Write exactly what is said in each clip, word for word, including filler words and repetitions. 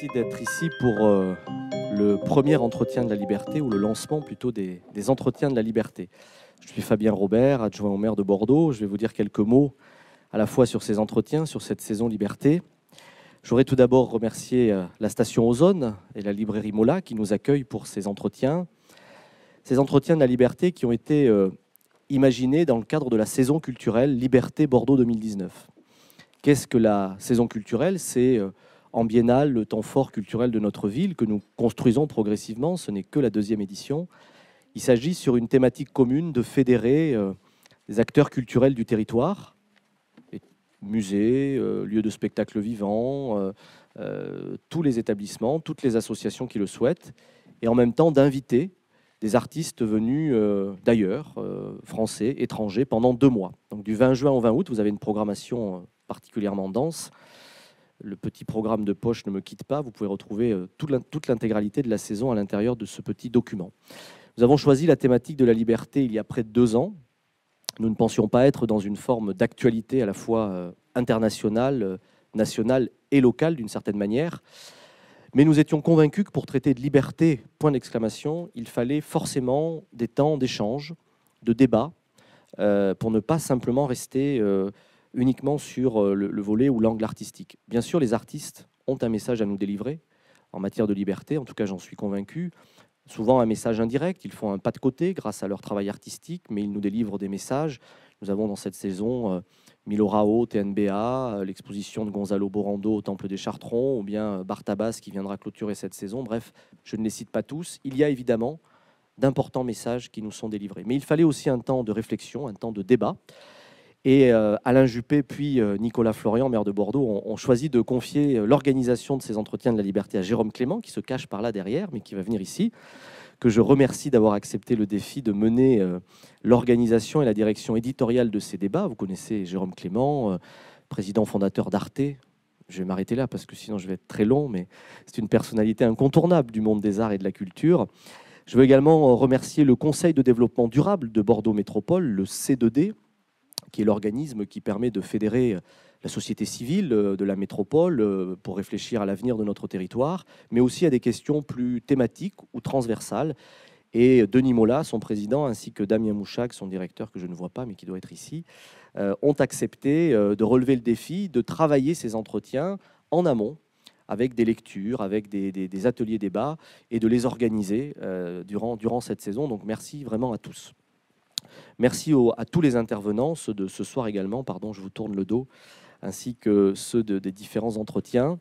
Merci d'être ici pour euh, le premier entretien de la liberté, ou le lancement plutôt des, des entretiens de la liberté. Je suis Fabien Robert, adjoint au maire de Bordeaux. Je vais vous dire quelques mots à la fois sur ces entretiens, sur cette saison liberté. Je voudrais tout d'abord remercier euh, la station Ozone et la librairie Mola qui nous accueillent pour ces entretiens. Ces entretiens de la liberté qui ont été euh, imaginés dans le cadre de la saison culturelle Liberté Bordeaux deux mille dix-neuf. Qu'est-ce que la saison culturelle? C'est euh, en biennale le temps fort culturel de notre ville que nous construisons progressivement. Ce n'est que la deuxième édition. Il s'agit sur une thématique commune de fédérer euh, les acteurs culturels du territoire, les musées, euh, lieux de spectacle vivants, euh, euh, tous les établissements, toutes les associations qui le souhaitent, et en même temps d'inviter des artistes venus euh, d'ailleurs, euh, français, étrangers, pendant deux mois. Donc du vingt juin au vingt août, vous avez une programmation euh, particulièrement dense. Le petit programme de poche ne me quitte pas. Vous pouvez retrouver euh, toute l'intégralité de la saison à l'intérieur de ce petit document. Nous avons choisi la thématique de la liberté il y a près de deux ans. Nous ne pensions pas être dans une forme d'actualité à la fois euh, internationale, euh, nationale et locale d'une certaine manière. Mais nous étions convaincus que pour traiter de liberté, point d'exclamation, il fallait forcément des temps d'échange, de débat, euh, pour ne pas simplement rester euh, uniquement sur euh, le, le volet ou l'angle artistique. Bien sûr, les artistes ont un message à nous délivrer en matière de liberté, en tout cas j'en suis convaincu. Souvent un message indirect, ils font un pas de côté grâce à leur travail artistique, mais ils nous délivrent des messages. Nous avons dans cette saison euh, Milo Rao, T N B A, euh, l'exposition de Gonzalo Borando au Temple des Chartrons, ou bien euh, Bartabas qui viendra clôturer cette saison. Bref, je ne les cite pas tous. Il y a évidemment d'importants messages qui nous sont délivrés. Mais il fallait aussi un temps de réflexion, un temps de débat. Et euh, Alain Juppé puis euh, Nicolas Florian, maire de Bordeaux, ont, ont choisi de confier l'organisation de ces entretiens de la liberté à Jérôme Clément, qui se cache par là derrière, mais qui va venir ici, que je remercie d'avoir accepté le défi de mener euh, l'organisation et la direction éditoriale de ces débats. Vous connaissez Jérôme Clément, euh, président fondateur d'Arte. Je vais m'arrêter là parce que sinon je vais être très long, mais c'est une personnalité incontournable du monde des arts et de la culture. Je veux également remercier le Conseil de développement durable de Bordeaux Métropole, le C deux D, qui est l'organisme qui permet de fédérer la société civile de la métropole pour réfléchir à l'avenir de notre territoire, mais aussi à des questions plus thématiques ou transversales. Et Denis Mola, son président, ainsi que Damien Mouchak, son directeur, que je ne vois pas, mais qui doit être ici, euh, ont accepté euh, de relever le défi, de travailler ces entretiens en amont, avec des lectures, avec des, des, des ateliers débats, et de les organiser euh, durant, durant cette saison. Donc merci vraiment à tous. Merci au, à tous les intervenants, ceux de ce soir également, pardon, je vous tourne le dos, ainsi que ceux de, des différents entretiens.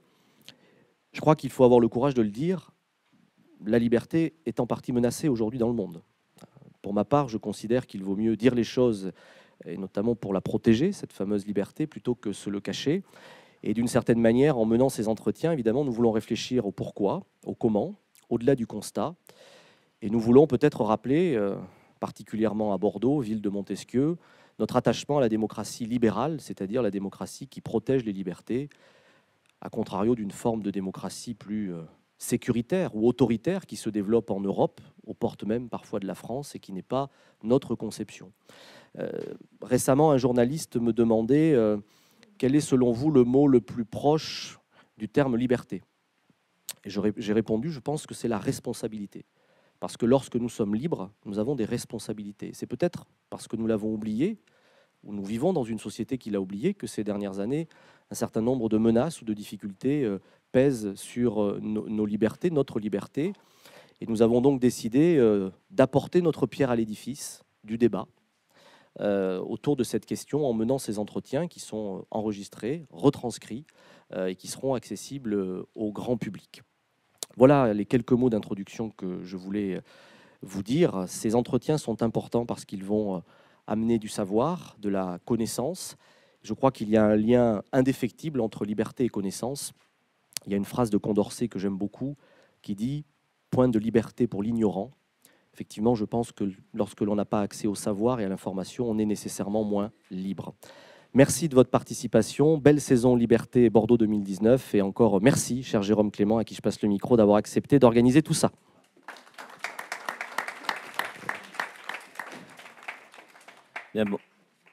Je crois qu'il faut avoir le courage de le dire, la liberté est en partie menacée aujourd'hui dans le monde. Pour ma part, je considère qu'il vaut mieux dire les choses, et notamment pour la protéger, cette fameuse liberté, plutôt que se le cacher. Et d'une certaine manière, en menant ces entretiens, évidemment, nous voulons réfléchir au pourquoi, au comment, au-delà du constat. Et nous voulons peut-être rappeler, euh, particulièrement à Bordeaux, ville de Montesquieu, notre attachement à la démocratie libérale, c'est-à-dire la démocratie qui protège les libertés, à contrario d'une forme de démocratie plus euh, sécuritaire ou autoritaire qui se développe en Europe, aux portes même parfois de la France, et qui n'est pas notre conception. Euh, récemment, un journaliste me demandait euh, quel est selon vous le mot le plus proche du terme liberté. Et j'ai répondu, je pense que c'est la responsabilité. Parce que lorsque nous sommes libres, nous avons des responsabilités. C'est peut-être parce que nous l'avons oublié, ou nous vivons dans une société qui l'a oublié, que ces dernières années, un certain nombre de menaces ou de difficultés euh, pèsent sur euh, nos, nos libertés, notre liberté. Et nous avons donc décidé euh, d'apporter notre pierre à l'édifice du débat euh, autour de cette question en menant ces entretiens qui sont enregistrés, retranscrits euh, et qui seront accessibles au grand public. Voilà les quelques mots d'introduction que je voulais vous dire. Ces entretiens sont importants parce qu'ils vont amener du savoir, de la connaissance. Je crois qu'il y a un lien indéfectible entre liberté et connaissance. Il y a une phrase de Condorcet que j'aime beaucoup qui dit « point de liberté pour l'ignorant ». Effectivement, je pense que lorsque l'on n'a pas accès au savoir et à l'information, on est nécessairement moins libre. Merci de votre participation. Belle saison Liberté Bordeaux deux mille dix-neuf. Et encore merci, cher Jérôme Clément, à qui je passe le micro, d'avoir accepté d'organiser tout ça. Bien, bon.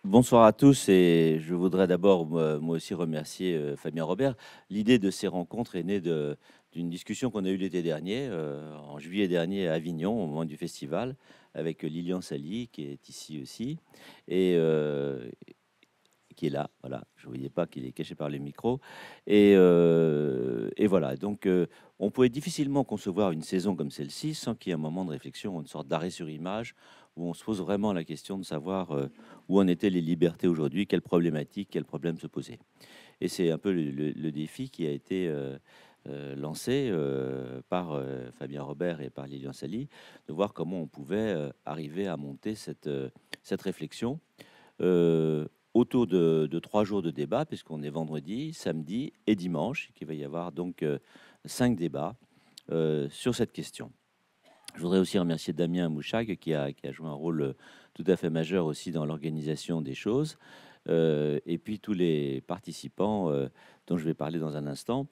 Bonsoir à tous et je voudrais d'abord moi, moi aussi remercier euh, Fabien Robert. L'idée de ces rencontres est née de- d'une discussion qu'on a eue l'été dernier, euh, en juillet dernier à Avignon, au moment du festival, avec Lilian Sally qui est ici aussi et euh, qui est là. Voilà, je ne voyais pas qu'il est caché par les micros. Et, euh, et voilà, donc euh, on pouvait difficilement concevoir une saison comme celle-ci sans qu'il y ait un moment de réflexion, une sorte d'arrêt sur image, où on se pose vraiment la question de savoir euh, où en étaient les libertés aujourd'hui, quelles problématiques, quels problèmes se posaient. Et c'est un peu le, le- le défi qui a été euh, euh, lancé euh, par euh, Fabien Robert et par Lilian Sally, de voir comment on pouvait euh, arriver à monter cette, euh, cette réflexion euh, autour de, de trois jours de débat, puisqu'on est vendredi, samedi et dimanche, et qu'il va y avoir donc euh, cinq débats euh, sur cette question. Je voudrais aussi remercier Damien Mouchag qui a, qui a joué un rôle euh, tout à fait majeur aussi dans l'organisation des choses, euh, et puis tous les participants euh, dont je vais parler dans un instant,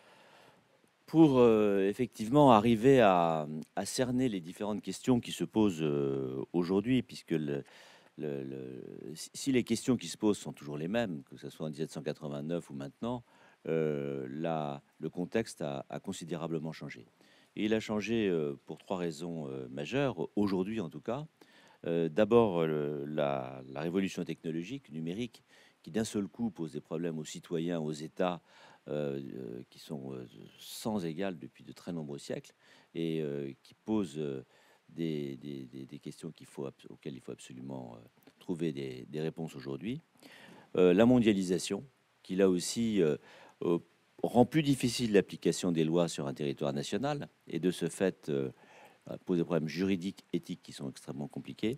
pour euh, effectivement arriver à, à cerner les différentes questions qui se posent euh, aujourd'hui, puisque le, le- le- si si les questions qui se posent sont toujours les mêmes, que ce soit en dix-sept cent quatre-vingt-neuf ou maintenant, euh, la- le contexte a, a considérablement changé. Et il a changé euh, pour trois raisons euh, majeures, aujourd'hui en tout cas. Euh, D'abord, euh, la, la révolution technologique, numérique, qui d'un seul coup pose des problèmes aux citoyens, aux États, euh, euh, qui sont euh, sans égal depuis de très nombreux siècles, et euh, qui pose euh, des, des- des- des questions qu'il faut, abs- auxquelles il faut absolument euh, trouver des, des réponses aujourd'hui. Euh, la mondialisation, qui là aussi euh, euh, rend plus difficile l'application des lois sur un territoire national, et de ce fait euh, pose des problèmes juridiques, éthiques qui sont extrêmement compliqués.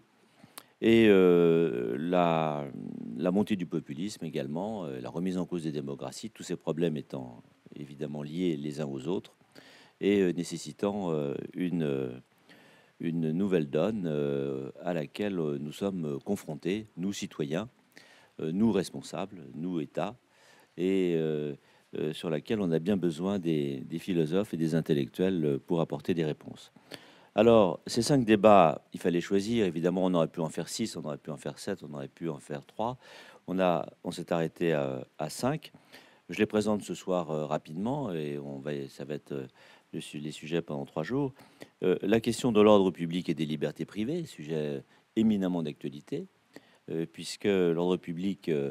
Et euh, la, la montée du populisme également, euh, la remise en cause des démocraties, tous ces problèmes étant évidemment liés les uns aux autres et euh, nécessitant euh, une, euh, une nouvelle donne euh, à laquelle euh, nous sommes confrontés, nous citoyens, euh, nous responsables, nous États, et euh, euh, sur laquelle on a bien besoin des, des philosophes et des intellectuels euh, pour apporter des réponses. Alors, ces cinq débats, il fallait choisir. Évidemment, on aurait pu en faire six, on aurait pu en faire sept, on aurait pu en faire trois. On a, on s'est arrêté à, à cinq. Je les présente ce soir euh, rapidement et on va, ça va être euh, le su- les sujets pendant trois jours. Euh, la question de l'ordre public et des libertés privées, sujet éminemment d'actualité, euh, puisque l'ordre public euh,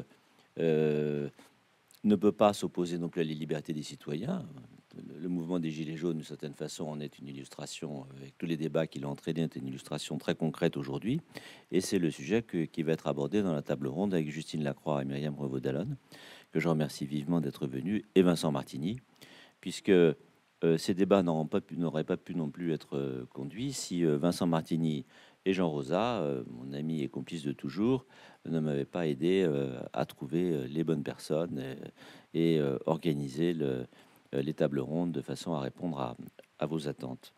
euh, ne peut pas s'opposer non plus à les libertés des citoyens. Le mouvement des Gilets jaunes, d'une certaine façon, en est une illustration, euh, avec tous les débats qu'il a entraînés, est une illustration très concrète aujourd'hui. Et c'est le sujet que- qui va être abordé dans la table ronde avec Justine Lacroix et Myriam Revaud-Dallon, que je remercie vivement d'être venus, et Vincent Martini, puisque euh, ces débats n'auraient pas, pu- n'auraient pas pu non plus être euh, conduits si euh, Vincent Martini et Jean Rosa, euh, mon ami et complice de toujours, ne m'avaient pas aidé euh, à trouver euh, les bonnes personnes euh, et, euh, organiser le- euh, les tables rondes de façon à répondre à, à vos attentes.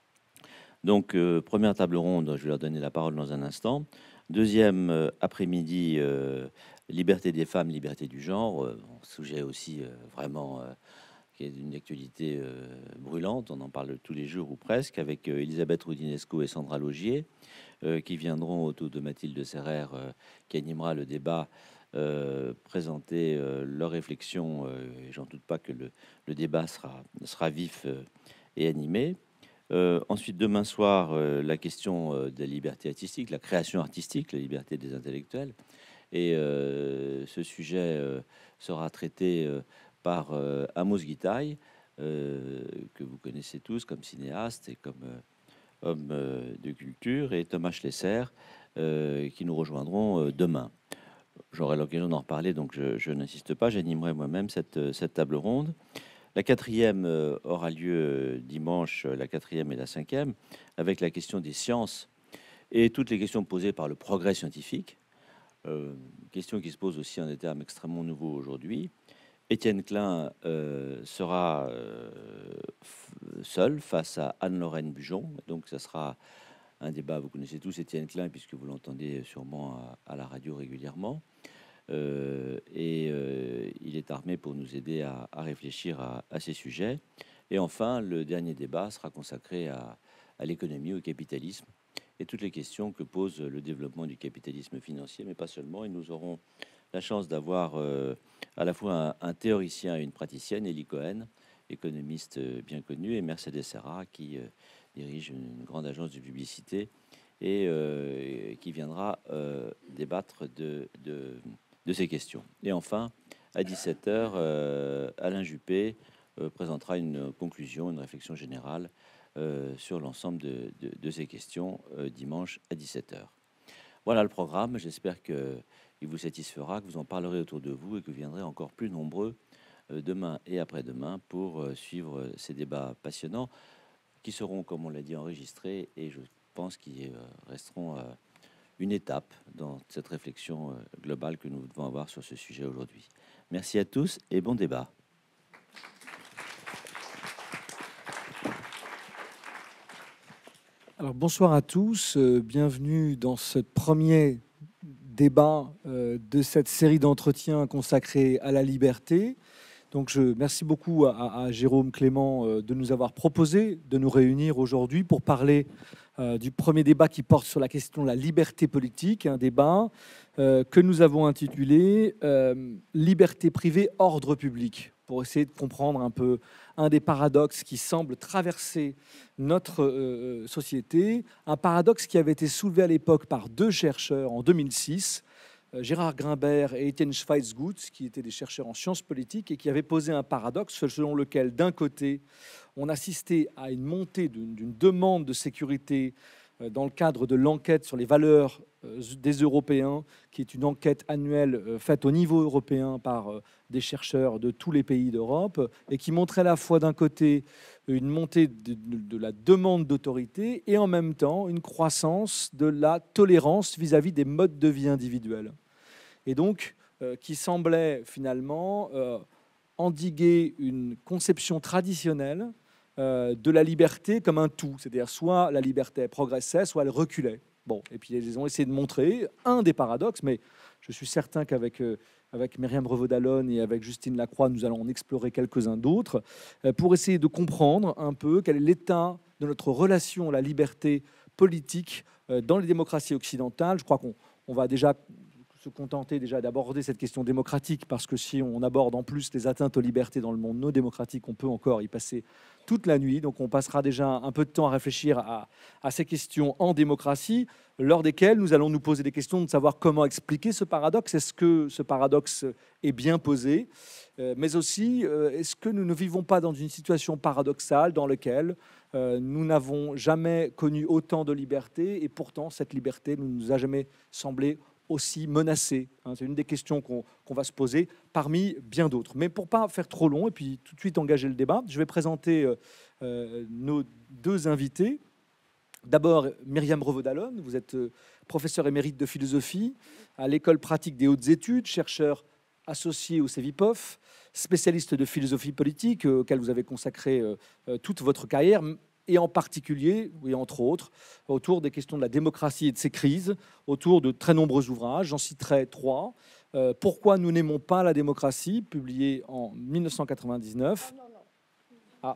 Donc, euh, première table ronde, je vais leur donner la parole dans un instant. Deuxième euh, après-midi, euh, liberté des femmes, liberté du genre, euh, sujet aussi euh, vraiment euh, qui est d'une actualité euh, brûlante. On en parle tous les jours ou presque, avec euh, Elisabeth Roudinesco et Sandra Logier, euh, qui viendront autour de Mathilde Serrer, euh, qui animera le débat, euh, présenter euh, leurs réflexions. Euh, et j'en doute pas que le, le débat sera, sera vif euh, et animé. Euh, ensuite, demain soir, euh, la question euh, de la liberté artistique, la création artistique, la liberté des intellectuels. Et euh, ce sujet euh, sera traité euh, par euh, Amos Guitaille, euh, que vous connaissez tous comme cinéaste et comme euh, homme euh, de culture, et Thomas Schlesser, euh, qui nous rejoindront euh, demain. J'aurai l'occasion d'en reparler, donc je, je n'insiste pas, j'animerai moi-même cette, euh, cette table ronde. La quatrième euh, aura lieu euh, dimanche, euh, la quatrième et la cinquième, avec la question des sciences et toutes les questions posées par le progrès scientifique. Euh, question qui se pose aussi en des termes extrêmement nouveaux aujourd'hui. Étienne Klein euh, sera euh, f- seul face à Anne-Lorraine Bujon. Donc, ça sera un débat. Vous connaissez tous Étienne Klein, puisque vous l'entendez sûrement à, à la radio régulièrement. Euh, et euh, il est armé pour nous aider à, à réfléchir à, à ces sujets. Et enfin, le dernier débat sera consacré à, à l'économie, au capitalisme, et toutes les questions que pose le développement du capitalisme financier, mais pas seulement. Et nous aurons la chance d'avoir euh, à la fois un, un théoricien et une praticienne, Elie Cohen, économiste bien connu, et Mercedes Serra, qui euh, dirige une, une grande agence de publicité et euh, qui viendra euh, débattre de, de, de ces questions. Et enfin, à dix-sept heures, euh, Alain Juppé euh, présentera une conclusion, une réflexion générale euh, sur l'ensemble de, de, de ces questions euh, dimanche à dix-sept heures. Voilà le programme. J'espère qu'il vous satisfera, que vous en parlerez autour de vous et que vous viendrez encore plus nombreux euh, demain et après-demain pour euh, suivre ces débats passionnants qui seront, comme on l'a dit, enregistrés et je pense qu'ils euh, resteront euh, une étape dans cette réflexion euh, globale que nous devons avoir sur ce sujet aujourd'hui. Merci à tous et bon débat. Alors, bonsoir à tous, euh, bienvenue dans ce premier débat euh, de cette série d'entretiens consacrés à la liberté. Donc, je merci beaucoup à, à Jérôme Clément euh, de nous avoir proposé de nous réunir aujourd'hui pour parler euh, du premier débat qui porte sur la question de la liberté politique, un débat euh, que nous avons intitulé euh, « Liberté privée, ordre public », pour essayer de comprendre un peu un des paradoxes qui semble traverser notre euh, société, un paradoxe qui avait été soulevé à l'époque par deux chercheurs en deux mille six, euh, Gérard Grimbert et Étienne Schweizguth, qui étaient des chercheurs en sciences politiques et qui avaient posé un paradoxe selon lequel, d'un côté, on assistait à une montée d'une, d'une demande de sécurité euh, dans le cadre de l'enquête sur les valeurs euh, des Européens, qui est une enquête annuelle euh, faite au niveau européen par euh, des chercheurs de tous les pays d'Europe, et qui montrait à la fois d'un côté une montée de, de, de la demande d'autorité et en même temps une croissance de la tolérance vis-à-vis des modes de vie individuels. Et donc, euh, qui semblait finalement euh, endiguer une conception traditionnelle euh, de la liberté comme un tout, c'est-à-dire soit la liberté progressait, soit elle reculait. Bon, et puis ils ont essayé de montrer un des paradoxes, mais je suis certain qu'avec euh, avec Myriam Revaud-Dallon et avec Justine Lacroix, nous allons en explorer quelques-uns d'autres, euh, pour essayer de comprendre un peu quel est l'état de notre relation à la liberté politique euh, dans les démocraties occidentales. Je crois qu'on on va déjà se contenter déjà d'aborder cette question démocratique, parce que si on aborde en plus les atteintes aux libertés dans le monde non démocratique, on peut encore y passer toute la nuit. Donc on passera déjà un peu de temps à réfléchir à, à ces questions en démocratie, lors desquelles nous allons nous poser des questions de savoir comment expliquer ce paradoxe. Est-ce que ce paradoxe est bien posé, euh, mais aussi euh, est-ce que nous ne vivons pas dans une situation paradoxale dans laquelle euh, nous n'avons jamais connu autant de liberté, et pourtant cette liberté ne nous a jamais semblé aussi menacée. C'est une des questions qu'on qu'on va se poser parmi bien d'autres. Mais pour ne pas faire trop long et puis tout de suite engager le débat, je vais présenter euh, euh, nos deux invités. D'abord, Myriam Revaud-Dallon, vous êtes euh, professeure émérite de philosophie à l'École pratique des hautes études, chercheur associé au CEVIPOF, spécialiste de philosophie politique, euh, auquel vous avez consacré euh, euh, toute votre carrière, et en particulier, et entre autres, autour des questions de la démocratie et de ses crises, autour de très nombreux ouvrages. J'en citerai trois. Euh, Pourquoi nous n'aimons pas la démocratie, publié en mille neuf cent quatre-vingt-dix-neuf. Ah,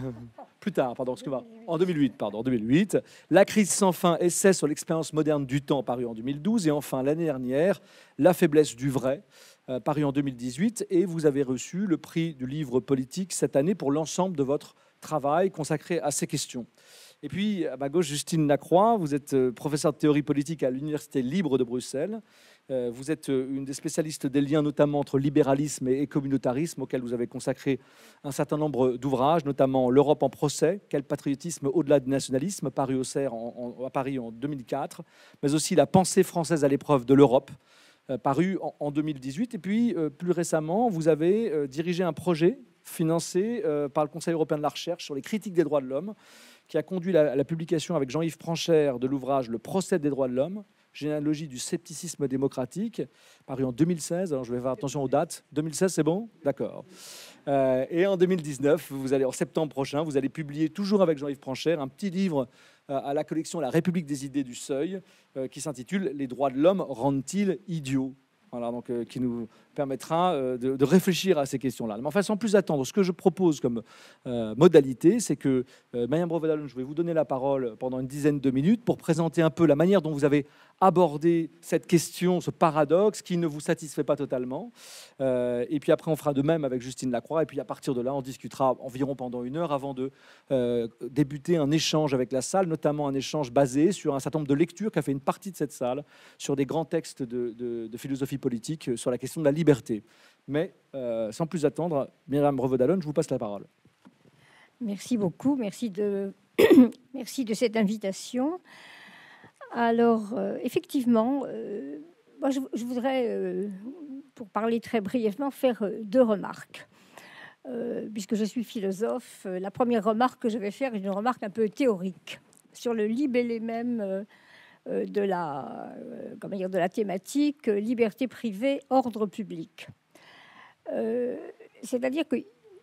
plus tard, pardon, excusez-moi. En deux mille huit, pardon, en deux mille huit. La crise sans fin, essai sur l'expérience moderne du temps, paru en deux mille douze. Et enfin, l'année dernière, La faiblesse du vrai, euh, paru en deux mille dix-huit. Et vous avez reçu le prix du livre politique cette année pour l'ensemble de votre travail consacré à ces questions. Et puis, à ma gauche, Justine Lacroix, vous êtes professeure de théorie politique à l'Université libre de Bruxelles. Vous êtes une des spécialistes des liens notamment entre libéralisme et communautarisme, auquel vous avez consacré un certain nombre d'ouvrages, notamment L'Europe en procès, quel patriotisme au-delà du nationalisme, paru au C E R en, en, à Paris en deux mille quatre, mais aussi La pensée française à l'épreuve de l'Europe, paru en, en deux mille dix-huit. Et puis, plus récemment, vous avez dirigé un projet financé euh, par le Conseil européen de la recherche sur les critiques des droits de l'homme, qui a conduit à la, la publication avec Jean-Yves Pranchère de l'ouvrage Le procès des droits de l'homme, généalogie du scepticisme démocratique, paru en deux mille seize. Alors je vais faire attention aux dates. deux mille seize, c'est bon? D'accord. Euh, et en deux mille dix-neuf, vous allez, en septembre prochain, vous allez publier, toujours avec Jean-Yves Pranchère, un petit livre euh, à la collection La République des idées du Seuil, euh, qui s'intitule « Les droits de l'homme rendent-ils idiots ?» Voilà, donc, euh, qui nous permettra euh, de, de réfléchir à ces questions-là. Mais enfin, sans plus attendre, ce que je propose comme euh, modalité, c'est que euh, Myriam Brevet-Dallon, je vais vous donner la parole pendant une dizaine de minutes pour présenter un peu la manière dont vous avez abordé cette question, ce paradoxe qui ne vous satisfait pas totalement. Euh, et puis après, on fera de même avec Justine Lacroix. Et puis à partir de là, on discutera environ pendant une heure avant de euh, débuter un échange avec la salle, notamment un échange basé sur un certain nombre de lectures qu'a fait une partie de cette salle sur des grands textes de, de, de philosophie politique sur la question de la liberté. Mais euh, sans plus attendre, Myriam Brevet-Dallon, je vous passe la parole. Merci beaucoup, merci de, merci de cette invitation. Alors, euh, effectivement, euh, moi, je, je voudrais, euh, pour parler très brièvement, faire euh, deux remarques. Euh, puisque je suis philosophe, euh, la première remarque que je vais faire est une remarque un peu théorique sur le libellé même euh, de la, euh, comment dire, de la thématique euh, liberté privée, ordre public. Euh, c'est-à-dire que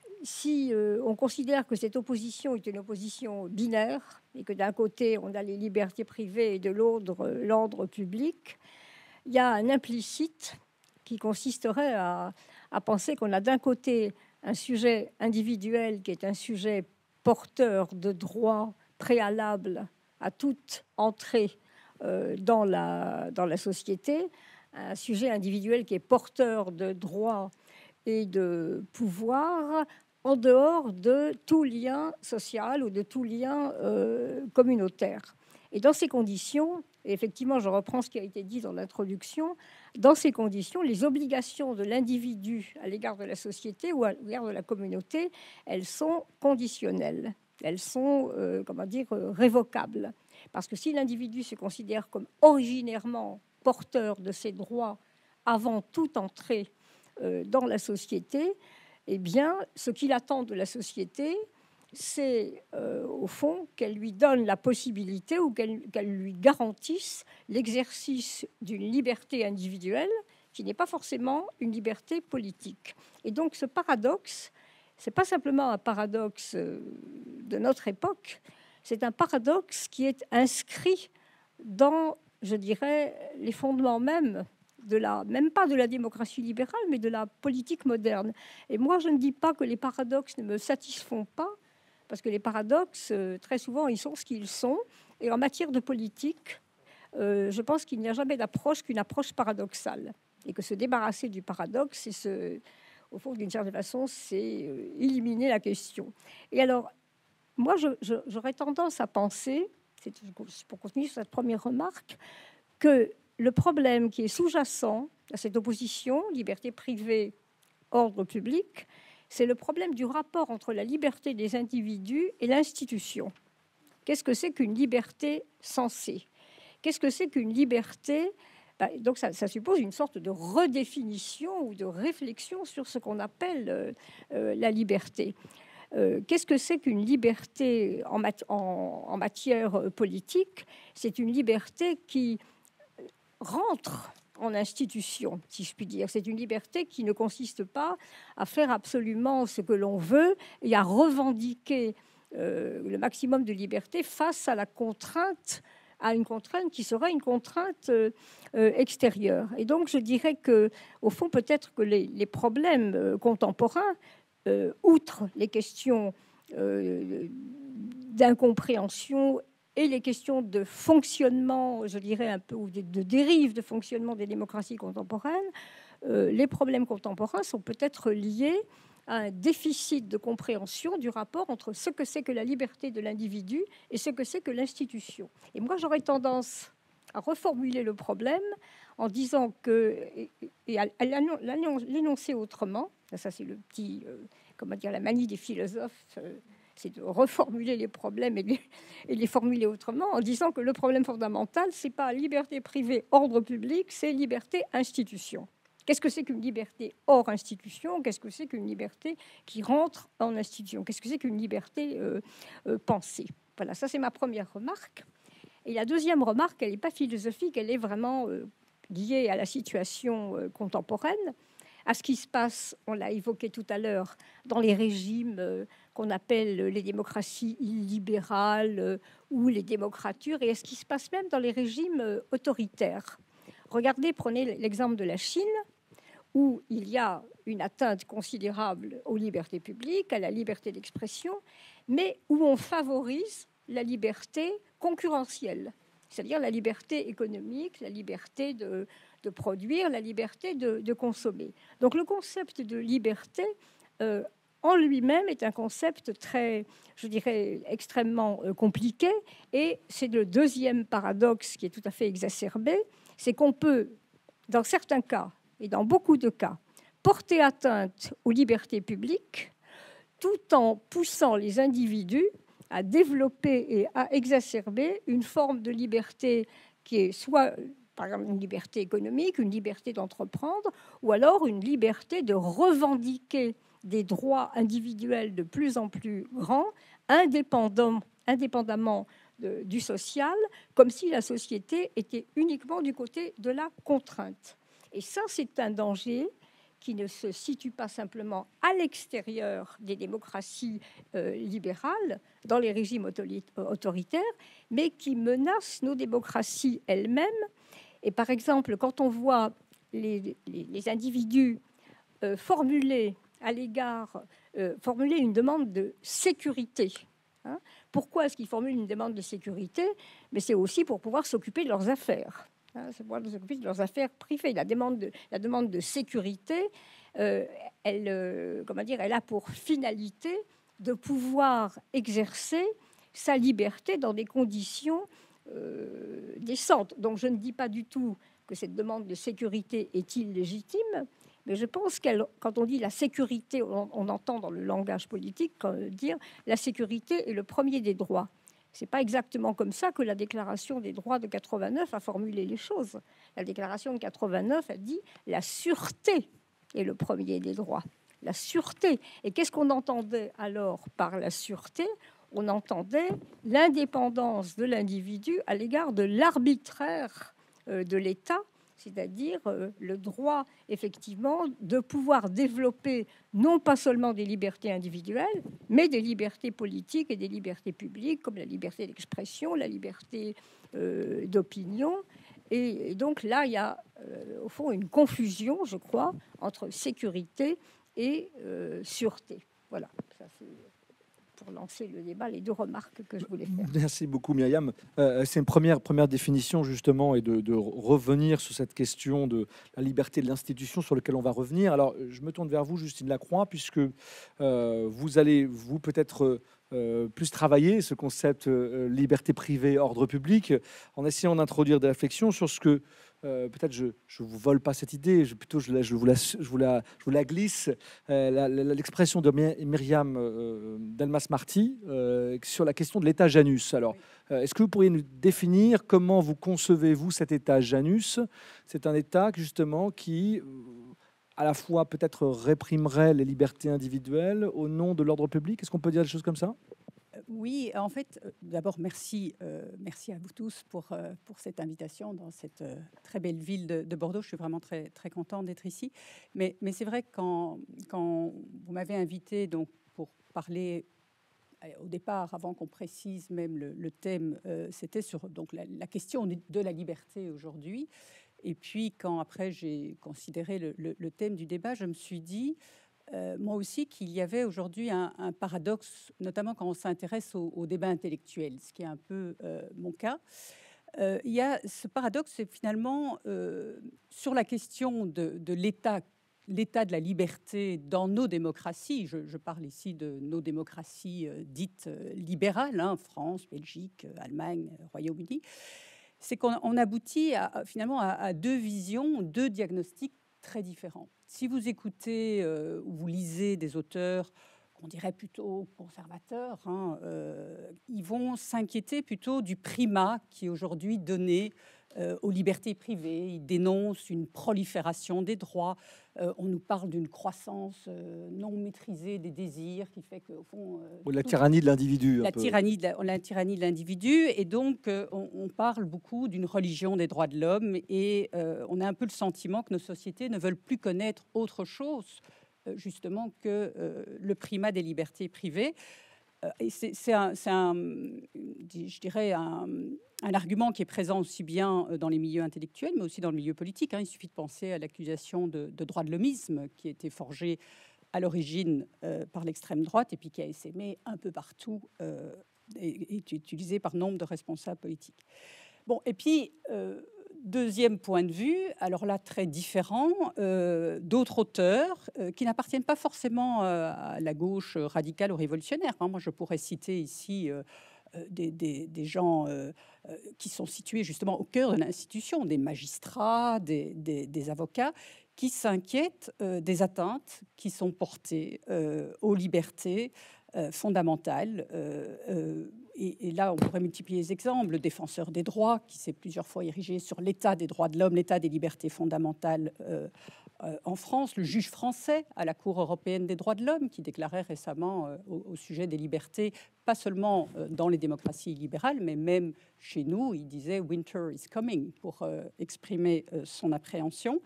si euh, on considère que cette opposition est une opposition binaire et que d'un côté on a les libertés privées et de l'autre euh, l'ordre public, il y a un implicite qui consisterait à, à penser qu'on a d'un côté un sujet individuel qui est un sujet porteur de droits préalables à toute entrée euh, dans la, dans la société, un sujet individuel qui est porteur de droits et de pouvoir en dehors de tout lien social ou de tout lien euh, communautaire. Et dans ces conditions, et effectivement, je reprends ce qui a été dit dans l'introduction, dans ces conditions, les obligations de l'individu à l'égard de la société ou à l'égard de la communauté, elles sont conditionnelles, elles sont, euh, comment dire, révocables. Parce que si l'individu se considère comme originairement porteur de ses droits avant toute entrée euh, dans la société, eh bien, ce qu'il attend de la société, c'est euh, au fond qu'elle lui donne la possibilité ou qu'elle qu'elle lui garantisse l'exercice d'une liberté individuelle qui n'est pas forcément une liberté politique. Et donc ce paradoxe, c'est pas simplement un paradoxe de notre époque, c'est un paradoxe qui est inscrit dans, je dirais, les fondements même de la, même pas de la démocratie libérale, mais de la politique moderne. Et moi, je ne dis pas que les paradoxes ne me satisfont pas, parce que les paradoxes, euh, très souvent, ils sont ce qu'ils sont. Et en matière de politique, euh, je pense qu'il n'y a jamais d'approche qu'une approche paradoxale. Et que se débarrasser du paradoxe, c'est se, au fond, d'une certaine façon, c'est euh, éliminer la question. Et alors, moi, je, je, j'aurais tendance à penser, c'est pour continuer sur cette première remarque, que le problème qui est sous-jacent à cette opposition, liberté privée, ordre public, c'est le problème du rapport entre la liberté des individus et l'institution. Qu'est-ce que c'est qu'une liberté censée? Qu'est-ce que c'est qu'une liberté? Ben, donc ça, ça suppose une sorte de redéfinition ou de réflexion sur ce qu'on appelle euh, euh, la liberté. Euh, qu'est-ce que c'est qu'une liberté en, mat- en, en matière politique? C'est une liberté qui rentre en institution, si je puis dire. C'est une liberté qui ne consiste pas à faire absolument ce que l'on veut et à revendiquer euh, le maximum de liberté face à la contrainte, à une contrainte qui serait une contrainte euh, euh, extérieure. Et donc, je dirais que, au fond, peut-être que les, les problèmes euh, contemporains, euh, outre les questions euh, d'incompréhension et les questions de fonctionnement, je dirais un peu, ou de, de dérive de fonctionnement des démocraties contemporaines, euh, les problèmes contemporains sont peut-être liés à un déficit de compréhension du rapport entre ce que c'est que la liberté de l'individu et ce que c'est que l'institution. Et moi, j'aurais tendance à reformuler le problème en disant que, et, et à, à l'énoncer autrement, ça c'est le petit, euh, comment dire, la manie des philosophes, euh, c'est de reformuler les problèmes et les, et les formuler autrement, en disant que le problème fondamental, c'est pas liberté privée, ordre public, c'est liberté institution. Qu'est-ce que c'est qu'une liberté hors institution? Qu'est-ce que c'est qu'une liberté qui rentre en institution? Qu'est-ce que c'est qu'une liberté euh, euh, pensée? Voilà, ça c'est ma première remarque. Et la deuxième remarque, elle n'est pas philosophique, elle est vraiment euh, liée à la situation euh, contemporaine, à ce qui se passe, on l'a évoqué tout à l'heure, dans les régimes euh, qu'on appelle les démocraties illibérales euh, ou les démocratures, et à ce qui se passe même dans les régimes euh, autoritaires. Regardez, prenez l'exemple de la Chine, où il y a une atteinte considérable aux libertés publiques, à la liberté d'expression, mais où on favorise la liberté concurrentielle, c'est-à-dire la liberté économique, la liberté de, de produire, la liberté de, de consommer. Donc le concept de liberté euh, en lui-même est un concept très, je dirais, extrêmement euh, compliqué, et c'est le deuxième paradoxe qui est tout à fait exacerbé, c'est qu'on peut, dans certains cas, et dans beaucoup de cas, porter atteinte aux libertés publiques tout en poussant les individus à développer et à exacerber une forme de liberté qui est soit, par exemple, une liberté économique, une liberté d'entreprendre, ou alors une liberté de revendiquer des droits individuels de plus en plus grands, indépendamment, indépendamment de, du social, comme si la société était uniquement du côté de la contrainte. Et ça, c'est un danger qui ne se situe pas simplement à l'extérieur des démocraties euh, libérales, dans les régimes autoritaires, mais qui menace nos démocraties elles-mêmes. Et par exemple, quand on voit les, les, les individus euh, formuler à l'égard, euh, formuler une demande de sécurité. Hein, pourquoi est-ce qu'ils formulent une demande de sécurité? Mais c'est aussi pour pouvoir s'occuper de leurs affaires. Hein, c'est pour s'occuper de leurs affaires privées. La demande de, la demande de sécurité, euh, elle, euh, comment dire, elle a pour finalité de pouvoir exercer sa liberté dans des conditions euh, décentes. Donc je ne dis pas du tout que cette demande de sécurité est illégitime, mais je pense qu'elle, quand on dit la sécurité, on, on entend dans le langage politique dire la sécurité est le premier des droits. Ce n'est pas exactement comme ça que la Déclaration des droits de quatre-vingt-neuf a formulé les choses. La Déclaration de quatre-vingt-neuf a dit la sûreté est le premier des droits. La sûreté. Et qu'est-ce qu'on entendait alors par la sûreté? On entendait l'indépendance de l'individu à l'égard de l'arbitraire euh, de l'État, c'est-à-dire euh, le droit, effectivement, de pouvoir développer non pas seulement des libertés individuelles, mais des libertés politiques et des libertés publiques, comme la liberté d'expression, la liberté euh, d'opinion. Et, et donc là, il y a, euh, au fond, une confusion, je crois, entre sécurité et euh, sûreté. Voilà, ça c'est... pour lancer le débat, les deux remarques que je voulais faire. Merci beaucoup, Myriam. Euh, c'est une première, première définition, justement, et de, de revenir sur cette question de la liberté de l'institution sur laquelle on va revenir. Alors, je me tourne vers vous, Justine Lacroix, puisque euh, vous allez, vous, peut-être euh, plus travailler ce concept euh, liberté privée, ordre public, en essayant d'introduire des réflexions sur ce que Euh, peut-être je ne vous vole pas cette idée, je, plutôt je, la, je, vous, la, je, vous, la, je vous la glisse, euh, l'expression de Myriam euh, Delmas-Marty euh, sur la question de l'état Janus. Alors, euh, est-ce que vous pourriez nous définir comment vous concevez-vous cet état Janus? C'est un état justement qui, euh, à la fois peut-être réprimerait les libertés individuelles au nom de l'ordre public. Est-ce qu'on peut dire des choses comme ça? Oui, en fait, d'abord, merci, euh, merci à vous tous pour, euh, pour cette invitation dans cette euh, très belle ville de, de Bordeaux. Je suis vraiment très, très contente d'être ici. Mais, mais c'est vrai que quand, quand vous m'avez invité donc, pour parler, au départ, avant qu'on précise même le, le thème, euh, c'était sur donc, la, la question de la liberté aujourd'hui. Et puis, quand après j'ai considéré le, le, le thème du débat, je me suis dit... Euh, moi aussi qu'il y avait aujourd'hui un, un paradoxe, notamment quand on s'intéresse au, au débat intellectuel, ce qui est un peu euh, mon cas. Euh, il y a ce paradoxe, c'est finalement euh, sur la question de, de l'État, l'état de la liberté dans nos démocraties. Je, je parle ici de nos démocraties euh, dites euh, libérales, hein, France, Belgique, euh, Allemagne, Royaume-Uni. C'est qu'on on aboutit à, finalement à, à deux visions, deux diagnostics très différents. Si vous écoutez euh, ou vous lisez des auteurs qu'on dirait plutôt conservateurs, hein, euh, ils vont s'inquiéter plutôt du primat qui est aujourd'hui donné euh, aux libertés privées. Ils dénoncent une prolifération des droits. Euh, on nous parle d'une croissance euh, non maîtrisée des désirs qui fait qu'au fond... Euh, la tyrannie de l'individu. La tyrannie de, la, la tyrannie de l'individu. Et donc, euh, on, on parle beaucoup d'une religion des droits de l'homme. Et euh, on a un peu le sentiment que nos sociétés ne veulent plus connaître autre chose, euh, justement, que euh, le primat des libertés privées. et c'est un, un, je dirais, un, un argument qui est présent aussi bien dans les milieux intellectuels, mais aussi dans le milieu politique. Hein. Il suffit de penser à l'accusation de, de droit de l'hommisme qui a été forgée à l'origine euh, par l'extrême droite et puis qui a essaimé un peu partout euh, et, et utilisé par nombre de responsables politiques. Bon, et puis... Euh, Deuxième point de vue, alors là très différent, euh, d'autres auteurs euh, qui n'appartiennent pas forcément euh, à la gauche radicale ou révolutionnaire. Hein. Moi, je pourrais citer ici euh, des, des, des gens euh, euh, qui sont situés justement au cœur de l'institution, des magistrats, des, des, des avocats, qui s'inquiètent euh, des atteintes qui sont portées euh, aux libertés euh, fondamentales. Euh, euh, Et, et là, on pourrait multiplier les exemples. Le défenseur des droits, qui s'est plusieurs fois érigé sur l'état des droits de l'homme, l'état des libertés fondamentales euh, euh, en France. Le juge français à la Cour européenne des droits de l'homme, qui déclarait récemment euh, au, au sujet des libertés, pas seulement euh, dans les démocraties libérales, mais même chez nous, il disait « Winter is coming » pour euh, exprimer euh, son appréhension.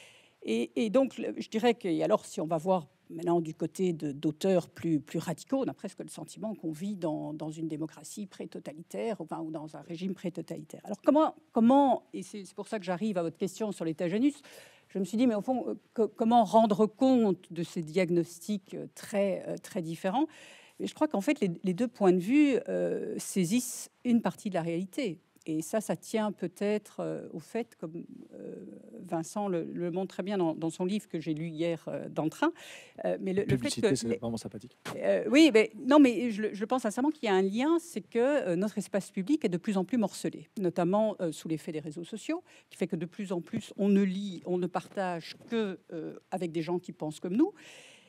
Et, et donc, je dirais que, alors, si on va voir maintenant du côté d'auteurs plus, plus radicaux, on a presque le sentiment qu'on vit dans, dans une démocratie pré-totalitaire, enfin, ou dans un régime pré-totalitaire. Alors, comment, comment et c'est pour ça que j'arrive à votre question sur l'état Janus, je me suis dit, mais au fond, que, comment rendre compte de ces diagnostics très, très différents? Et je crois qu'en fait, les, les deux points de vue euh, saisissent une partie de la réalité. Et ça, ça tient peut-être euh, au fait, comme euh, Vincent le, le montre très bien dans, dans son livre que j'ai lu hier euh, dans le train. Euh, mais le, le fait que c'est vraiment sympathique. Euh, oui, mais non, mais je, je pense sincèrement qu'il y a un lien, c'est que euh, notre espace public est de plus en plus morcelé, notamment euh, sous l'effet des réseaux sociaux, qui fait que de plus en plus on ne lit, on ne partage que euh, avec des gens qui pensent comme nous.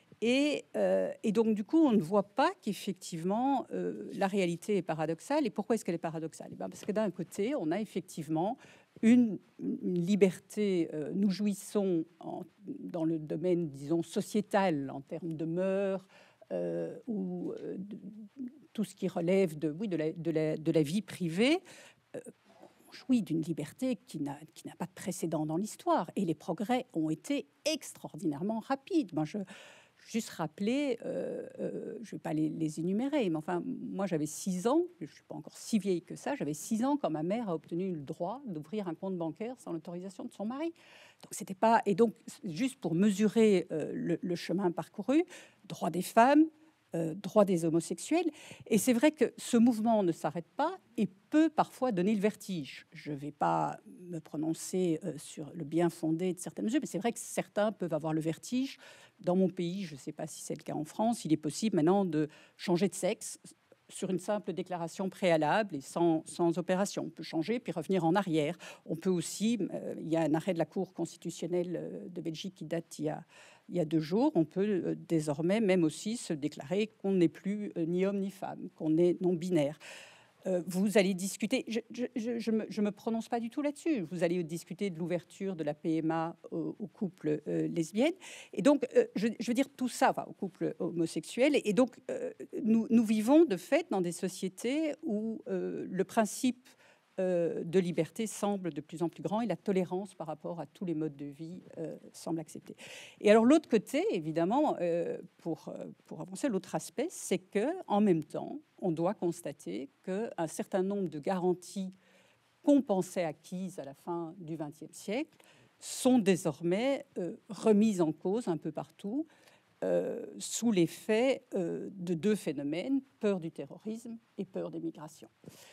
Et, euh, et donc, du coup, on ne voit pas qu'effectivement, euh, la réalité est paradoxale. Et pourquoi est-ce qu'elle est paradoxale? Eh bien, parce que d'un côté, on a effectivement une, une liberté. Euh, nous jouissons en, dans le domaine, disons, sociétal, en termes de mœurs, euh, ou euh, de, tout ce qui relève de, oui, de, la, de, la, de la vie privée. Euh, on jouit d'une liberté qui n'a qui n'a pas de précédent dans l'histoire. Et les progrès ont été extraordinairement rapides. Moi, je... Juste rappeler, euh, euh, je ne vais pas les, les énumérer, mais enfin, moi j'avais six ans, je ne suis pas encore si vieille que ça, j'avais six ans quand ma mère a obtenu le droit d'ouvrir un compte bancaire sans l'autorisation de son mari. Donc c'était pas, et donc juste pour mesurer euh, le, le chemin parcouru, droit des femmes, euh, droit des homosexuels, et c'est vrai que ce mouvement ne s'arrête pas et peut parfois donner le vertige. Je ne vais pas me prononcer euh, sur le bien fondé de certaines mesures, mais c'est vrai que certains peuvent avoir le vertige. Dans mon pays, je ne sais pas si c'est le cas en France, il est possible maintenant de changer de sexe sur une simple déclaration préalable et sans, sans opération. On peut changer puis revenir en arrière. On peut aussi, euh, il y a un arrêt de la Cour constitutionnelle euh, de Belgique qui date il y a, il y a deux jours, on peut euh, désormais même aussi se déclarer qu'on n'est plus euh, ni homme ni femme, qu'on est non-binaire. Euh, vous allez discuter, je ne je, je me, je me prononce pas du tout là-dessus, vous allez discuter de l'ouverture de la P M A aux, aux couples euh, lesbiennes, et donc euh, je, je veux dire tout ça, enfin, aux couples homosexuels, et donc euh, nous, nous vivons de fait dans des sociétés où euh, le principe euh, de liberté semble de plus en plus grand et la tolérance par rapport à tous les modes de vie euh, semble acceptée. Et alors l'autre côté, évidemment, euh, pour, pour avancer, l'autre aspect, c'est que en même temps, on doit constater qu'un certain nombre de garanties qu'on pensait acquises à la fin du vingtième siècle sont désormais euh, remises en cause un peu partout euh, sous l'effet euh, de deux phénomènes, peur du terrorisme et peur des migrations.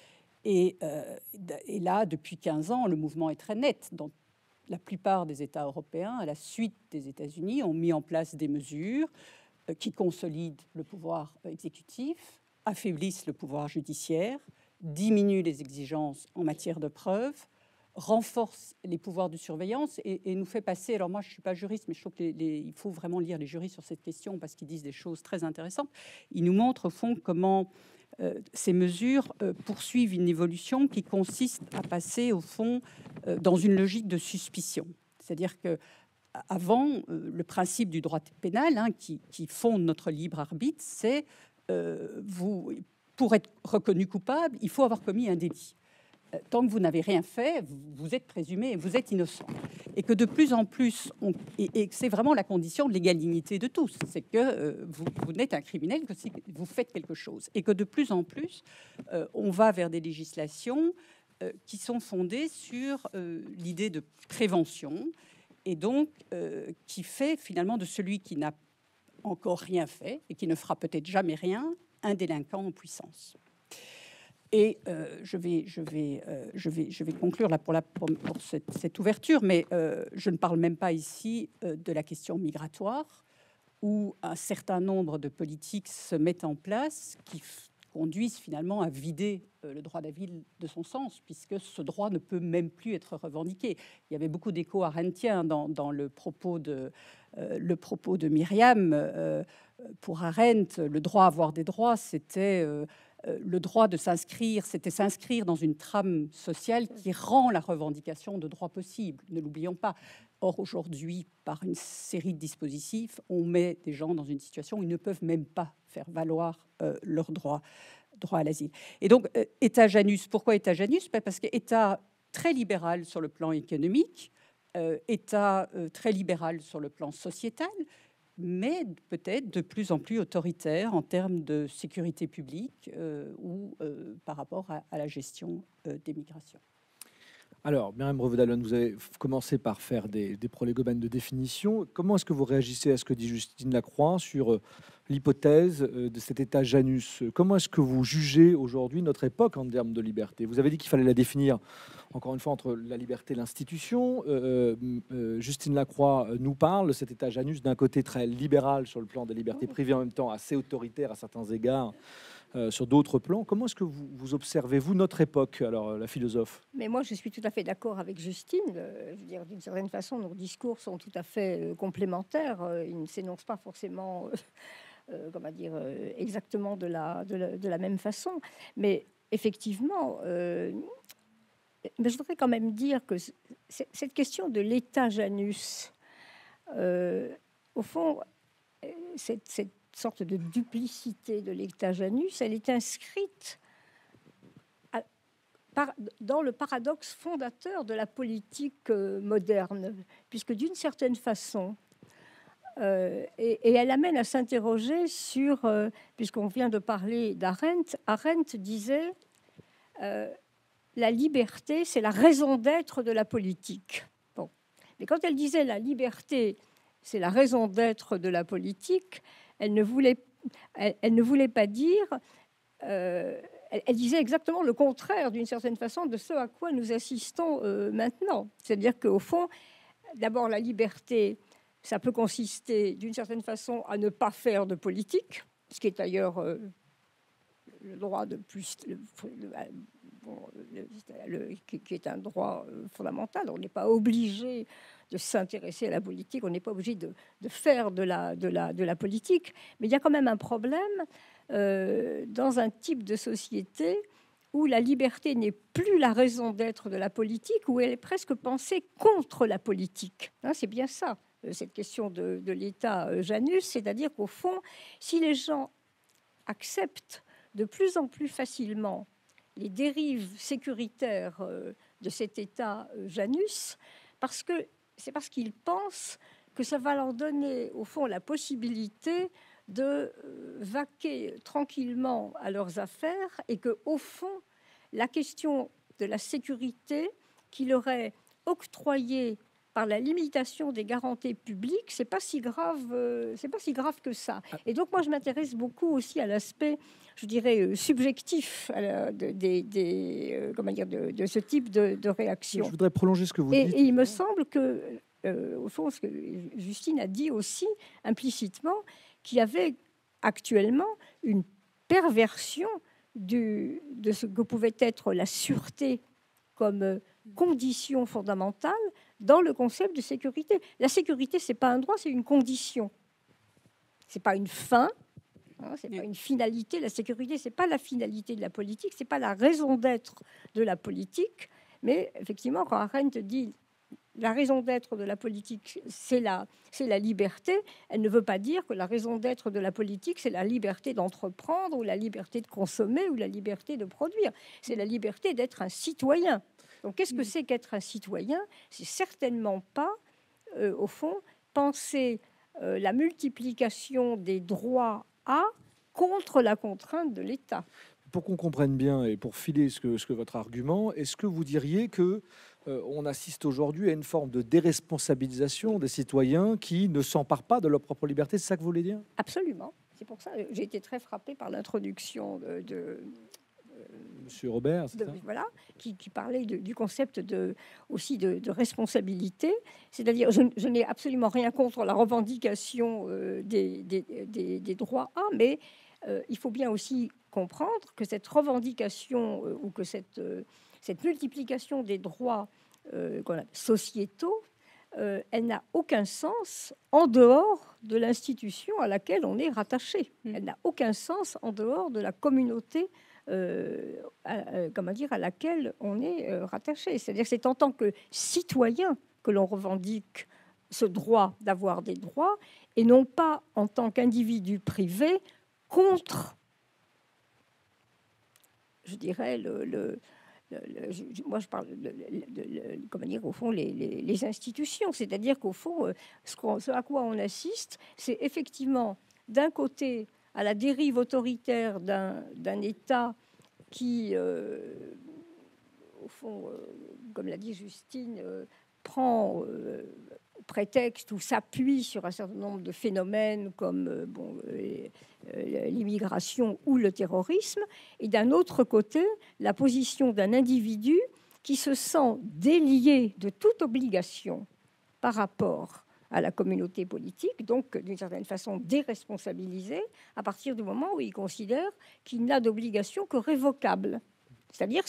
Et, euh, et là, depuis quinze ans, le mouvement est très net. Dans la plupart des États européens, à la suite des États-Unis, ont mis en place des mesures euh, qui consolident le pouvoir exécutif, affaiblissent le pouvoir judiciaire, diminuent les exigences en matière de preuves, renforcent les pouvoirs de surveillance et, et nous fait passer... Alors moi, je ne suis pas juriste, mais je trouve qu'il faut vraiment lire les juristes sur cette question parce qu'ils disent des choses très intéressantes. Ils nous montrent, au fond, comment euh, ces mesures euh, poursuivent une évolution qui consiste à passer, au fond, euh, dans une logique de suspicion. C'est-à-dire que avant, euh, le principe du droit pénal, hein, qui, qui fonde notre libre arbitre, c'est... Euh, vous, pour être reconnu coupable, il faut avoir commis un délit. euh, tant que vous n'avez rien fait, vous, vous êtes présumé, vous êtes innocent. Et que de plus en plus, on, et, et c'est vraiment la condition de l'égalité de tous, c'est que euh, vous, vous n'êtes un criminel que si vous faites quelque chose. Et que de plus en plus, euh, on va vers des législations euh, qui sont fondées sur euh, l'idée de prévention, et donc euh, qui fait finalement de celui qui n'a encore rien fait et qui ne fera peut-être jamais rien, un délinquant en puissance. Et euh, je, vais, je, vais, euh, je, vais, je vais conclure là pour, la, pour, pour cette, cette ouverture, mais euh, je ne parle même pas ici euh, de la question migratoire, où un certain nombre de politiques se mettent en place qui conduisent finalement à vider euh, le droit d'asile de son sens, puisque ce droit ne peut même plus être revendiqué. Il y avait beaucoup d'échos arendtiens dans, dans le, propos de, euh, le propos de Myriam. Euh, pour Arendt, le droit à avoir des droits, c'était euh, le droit de s'inscrire, c'était s'inscrire dans une trame sociale qui rend la revendication de droits possible. Ne l'oublions pas. Or, aujourd'hui, par une série de dispositifs, on met des gens dans une situation où ils ne peuvent même pas faire valoir euh, leur droit, droit à l'asile. Et donc, euh, État Janus, pourquoi État Janus? Parce que État très libéral sur le plan économique, euh, État euh, très libéral sur le plan sociétal, mais peut-être de plus en plus autoritaire en termes de sécurité publique euh, ou euh, par rapport à, à la gestion euh, des migrations. Alors, Myriam Revaud-Dallon, vous avez commencé par faire des, des prolégomènes de définition. Comment est-ce que vous réagissez à ce que dit Justine Lacroix sur euh, l'hypothèse euh, de cet état Janus? Comment est-ce que vous jugez aujourd'hui notre époque en termes de liberté? Vous avez dit qu'il fallait la définir, encore une fois, entre la liberté et l'institution. Euh, euh, Justine Lacroix nous parle de cet état Janus d'un côté très libéral sur le plan des libertés privées, en même temps assez autoritaire à certains égards. Euh, sur d'autres plans. Comment est-ce que vous, vous observez, vous, notre époque, alors la philosophe? Mais moi, je suis tout à fait d'accord avec Justine. Euh, je veux dire, d'une certaine façon, nos discours sont tout à fait euh, complémentaires. Euh, ils ne s'énoncent pas forcément, euh, euh, comment dire, euh, exactement de la, de, la, de la même façon. Mais effectivement, euh, mais je voudrais quand même dire que cette question de l'état Janus, euh, au fond, cette, cette sorte de duplicité de l'état Janus, elle est inscrite à, par, dans le paradoxe fondateur de la politique euh, moderne, puisque d'une certaine façon, euh, et, et elle amène à s'interroger sur, euh, puisqu'on vient de parler d'Arendt, Arendt disait euh, la liberté, c'est la raison d'être de la politique. Bon. Mais quand elle disait la liberté, c'est la raison d'être de la politique, Elle ne, voulait, elle, elle ne voulait pas dire, euh, elle, elle disait exactement le contraire d'une certaine façon de ce à quoi nous assistons euh, maintenant. C'est-à-dire qu'au fond, d'abord la liberté, ça peut consister d'une certaine façon à ne pas faire de politique, ce qui est d'ailleurs euh, le droit de plus, le, le, bon, le, le, qui est un droit fondamental. On n'est pas obligé de s'intéresser à la politique, on n'est pas obligé de, de faire de la, de, la, de la politique, mais il y a quand même un problème euh, dans un type de société où la liberté n'est plus la raison d'être de la politique, où elle est presque pensée contre la politique. Hein, c'est bien ça, cette question de, de l'état Janus, c'est-à-dire qu'au fond, si les gens acceptent de plus en plus facilement les dérives sécuritaires de cet état Janus, parce que c'est parce qu'ils pensent que ça va leur donner, au fond, la possibilité de vaquer tranquillement à leurs affaires et que, au fond, la question de la sécurité qui leur est octroyée par la limitation des garanties publiques, c'est pas si grave, euh, c'est pas si grave que ça. Et donc, moi, je m'intéresse beaucoup aussi à l'aspect, je dirais, subjectif de, de, de, euh, comment dire, de, de ce type de, de réaction. Je voudrais prolonger ce que vous et, dites. Et il me semble que, euh, au fond, ce que Justine a dit aussi implicitement, qu'il y avait actuellement une perversion du, de ce que pouvait être la sûreté comme condition fondamentale dans le concept de sécurité. La sécurité, c'est pas un droit, c'est une condition. C'est pas une fin, hein, c'est pas une finalité. La sécurité, c'est pas la finalité de la politique, c'est pas la raison d'être de la politique. Mais effectivement, quand Arendt dit la raison d'être de la politique, c'est la, c'est la liberté, elle ne veut pas dire que la raison d'être de la politique, c'est la liberté d'entreprendre ou la liberté de consommer ou la liberté de produire. C'est la liberté d'être un citoyen. Donc, qu'est-ce que c'est qu'être un citoyen? C'est certainement pas, euh, au fond, penser euh, la multiplication des droits à contre la contrainte de l'État. Pour qu'on comprenne bien et pour filer ce que, ce que votre argument, est-ce que vous diriez que euh, on assiste aujourd'hui à une forme de déresponsabilisation des citoyens qui ne s'emparent pas de leur propre liberté? C'est ça que vous voulez dire? Absolument. C'est pour ça que j'ai été très frappée par l'introduction de, de Monsieur Robert, c'est de, ça voilà, qui, qui parlait de, du concept de, aussi de, de responsabilité. C'est-à-dire, je, je n'ai absolument rien contre la revendication euh, des, des, des, des droits A, mais euh, il faut bien aussi comprendre que cette revendication euh, ou que cette, euh, cette multiplication des droits euh, sociétaux, euh, elle n'a aucun sens en dehors de l'institution à laquelle on est rattaché. Elle n'a aucun sens en dehors de la communauté Euh, à, comment dire, à laquelle on est euh, rattaché. C'est-à-dire que c'est en tant que citoyen que l'on revendique ce droit d'avoir des droits et non pas en tant qu'individu privé contre, je dirais, le... le Le, le, je, moi, je parle de, de, de, de, comment dire, au fond, les, les, les institutions. C'est-à-dire qu'au fond, euh, ce, ce à quoi on assiste, c'est effectivement, d'un côté, à la dérive autoritaire d'un, d'un État qui, euh, au fond, euh, comme l'a dit Justine, euh, prend euh, prétexte ou s'appuie sur un certain nombre de phénomènes comme euh, bon, euh, euh, l'immigration ou le terrorisme, et d'un autre côté, la position d'un individu qui se sent délié de toute obligation par rapport à la communauté politique, donc d'une certaine façon déresponsabilisé à partir du moment où il considère qu'il n'a d'obligation que révocable. C'est-à-dire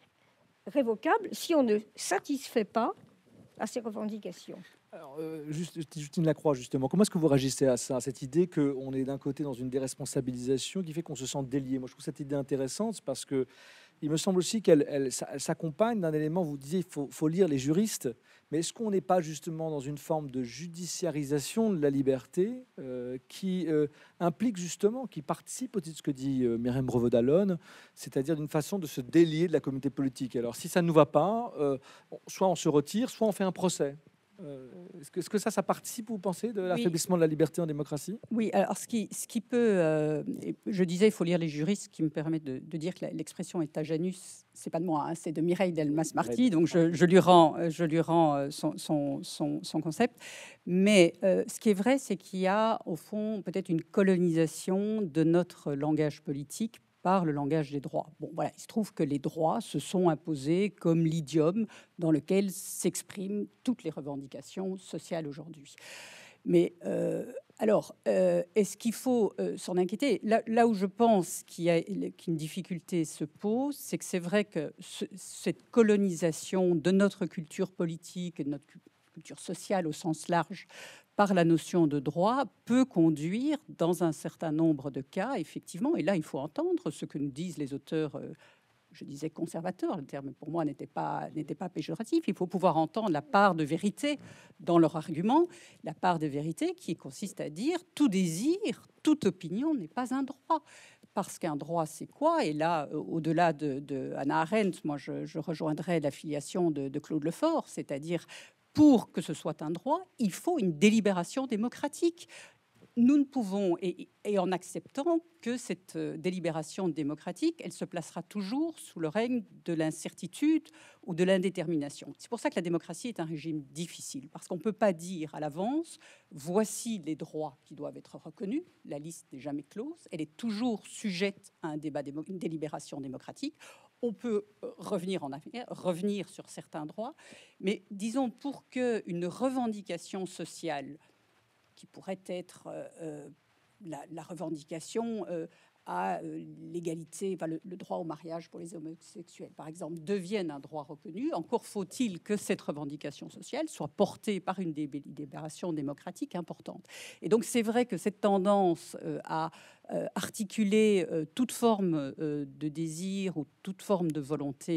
révocable si on ne satisfait pas à ses revendications. Alors, euh, juste, Justine Lacroix, justement, comment est-ce que vous réagissez à ça, à cette idée qu'on est d'un côté dans une déresponsabilisation qui fait qu'on se sent délié? Moi, je trouve cette idée intéressante parce que il me semble aussi qu'elle elle, elle s'accompagne d'un élément, vous disiez, il faut, faut lire les juristes, mais est-ce qu'on n'est pas justement dans une forme de judiciarisation de la liberté euh, qui euh, implique justement, qui participe aussi de ce que dit euh, Myriam Revaud-Dallon, c'est-à-dire d'une façon de se délier de la communauté politique? Alors, si ça ne nous va pas, euh, soit on se retire, soit on fait un procès. Euh, est-ce, que, est-ce que ça, ça participe, vous pensez, de l'affaiblissement oui. de la liberté en démocratie? Oui, alors ce qui, ce qui peut... Euh, je disais, il faut lire les juristes, qui me permettent de, de dire que la, l'expression est à Janus, c'est pas de moi, hein, c'est de Mireille Delmas-Marty, donc je, je lui rends, je lui rends son, son, son, son concept. Mais euh, ce qui est vrai, c'est qu'il y a, au fond, peut-être une colonisation de notre langage politique par le langage des droits. Bon, voilà, il se trouve que les droits se sont imposés comme l'idiome dans lequel s'expriment toutes les revendications sociales aujourd'hui. Mais euh, alors, euh, est-ce qu'il faut euh, s'en inquiéter? là, là où je pense qu'il y a, qu'une difficulté se pose, c'est que c'est vrai que ce, cette colonisation de notre culture politique et de notre culture sociale au sens large par la notion de droit peut conduire dans un certain nombre de cas, effectivement, et là il faut entendre ce que nous disent les auteurs, euh, je disais conservateurs, le terme pour moi n'était pas, n'était pas péjoratif, il faut pouvoir entendre la part de vérité dans leur argument, la part de vérité qui consiste à dire tout désir, toute opinion n'est pas un droit. Parce qu'un droit, c'est quoi? Et là, au-delà de, de Hannah Arendt, moi je, je rejoindrais l'affiliation de, de Claude Lefort, c'est-à-dire pour que ce soit un droit, il faut une délibération démocratique. Nous ne pouvons, et, et en acceptant que cette délibération démocratique, elle se placera toujours sous le règne de l'incertitude ou de l'indétermination. C'est pour ça que la démocratie est un régime difficile, parce qu'on ne peut pas dire à l'avance, voici les droits qui doivent être reconnus, la liste n'est jamais close, elle est toujours sujette à un débat, une délibération démocratique. On peut revenir en arrière, revenir sur certains droits, mais disons pour qu'une revendication sociale qui pourrait être euh, la, la revendication euh, à euh, l'égalité, enfin, le, le droit au mariage pour les homosexuels, par exemple, devienne un droit reconnu, encore faut-il que cette revendication sociale soit portée par une délibération démocratique importante. Et donc c'est vrai que cette tendance euh, à euh, articuler euh, toute forme euh, de désir ou toute forme de volonté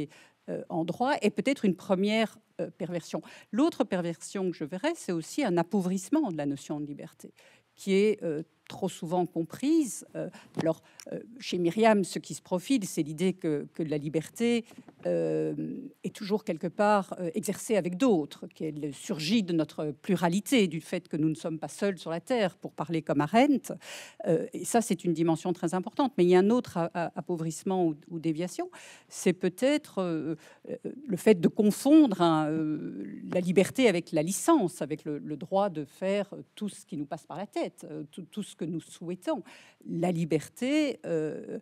euh, en droit est peut-être une première euh, perversion. L'autre perversion que je verrais, c'est aussi un appauvrissement de la notion de liberté, qui est euh, trop souvent comprise. Euh, alors, euh, chez Myriam, ce qui se profile, c'est l'idée que, que la liberté euh, est toujours quelque part euh, exercée avec d'autres, qu'elle surgit de notre pluralité, du fait que nous ne sommes pas seuls sur la Terre, pour parler comme Arendt. Euh, et ça, c'est une dimension très importante. Mais il y a un autre a, a, appauvrissement ou, ou déviation, c'est peut-être euh, le fait de confondre hein, euh, la liberté avec la licence, avec le, le droit de faire tout ce qui nous passe par la tête, euh, tout, tout ce que nous souhaitons. La liberté, euh,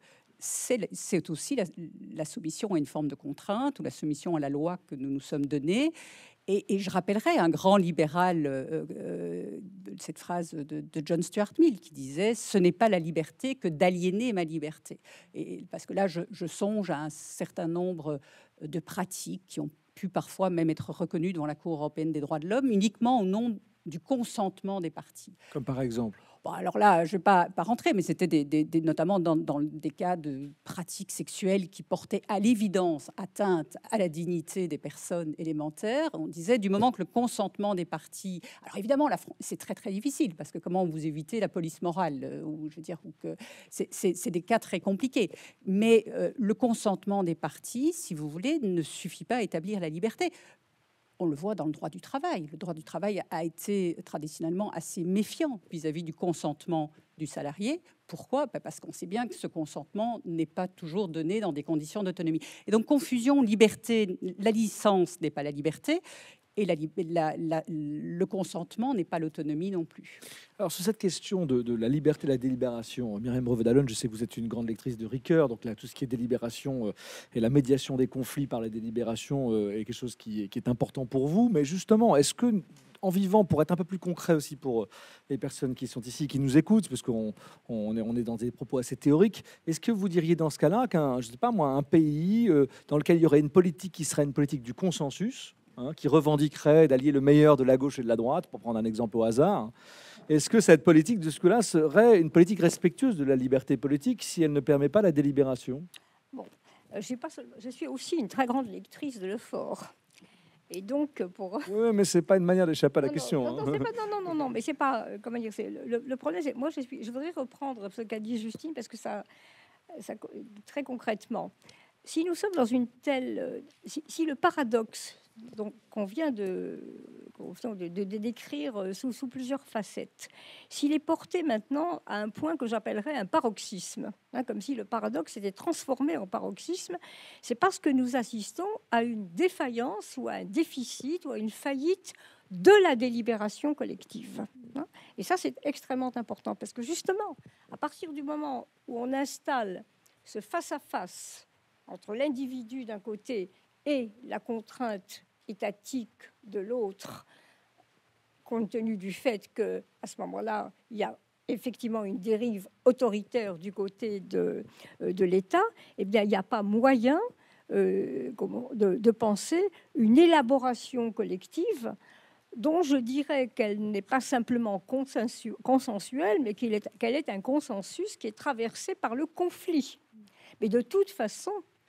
c'est aussi la, la soumission à une forme de contrainte ou la soumission à la loi que nous nous sommes donnée. Et, et je rappellerai un grand libéral, euh, euh, cette phrase de, de John Stuart Mill qui disait « Ce n'est pas la liberté que d'aliéner ma liberté ». Et parce que là, je, je songe à un certain nombre de pratiques qui ont pu parfois même être reconnues devant la Cour européenne des droits de l'homme uniquement au nom du consentement des parties. Comme par exemple? Bon, alors là, je ne vais pas, pas rentrer, mais c'était des, des, des, notamment dans, dans des cas de pratiques sexuelles qui portaient à l'évidence atteinte à la dignité des personnes élémentaires. On disait du moment que le consentement des parties... Alors évidemment, c'est très très difficile, parce que comment vous évitez la police morale euh, ou je veux dire, que c'est des cas très compliqués. Mais euh, le consentement des parties, si vous voulez, ne suffit pas à établir la liberté. On le voit dans le droit du travail. Le droit du travail a été traditionnellement assez méfiant vis-à-vis du consentement du salarié. Pourquoi? Parce qu'on sait bien que ce consentement n'est pas toujours donné dans des conditions d'autonomie. Et donc, confusion, liberté, la licence n'est pas la liberté. Et la, la, la, le consentement n'est pas l'autonomie non plus. Alors, sur cette question de, de la liberté de la délibération, Myriam Revedalen, je sais que vous êtes une grande lectrice de Ricoeur, donc là, tout ce qui est délibération euh, et la médiation des conflits par la délibération euh, est quelque chose qui, qui est important pour vous. Mais justement, est-ce que, en vivant, pour être un peu plus concret aussi pour les personnes qui sont ici, qui nous écoutent, parce qu'on on est, on est dans des propos assez théoriques, est-ce que vous diriez dans ce cas-là qu'un, je sais pas moi, un pays euh, dans lequel il y aurait une politique qui serait une politique du consensus, Hein, qui revendiquerait d'allier le meilleur de la gauche et de la droite, pour prendre un exemple au hasard. Est-ce que cette politique, de ce que là, serait une politique respectueuse de la liberté politique si elle ne permet pas la délibération? Bon, euh, je, pas seulement, je suis aussi une très grande lectrice de Lefort. Et donc, pour... Oui, mais c'est pas une manière d'échapper à la non, question. Non, non, hein. non, pas, non, non, non, non, mais c'est pas... Euh, comment dire, le, le problème, c'est... Moi, je, suis, je voudrais reprendre ce qu'a dit Justine, parce que ça, ça... Très concrètement, si nous sommes dans une telle... Si, si le paradoxe donc qu'on vient de, de, de, de décrire sous, sous plusieurs facettes, s'il est porté maintenant à un point que j'appellerais un paroxysme, hein, comme si le paradoxe était transformé en paroxysme, c'est parce que nous assistons à une défaillance ou à un déficit ou à une faillite de la délibération collective. Hein. Et ça, c'est extrêmement important, parce que justement, à partir du moment où on installe ce face-à-face entre l'individu d'un côté et la contrainte étatique de l'autre, compte tenu du fait que à ce moment-là, il y a effectivement une dérive autoritaire du côté de, de l'État, eh bien, il n'y a pas moyen euh, de, de penser une élaboration collective dont je dirais qu'elle n'est pas simplement consensu, consensuelle, mais qu'elle est, qu'elle est un consensus qui est traversé par le conflit. Mais de toute façon,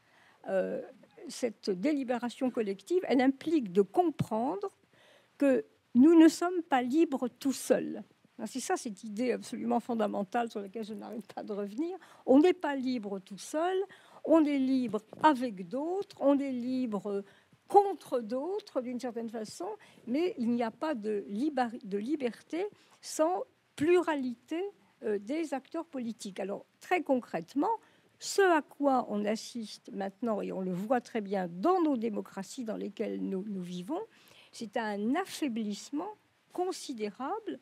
euh, cette délibération collective, elle implique de comprendre que nous ne sommes pas libres tout seuls. C'est ça, cette idée absolument fondamentale sur laquelle je n'arrête pas de revenir. On n'est pas libre tout seul, on est libre avec d'autres, on est libre contre d'autres d'une certaine façon, mais il n'y a pas de, de liberté sans pluralité euh, des acteurs politiques. Alors, très concrètement, ce à quoi on assiste maintenant, et on le voit très bien dans nos démocraties dans lesquelles nous, nous vivons, c'est un affaiblissement considérable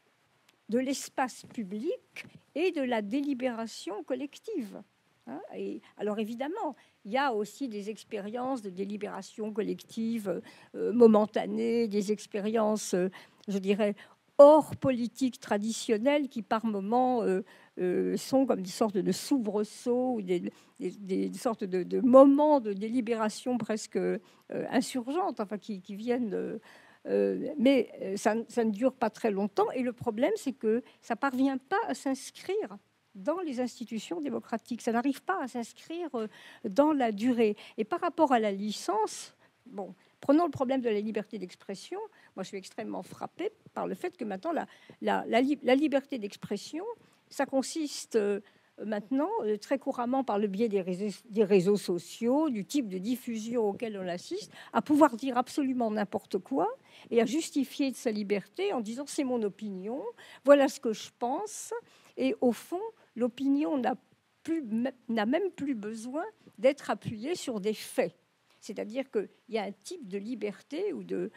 de l'espace public et de la délibération collective. Hein, et alors évidemment, il y a aussi des expériences de délibération collective euh, momentanées, des expériences, euh, je dirais, hors politique traditionnelle qui par moments euh, euh, sont comme des sortes de soubresauts ou des, des, des sortes de, de moments de délibération presque euh, insurgentes, enfin qui, qui viennent... Euh, euh, mais ça, ça ne dure pas très longtemps. Et le problème, c'est que ça ne parvient pas à s'inscrire dans les institutions démocratiques. Ça n'arrive pas à s'inscrire dans la durée. Et par rapport à la licence, bon, prenons le problème de la liberté d'expression. Moi, je suis extrêmement frappée par le fait que maintenant, la, la, la, la liberté d'expression, ça consiste euh, maintenant, euh, très couramment par le biais des réseaux, des réseaux sociaux, du type de diffusion auquel on assiste, à pouvoir dire absolument n'importe quoi et à justifier de sa liberté en disant « c'est mon opinion, voilà ce que je pense ». Et au fond, l'opinion n'a plus, n'a même plus besoin d'être appuyée sur des faits. C'est-à-dire qu'il y a un type de liberté ou de,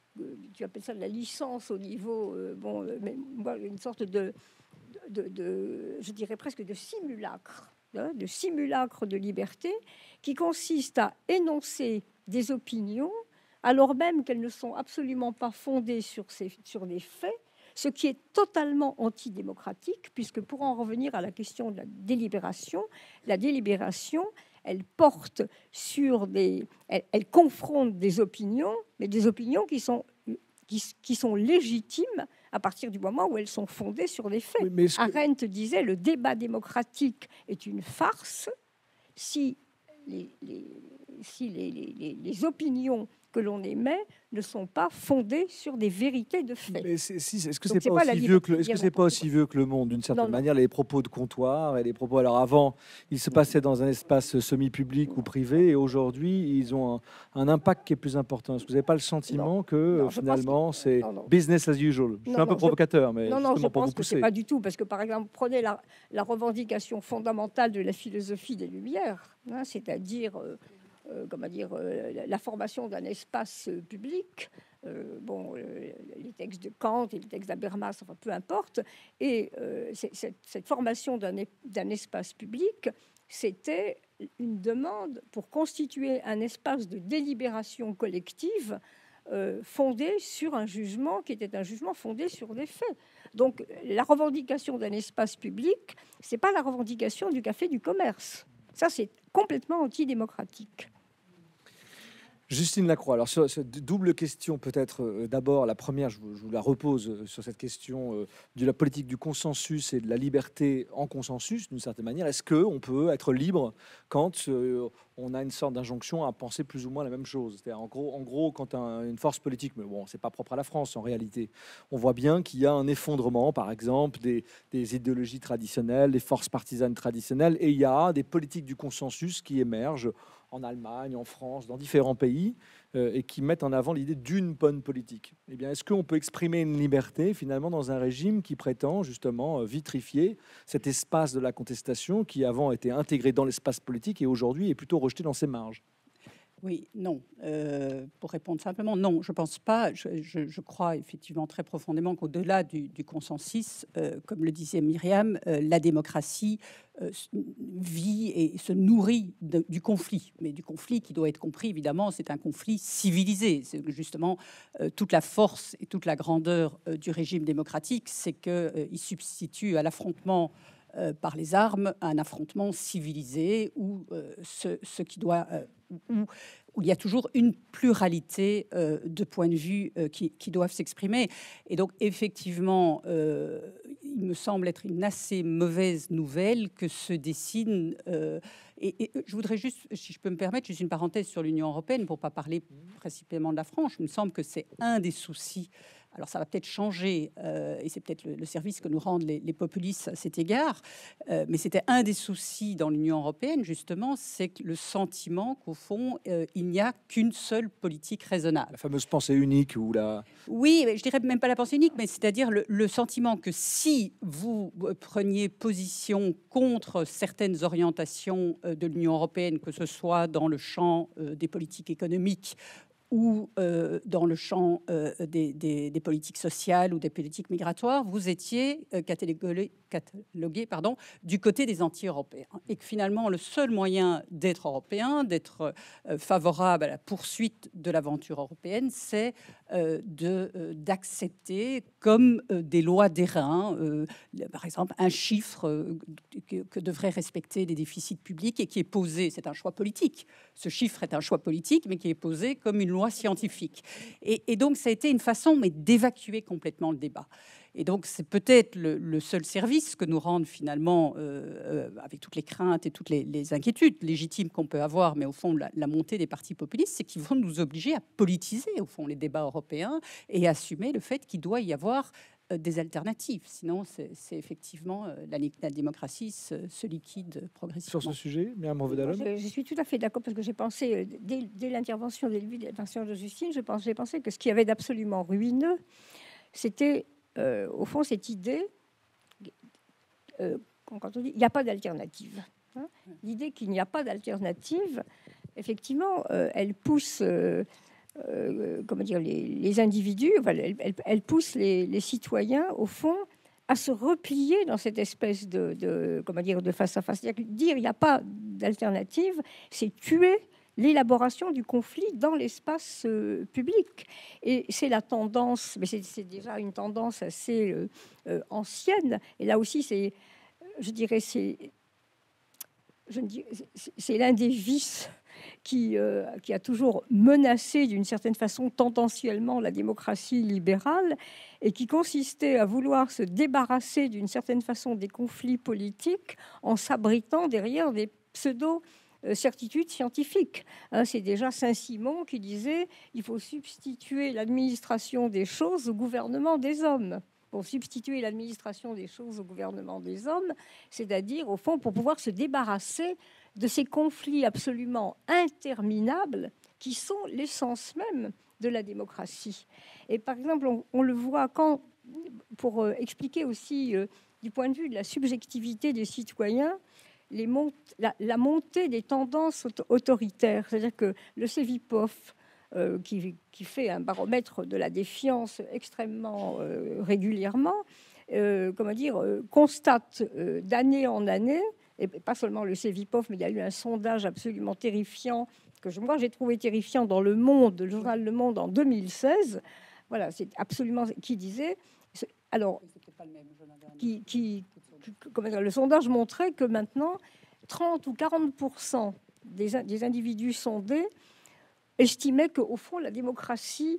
tu appelles ça de la licence au niveau, euh, bon, mais, une sorte de, de, de, je dirais presque de simulacre, hein, de simulacre de liberté qui consiste à énoncer des opinions alors même qu'elles ne sont absolument pas fondées sur, ces, sur des faits, ce qui est totalement antidémocratique, puisque pour en revenir à la question de la délibération, la délibération, elle porte sur des... Elle, elle confronte des opinions, mais des opinions qui sont, qui, qui sont légitimes à partir du moment où elles sont fondées sur des faits. Oui, que... Arendt disait, le débat démocratique est une farce si les, les, si les, les, les opinions que l'on émet ne sont pas fondées sur des vérités de fait. Mais c'est, si, est-ce que c'est pas, pas, vieux que le, est-ce que c'est pas aussi vieux que le monde, d'une certaine non, manière, non. Les propos de comptoir et les propos... Alors avant, ils se passaient dans un espace semi-public ou privé, et aujourd'hui, ils ont un, un impact qui est plus important. Est-ce que vous n'avez pas le sentiment non. que non, finalement, que... c'est non, business as usual? Je suis un peu provocateur, je... mais non, non, je pour pense vous que c'est pas du tout, parce que par exemple, prenez la, la revendication fondamentale de la philosophie des Lumières, hein, c'est-à-dire... Euh, Euh, comment dire, euh, la formation d'un espace euh, public, euh, bon, euh, les textes de Kant et les textes d'Habermas, enfin peu importe, et euh, cette, cette formation d'un, d'un espace public, c'était une demande pour constituer un espace de délibération collective euh, fondé sur un jugement qui était un jugement fondé sur des faits. Donc la revendication d'un espace public, c'est pas la revendication du café du commerce. Ça, c'est complètement antidémocratique. Justine Lacroix, alors sur cette double question, peut-être euh, d'abord, la première, je vous, je vous la repose euh, sur cette question euh, de la politique du consensus et de la liberté en consensus, d'une certaine manière. Est-ce qu'on peut être libre quand euh, on a une sorte d'injonction à penser plus ou moins la même chose? C'est-à-dire, en gros, en gros, quand un, une force politique, mais bon, c'est pas propre à la France en réalité, on voit bien qu'il y a un effondrement, par exemple, des, des idéologies traditionnelles, des forces partisanes traditionnelles, et il y a des politiques du consensus qui émergent en Allemagne, en France, dans différents pays, euh, et qui mettent en avant l'idée d'une bonne politique. Eh bien, est-ce qu'on peut exprimer une liberté, finalement, dans un régime qui prétend, justement, vitrifier cet espace de la contestation qui, avant, était intégré dans l'espace politique et aujourd'hui est plutôt rejeté dans ses marges? Oui, non. Euh, pour répondre simplement, non, je ne pense pas. Je, je, je crois effectivement très profondément qu'au-delà du, du consensus, euh, comme le disait Myriam, euh, la démocratie euh, vit et se nourrit de, du conflit. Mais du conflit qui doit être compris, évidemment, c'est un conflit civilisé. C'est justement euh, toute la force et toute la grandeur euh, du régime démocratique, c'est qu'il euh, substitue à l'affrontement euh, par les armes un affrontement civilisé où euh, ce, ce qui doit... Euh, Où, où il y a toujours une pluralité euh, de points de vue euh, qui, qui doivent s'exprimer. Et donc, effectivement, euh, il me semble être une assez mauvaise nouvelle que se dessine... Euh, et, et je voudrais juste, si je peux me permettre, juste une parenthèse sur l'Union européenne, pour ne pas parler principalement de la France. Il me semble que c'est un des soucis. Alors, ça va peut-être changer, euh, et c'est peut-être le, le service que nous rendent les, les populistes à cet égard, euh, mais c'était un des soucis dans l'Union européenne, justement, c'est le sentiment qu'au fond, euh, il n'y a qu'une seule politique raisonnable. La fameuse pensée unique ou la... Oui, je dirais même pas la pensée unique, mais c'est-à-dire le, le sentiment que si vous preniez position contre certaines orientations de l'Union européenne, que ce soit dans le champ euh, des politiques économiques, ou euh, dans le champ euh, des, des, des politiques sociales ou des politiques migratoires, vous étiez euh, catalogué, catalogué pardon, du côté des anti-européens. Et que finalement, le seul moyen d'être européen, d'être euh, favorable à la poursuite de l'aventure européenne, c'est euh, de, euh, d'accepter comme euh, des lois d'airain, euh, par exemple, un chiffre euh, que, que devraient respecter les déficits publics et qui est posé, c'est un choix politique. Ce chiffre est un choix politique, mais qui est posé comme une loi scientifique. Et, et donc, ça a été une façon mais d'évacuer complètement le débat. Et donc, c'est peut-être le, le seul service que nous rendent finalement, euh, euh, avec toutes les craintes et toutes les, les inquiétudes légitimes qu'on peut avoir, mais au fond, la, la montée des partis populistes, c'est qu'ils vont nous obliger à politiser, au fond, les débats européens et assumer le fait qu'il doit y avoir des alternatives. Sinon, c'est effectivement euh, la, la démocratie se, se liquide progressivement. Sur ce sujet, Myriam Revedalon. je, je suis tout à fait d'accord parce que j'ai pensé, euh, dès, dès l'intervention, dès le début de l'intervention de Justine, j'ai pensé, pensé que ce qui avait d'absolument ruineux, c'était, euh, au fond, cette idée, euh, quand on dit il n'y a pas d'alternative. Hein, l'idée qu'il n'y a pas d'alternative, effectivement, euh, elle pousse... Euh, Euh, comment dire, les, les individus, enfin, elle, elle, elle pousse les, les citoyens, au fond, à se replier dans cette espèce de, de comment dire, de face à face. C'est-à-dire que dire il n'y a pas d'alternative, c'est tuer l'élaboration du conflit dans l'espace euh, public. Et c'est la tendance, mais c'est déjà une tendance assez euh, euh, ancienne. Et là aussi, c'est, je dirais, c'est, je dis, c'est l'un des vices Qui, euh, qui a toujours menacé d'une certaine façon tendanciellement la démocratie libérale et qui consistait à vouloir se débarrasser d'une certaine façon des conflits politiques en s'abritant derrière des pseudo-certitudes scientifiques. Hein, c'est déjà Saint-Simon qui disait il faut substituer l'administration des choses au gouvernement des hommes. Pour substituer l'administration des choses au gouvernement des hommes, c'est-à-dire, au fond, pour pouvoir se débarrasser de ces conflits absolument interminables qui sont l'essence même de la démocratie. Et par exemple, on, on le voit quand, pour euh, expliquer aussi euh, du point de vue de la subjectivité des citoyens, les mont la, la montée des tendances auto autoritaires. C'est-à-dire que le Cevipof, euh, qui, qui fait un baromètre de la défiance extrêmement euh, régulièrement, euh, comment dire, euh, constate euh, d'année en année, et pas seulement le Cevipof, mais il y a eu un sondage absolument terrifiant, que je, moi j'ai trouvé terrifiant dans Le Monde, le journal Le Monde en deux mille seize. Voilà, c'est absolument qui disait. Alors, qui, qui, qui, comment dire, le sondage montrait que maintenant, trente ou quarante pour cent des, des individus sondés estimaient qu'au fond, la démocratie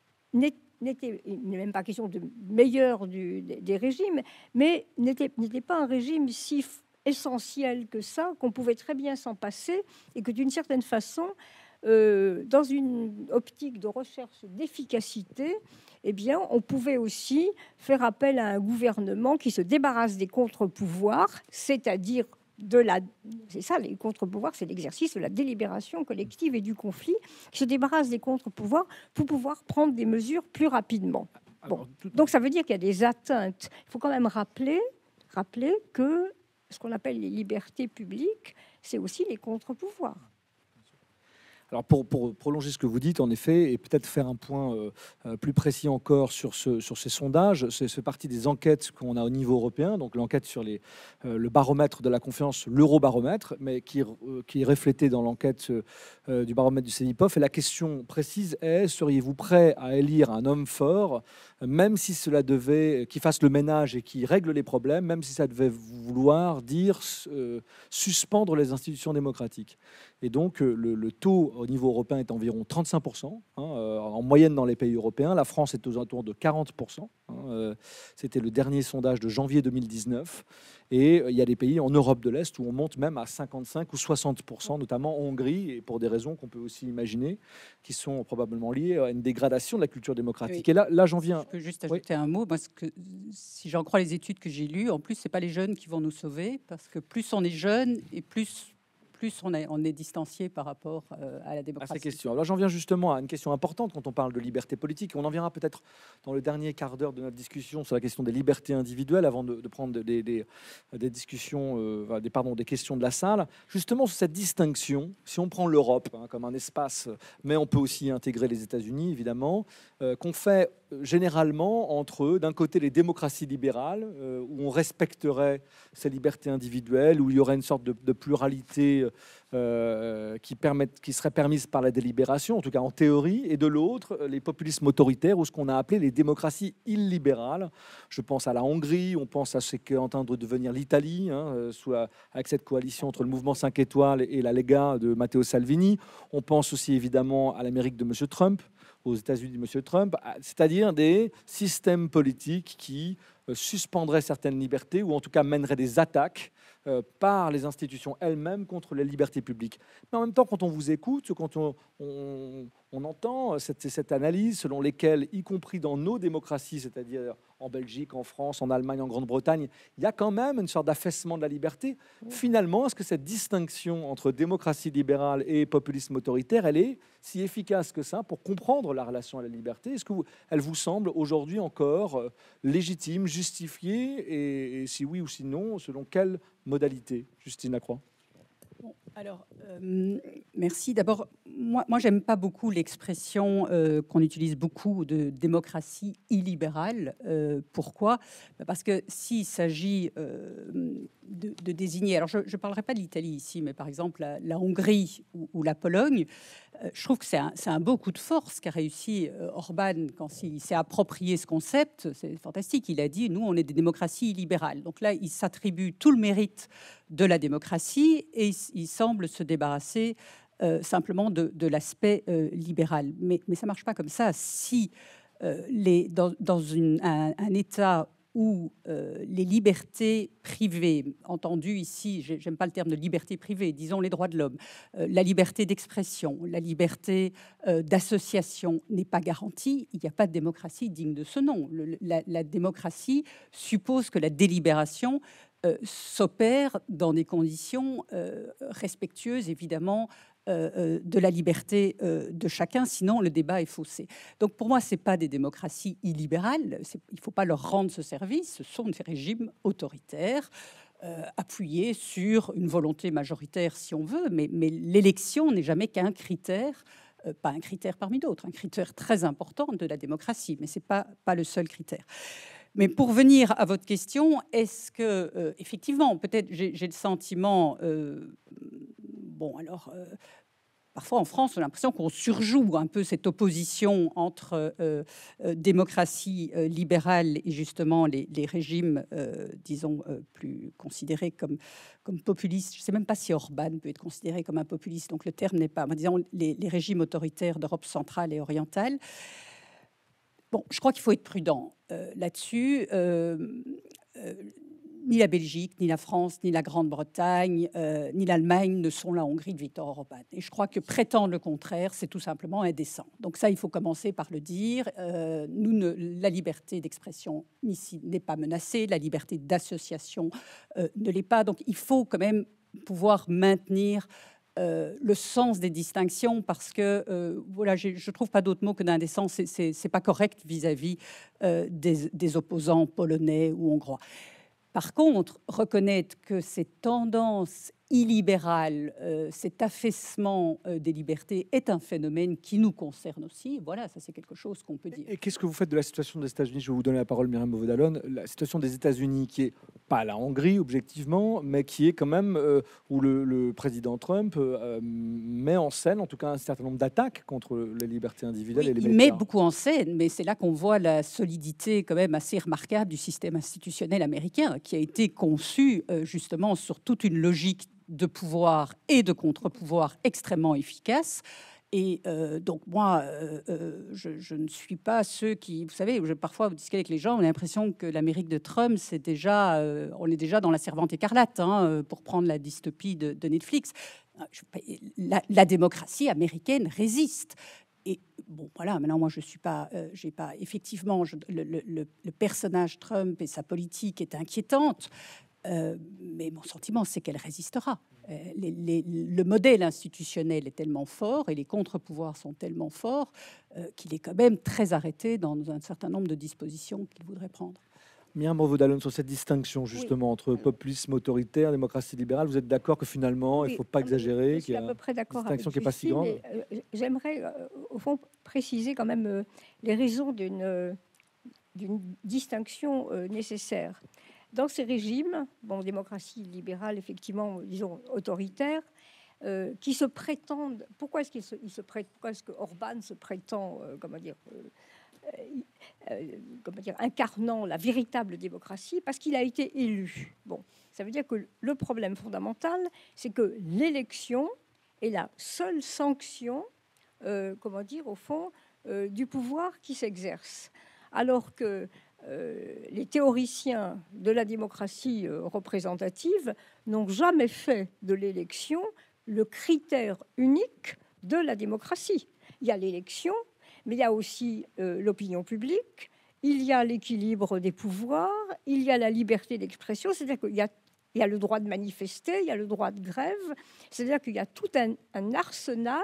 n'était, il n'est même pas question de meilleur du, des, des régimes, mais n'était pas un régime si essentiel que ça, qu'on pouvait très bien s'en passer et que d'une certaine façon, euh, dans une optique de recherche d'efficacité, eh bien, on pouvait aussi faire appel à un gouvernement qui se débarrasse des contre-pouvoirs, c'est-à-dire de la... C'est ça, les contre-pouvoirs, c'est l'exercice de la délibération collective et du conflit, qui se débarrasse des contre-pouvoirs pour pouvoir prendre des mesures plus rapidement. Bon. Donc ça veut dire qu'il y a des atteintes. Il faut quand même rappeler, rappeler que ce qu'on appelle les libertés publiques, c'est aussi les contre-pouvoirs. Alors pour, pour prolonger ce que vous dites, en effet, et peut-être faire un point euh, plus précis encore sur, ce, sur ces sondages, c'est ce parti des enquêtes qu'on a au niveau européen, donc l'enquête sur les, euh, le baromètre de la confiance, l'eurobaromètre, mais qui, euh, qui est reflété dans l'enquête euh, du baromètre du Cevipof. Et la question précise est, seriez-vous prêt à élire un homme fort, même si cela devait, qui fasse le ménage et qui règle les problèmes, même si ça devait vouloir dire euh, suspendre les institutions démocratiques. Et donc le, le taux au niveau européen est environ trente-cinq pour cent, hein, euh, en moyenne dans les pays européens. La France est aux alentours de quarante pour cent. Hein, euh, C'était le dernier sondage de janvier deux mille dix-neuf. Et euh, il y a des pays en Europe de l'Est où on monte même à cinquante-cinq ou soixante pour cent, notamment en Hongrie, et pour des raisons qu'on peut aussi imaginer, qui sont probablement liées à une dégradation de la culture démocratique. Oui. Et là, là j'en viens... Je peux juste ajouter oui. un mot. Parce que si j'en crois les études que j'ai lues, en plus, ce n'est pas les jeunes qui vont nous sauver, parce que plus on est jeune et plus... plus on est, on est distancié par rapport euh, à la démocratie. À ces questions. Alors j'en viens justement à une question importante quand on parle de liberté politique. On en viendra peut-être dans le dernier quart d'heure de notre discussion sur la question des libertés individuelles avant de, de prendre des, des, des discussions, euh, des, pardon, des questions de la salle. Justement sur cette distinction, si on prend l'Europe hein, comme un espace, mais on peut aussi intégrer les États-Unis évidemment, euh, qu'on fait généralement entre d'un côté les démocraties libérales euh, où on respecterait ces libertés individuelles, où il y aurait une sorte de, de pluralité euh, qui, permettent, qui serait permise par la délibération, en tout cas en théorie, et de l'autre les populismes autoritaires ou ce qu'on a appelé les démocraties illibérales. Je pense à la Hongrie, on pense à ce qu'est en train de devenir l'Italie, hein, soit avec cette coalition entre le mouvement cinq étoiles et la Lega de Matteo Salvini. On pense aussi évidemment à l'Amérique de M. Trump. aux États-Unis de M. Trump, c'est-à-dire des systèmes politiques qui euh, suspendraient certaines libertés ou en tout cas mèneraient des attaques euh, par les institutions elles-mêmes contre les libertés publiques. Mais en même temps, quand on vous écoute, quand on, on, on entend cette, cette analyse selon lesquelles, y compris dans nos démocraties, c'est-à-dire en Belgique, en France, en Allemagne, en Grande-Bretagne, il y a quand même une sorte d'affaissement de la liberté. Finalement, est-ce que cette distinction entre démocratie libérale et populisme autoritaire, elle est si efficace que ça pour comprendre la relation à la liberté? Est-ce qu'elle vous semble aujourd'hui encore euh, légitime, justifiée, et, et si oui ou si non, selon quelle modalité? Justine Lacroix. Bon, alors, euh, merci. D'abord, moi, moi j'aime pas beaucoup l'expression euh, qu'on utilise beaucoup de démocratie illibérale. Euh, pourquoi? Parce que s'il s'agit euh, de, de désigner, alors je ne parlerai pas de l'Italie ici, mais par exemple la, la Hongrie ou, ou la Pologne, euh, je trouve que c'est un, un beau coup de force qu'a réussi euh, Orban quand il s'est approprié ce concept. C'est fantastique. Il a dit, nous, on est des démocraties illibérales. Donc là, il s'attribue tout le mérite de la démocratie et il, il semble se débarrasser euh, simplement de, de l'aspect euh, libéral. Mais, mais ça ne marche pas comme ça. Si euh, les, dans, dans une, un, un État où euh, les libertés privées, entendues ici, j'aime pas le terme de liberté privée, disons les droits de l'homme, euh, la liberté d'expression, la liberté euh, d'association n'est pas garantie, il n'y a pas de démocratie digne de ce nom. Le, la, la démocratie suppose que la délibération euh, s'opère dans des conditions euh, respectueuses, évidemment, Euh, de la liberté euh, de chacun, sinon le débat est faussé. Donc pour moi, ce n'est pas des démocraties illibérales, il ne faut pas leur rendre ce service, ce sont des régimes autoritaires, euh, appuyés sur une volonté majoritaire si on veut, mais, mais l'élection n'est jamais qu'un critère, euh, pas un critère parmi d'autres, un critère très important de la démocratie, mais ce n'est pas, pas le seul critère. Mais pour venir à votre question, est-ce que, euh, effectivement, peut-être j'ai le sentiment... Euh, bon, alors... Euh, Parfois, en France, on a l'impression qu'on surjoue un peu cette opposition entre euh, euh, démocratie euh, libérale et justement les, les régimes, euh, disons, euh, plus considérés comme, comme populistes. Je ne sais même pas si Orban peut être considéré comme un populiste, donc le terme n'est pas... Disons, les, les régimes autoritaires d'Europe centrale et orientale. Bon, je crois qu'il faut être prudent euh, là-dessus. Euh, euh, Ni la Belgique, ni la France, ni la Grande-Bretagne, euh, ni l'Allemagne ne sont la Hongrie de Viktor Orban. Et je crois que prétendre le contraire, c'est tout simplement indécent. Donc ça, il faut commencer par le dire. Euh, nous, ne, la liberté d'expression ici n'est pas menacée, la liberté d'association euh, ne l'est pas. Donc il faut quand même pouvoir maintenir Euh, le sens des distinctions, parce que euh, voilà, je ne trouve pas d'autre mot que d'indécent. C'est pas correct vis-à-vis euh, des, des opposants polonais ou hongrois. Par contre, reconnaître que ces tendances illibérales, euh, cet affaissement euh, des libertés est un phénomène qui nous concerne aussi. Voilà, ça c'est quelque chose qu'on peut dire. Et qu'est-ce que vous faites de la situation des États-Unis? Je vais vous donner la parole, Myriam Beauvau-Dallon. La situation des États-Unis qui est pas la Hongrie objectivement, mais qui est quand même euh, où le, le président Trump euh, met en scène, en tout cas, un certain nombre d'attaques contre les libertés individuelles. Oui, et les il met beaucoup en scène, mais c'est là qu'on voit la solidité quand même assez remarquable du système institutionnel américain, qui a été conçu euh, justement sur toute une logique de pouvoir et de contre-pouvoir extrêmement efficace. Et euh, donc moi, euh, euh, je, je ne suis pas ceux qui, vous savez, je, parfois vous discutez avec les gens, on a l'impression que l'Amérique de Trump, c'est déjà, euh, on est déjà dans la Servante écarlate, hein, pour prendre la dystopie de, de Netflix. Je, la, la démocratie américaine résiste. Et bon, voilà, maintenant, moi, je suis pas, euh, j'ai pas, effectivement, je, le, le, le personnage Trump et sa politique est inquiétante. Euh, mais mon sentiment, c'est qu'elle résistera. Euh, les, les, le modèle institutionnel est tellement fort et les contre-pouvoirs sont tellement forts euh, qu'il est quand même très arrêté dans un certain nombre de dispositions qu'il voudrait prendre. Myriam Beauvau-Dallon, sur cette distinction justement oui. entre populisme autoritaire, démocratie libérale, vous êtes d'accord que finalement, oui, il ne faut pas exagérer, qu'il y a à peu près d'accord une distinction avec qui n'est pas si grande? euh, J'aimerais, euh, au fond, préciser quand même euh, les raisons d'une euh, d'une distinction euh, nécessaire. Dans ces régimes, bon, démocratie libérale, effectivement, disons autoritaire, euh, qui se prétendent. Pourquoi est-ce qu'ils se, ils se prétendent Pourquoi est-ce que Orban se prétend, euh, comment dire, euh, euh, comment dire, incarnant la véritable démocratie? Parce qu'il a été élu. Bon, ça veut dire que le problème fondamental, c'est que l'élection est la seule sanction, euh, comment dire, au fond, euh, du pouvoir qui s'exerce. Alors que euh, les théoriciens de la démocratie euh, représentative n'ont jamais fait de l'élection le critère unique de la démocratie. Il y a l'élection, mais il y a aussi euh, l'opinion publique, il y a l'équilibre des pouvoirs, il y a la liberté d'expression, c'est-à-dire qu'il y a, il y a le droit de manifester, il y a le droit de grève, c'est-à-dire qu'il y a tout un, un arsenal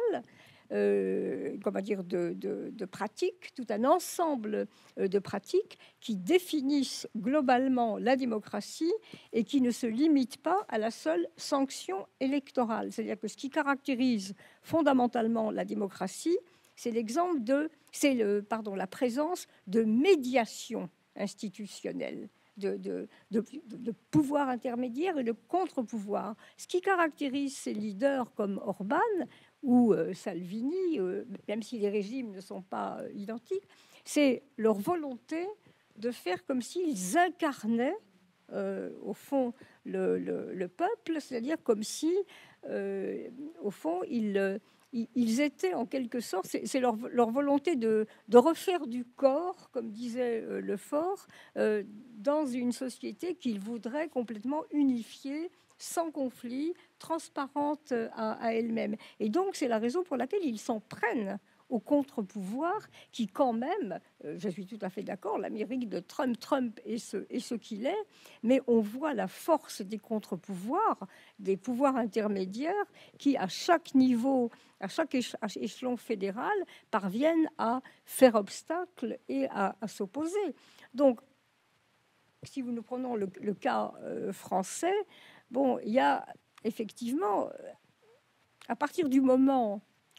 euh, comment dire, de, de, de pratiques, tout un ensemble de pratiques qui définissent globalement la démocratie et qui ne se limitent pas à la seule sanction électorale. C'est-à-dire que ce qui caractérise fondamentalement la démocratie, c'est l'exemple de, c'est le, pardon, la présence de médiation institutionnelle, de, de, de, de pouvoir intermédiaire et de contre-pouvoir. Ce qui caractérise ces leaders comme Orban ou euh, Salvini, euh, même si les régimes ne sont pas euh, identiques, c'est leur volonté de faire comme s'ils incarnaient, euh, au fond, le, le, le peuple, c'est-à-dire comme si, euh, au fond, ils... ils étaient en quelque sorte, c'est leur, leur volonté de, de refaire du corps, comme disait euh, Lefort, euh, dans une société qu'ils voudraient complètement unifiée, sans conflit, transparente à, à elle-même. Et donc, c'est la raison pour laquelle ils s'en prennent au contre-pouvoir, qui quand même, euh, je suis tout à fait d'accord, l'Amérique de Trump, Trump est ce, est ce qu'il est, mais on voit la force des contre-pouvoirs, des pouvoirs intermédiaires, qui à chaque niveau, à chaque échelon fédéral, parviennent à faire obstacle et à, à s'opposer. Donc, si nous prenons le, le cas euh, français, bon, il y a effectivement, à partir du moment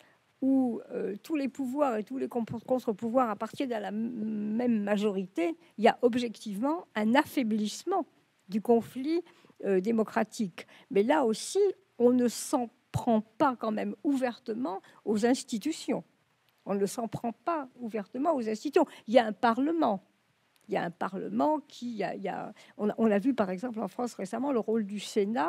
où euh, tous les pouvoirs et tous les contre-pouvoirs appartiennent à la même majorité, il y a objectivement un affaiblissement du conflit euh, démocratique. Mais là aussi, on ne s'en prend pas quand même ouvertement aux institutions. On ne s'en prend pas ouvertement aux institutions. Il y a un Parlement. Il y a un Parlement qui... Il y a, il y a, on, a, on a vu par exemple en France récemment le rôle du Sénat,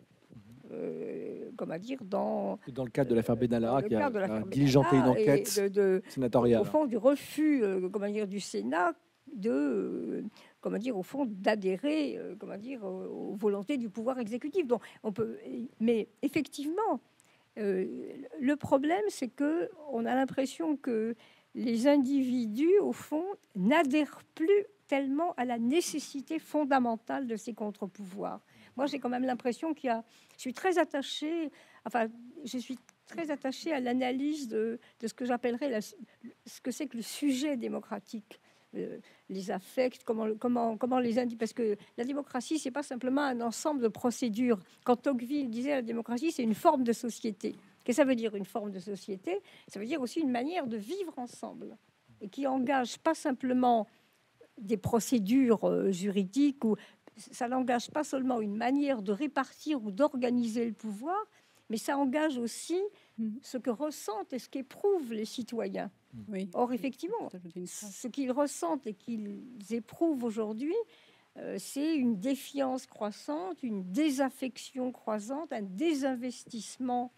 Euh, comment dire, dans, dans le cadre de l'affaire Benalla, qui a, a diligenté une Benalla enquête de, de, sénatoriale. Au fond, du refus euh, comment dire, du Sénat de, euh, comment dire, au fond, d'adhérer euh, comment dire, aux, aux volontés du pouvoir exécutif. Donc, on peut, mais effectivement, euh, le problème, c'est que on a l'impression que les individus, au fond, n'adhèrent plus tellement à la nécessité fondamentale de ces contre-pouvoirs. Moi, j'ai quand même l'impression qu'il y a... Je suis très attachée, enfin, je suis très attachée à l'analyse de, de ce que j'appellerais la, ce que c'est que le sujet démocratique, euh, les affects, comment, comment, comment les individus... Parce que la démocratie, c'est pas simplement un ensemble de procédures. Quand Tocqueville disait la démocratie, c'est une forme de société. Qu'est-ce que ça veut dire, une forme de société? Ça veut dire aussi une manière de vivre ensemble et qui engage pas simplement des procédures euh, juridiques ou ça n'engage pas seulement une manière de répartir ou d'organiser le pouvoir, mais ça engage aussi ce que ressentent et ce qu'éprouvent les citoyens. Oui. Or, effectivement, ce qu'ils ressentent et qu'ils éprouvent aujourd'hui, euh, c'est une défiance croissante, une désaffection croissante, un désinvestissement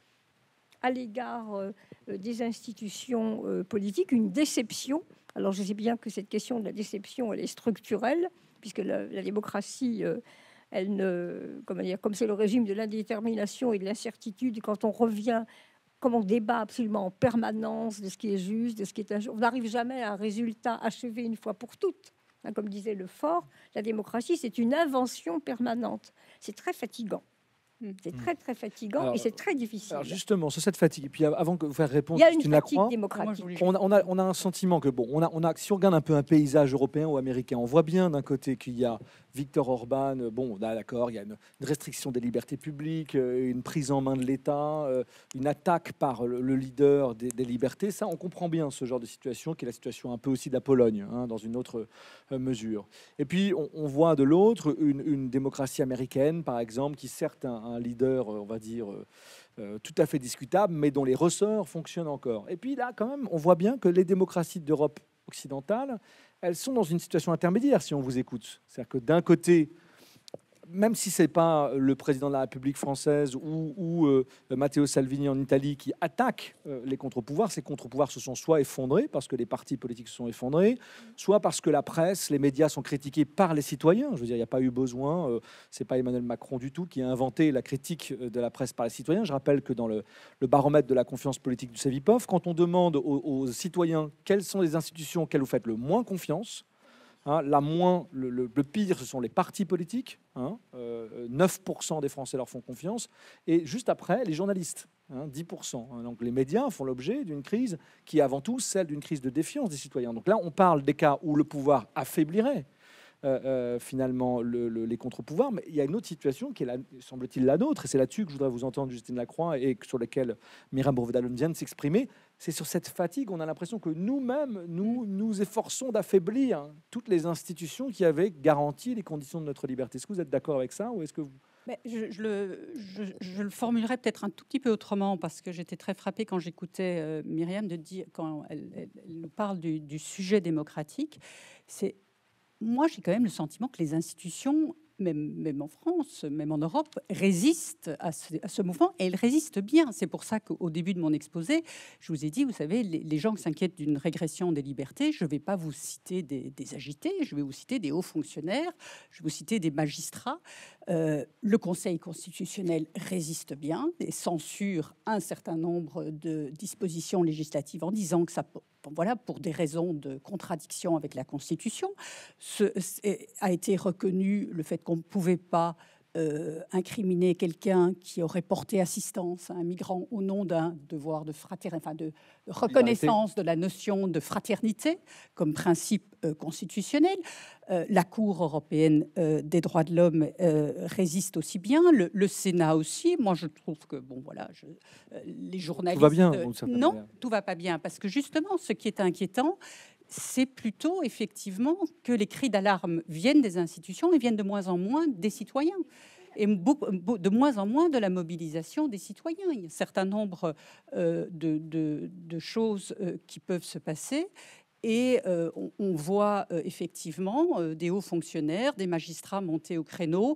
à l'égard euh, des institutions euh, politiques, une déception. Alors, je sais bien que cette question de la déception, elle est structurelle, puisque la, la démocratie, euh, elle ne, comment dire, comme c'est le régime de l'indétermination et de l'incertitude, quand on revient, comme on débat absolument en permanence de ce qui est juste, de ce qui est injuste, on n'arrive jamais à un résultat achevé une fois pour toutes. Hein, comme disait Lefort, la démocratie, c'est une invention permanente. C'est très fatigant. C'est très, très fatigant. Alors, et c'est très difficile. Alors justement, sur cette fatigue, et puis avant que vous faire répondre, il y a une Christine fatigue Lacroix, démocratique. On a, on, a, on a un sentiment que, bon, on a, on a, si on regarde un peu un paysage européen ou américain, on voit bien d'un côté qu'il y a Viktor Orban, bon, d'accord, il y a une, une restriction des libertés publiques, une prise en main de l'État, une attaque par le, le leader des, des libertés. Ça, on comprend bien ce genre de situation, qui est la situation un peu aussi de la Pologne, hein, dans une autre euh, mesure. Et puis, on, on voit de l'autre une, une démocratie américaine, par exemple, qui certes un, un leader, on va dire, euh, tout à fait discutable, mais dont les ressorts fonctionnent encore. Et puis là, quand même, on voit bien que les démocraties d'Europe occidentale, elles sont dans une situation intermédiaire, si on vous écoute. C'est-à-dire que d'un côté, même si ce n'est pas le président de la République française ou, ou euh, Matteo Salvini en Italie qui attaque euh, les contre-pouvoirs, ces contre-pouvoirs se sont soit effondrés parce que les partis politiques se sont effondrés, soit parce que la presse, les médias sont critiqués par les citoyens. Je veux dire, il n'y a pas eu besoin, euh, ce n'est pas Emmanuel Macron du tout qui a inventé la critique de la presse par les citoyens. Je rappelle que dans le, le baromètre de la confiance politique du Cevipof, quand on demande aux, aux citoyens quelles sont les institutions auxquelles vous faites le moins confiance, Hein, la moins, le, le, le pire, ce sont les partis politiques. Hein, euh, neuf pour cent des Français leur font confiance. Et juste après, les journalistes, hein, dix pour cent. Hein, donc les médias font l'objet d'une crise qui est avant tout celle d'une crise de défiance des citoyens. Donc là, on parle des cas où le pouvoir affaiblirait euh, euh, finalement le, le, les contre-pouvoirs. Mais il y a une autre situation qui est, la, semble-t-il, la nôtre. Et c'est là-dessus que je voudrais vous entendre, Justine Lacroix, et sur laquelle Myriam Bourvedal vient de s'exprimer. C'est sur cette fatigue, on a l'impression que nous-mêmes, nous nous efforçons d'affaiblir toutes les institutions qui avaient garanti les conditions de notre liberté. Est-ce que vous êtes d'accord avec ça ou est-ce que vous... Mais je, je, le, je, je le formulerai peut-être un tout petit peu autrement parce que j'étais très frappée quand j'écoutais euh, Myriam de dire, quand elle, elle, elle nous parle du, du sujet démocratique. C'est, moi, j'ai quand même le sentiment que les institutions, Même, même en France, même en Europe, résistent à ce, à ce mouvement et elles résistent bien. C'est pour ça qu'au début de mon exposé, je vous ai dit, vous savez, les, les gens qui s'inquiètent d'une régression des libertés, je ne vais pas vous citer des, des agités, je vais vous citer des hauts fonctionnaires, je vais vous citer des magistrats. Euh, le Conseil constitutionnel résiste bien et censure un certain nombre de dispositions législatives en disant que ça peut, voilà, pour des raisons de contradiction avec la Constitution, ce, a été reconnu le fait qu'on ne pouvait pas euh, incriminer quelqu'un qui aurait porté assistance à un migrant au nom d'un devoir de fraternité, enfin de, de reconnaissance de la notion de fraternité comme principe euh, constitutionnel. Euh, la Cour européenne euh, des droits de l'homme euh, résiste aussi bien, le, le Sénat aussi. Moi, je trouve que bon, voilà, je, euh, les journalistes. Tout va bien. Euh, non, bien. Tout va pas bien parce que justement, ce qui est inquiétant, c'est plutôt effectivement que les cris d'alarme viennent des institutions et viennent de moins en moins des citoyens. Et beaucoup, de moins en moins de la mobilisation des citoyens. Il y a un certain nombre euh, de, de, de choses euh, qui peuvent se passer. Et euh, on, on voit euh, effectivement euh, des hauts fonctionnaires, des magistrats monter au créneau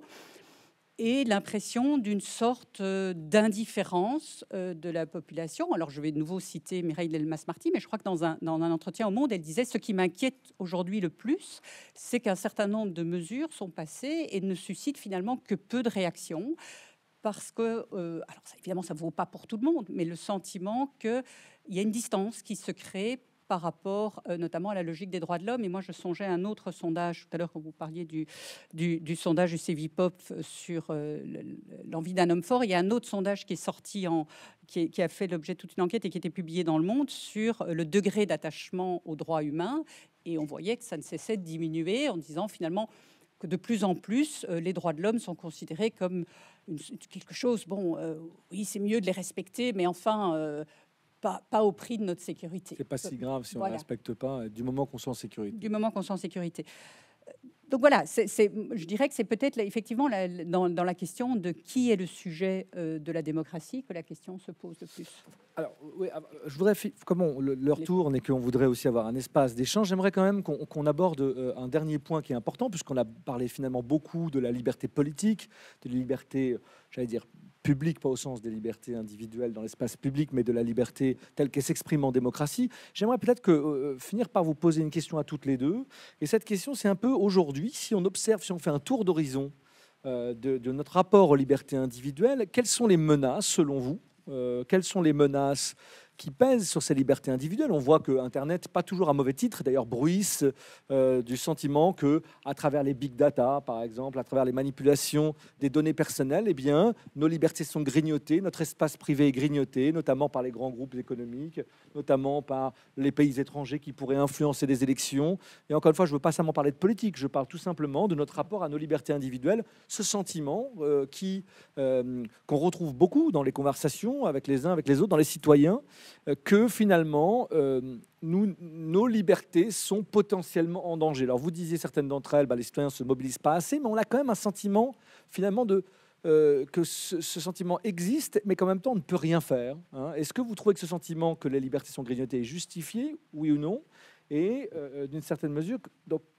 et l'impression d'une sorte d'indifférence de la population. Alors, je vais de nouveau citer Mireille Delmas-Marty, mais je crois que dans un, dans un entretien au Monde, elle disait « Ce qui m'inquiète aujourd'hui le plus, c'est qu'un certain nombre de mesures sont passées et ne suscitent finalement que peu de réactions. » Parce que, euh, alors ça, évidemment, ça ne vaut pas pour tout le monde, mais le sentiment qu'il y a une distance qui se crée par rapport euh, notamment à la logique des droits de l'homme. Et moi, je songeais à un autre sondage, tout à l'heure, quand vous parliez du, du, du sondage du Cevipof sur euh, l'envie d'un homme fort. Il y a un autre sondage qui est sorti, en, qui, est, qui a fait l'objet de toute une enquête et qui était publié dans Le Monde sur le degré d'attachement aux droits humains. Et on voyait que ça ne cessait de diminuer en disant finalement que de plus en plus, euh, les droits de l'homme sont considérés comme une, quelque chose, bon, euh, oui, c'est mieux de les respecter, mais enfin... Euh, Pas, pas au prix de notre sécurité. C'est pas si grave si on ne voilà. respecte pas, du moment qu'on soit en sécurité. Du moment qu'on soit en sécurité. Donc voilà, c'est, c'est, je dirais que c'est peut-être effectivement la, dans, dans la question de qui est le sujet euh, de la démocratie que la question se pose le plus. Alors, oui, je voudrais, comme on, l'heure tourne et qu'on voudrait aussi avoir un espace d'échange, j'aimerais quand même qu'on, qu'on aborde euh, un dernier point qui est important, puisqu'on a parlé finalement beaucoup de la liberté politique, de la liberté, j'allais dire, publique, pas au sens des libertés individuelles dans l'espace public, mais de la liberté telle qu'elle s'exprime en démocratie. J'aimerais peut-être que, euh, finir par vous poser une question à toutes les deux. Et cette question, c'est un peu aujourd'hui, si on observe, si on fait un tour d'horizon euh, de, de notre rapport aux libertés individuelles, quelles sont les menaces, selon vous euh, Quelles sont les menaces qui pèsent sur ces libertés individuelles? On voit que Internet, pas toujours à mauvais titre, d'ailleurs, bruisse euh, du sentiment que, à travers les big data, par exemple, à travers les manipulations des données personnelles, eh bien, nos libertés sont grignotées, notre espace privé est grignoté, notamment par les grands groupes économiques, notamment par les pays étrangers qui pourraient influencer des élections. Et encore une fois, je ne veux pas seulement parler de politique, je parle tout simplement de notre rapport à nos libertés individuelles, ce sentiment euh, qui, euh, qu'on retrouve beaucoup dans les conversations avec les uns, avec les autres, dans les citoyens, que finalement, euh, nous, nos libertés sont potentiellement en danger. Alors vous disiez certaines d'entre elles, bah, les citoyens ne se mobilisent pas assez, mais on a quand même un sentiment finalement de, euh, que ce, ce sentiment existe, mais qu'en même temps on ne peut rien faire. Hein. Est-ce que vous trouvez que ce sentiment que les libertés sont grignotées est justifié, oui ou non? Et euh, d'une certaine mesure, donc,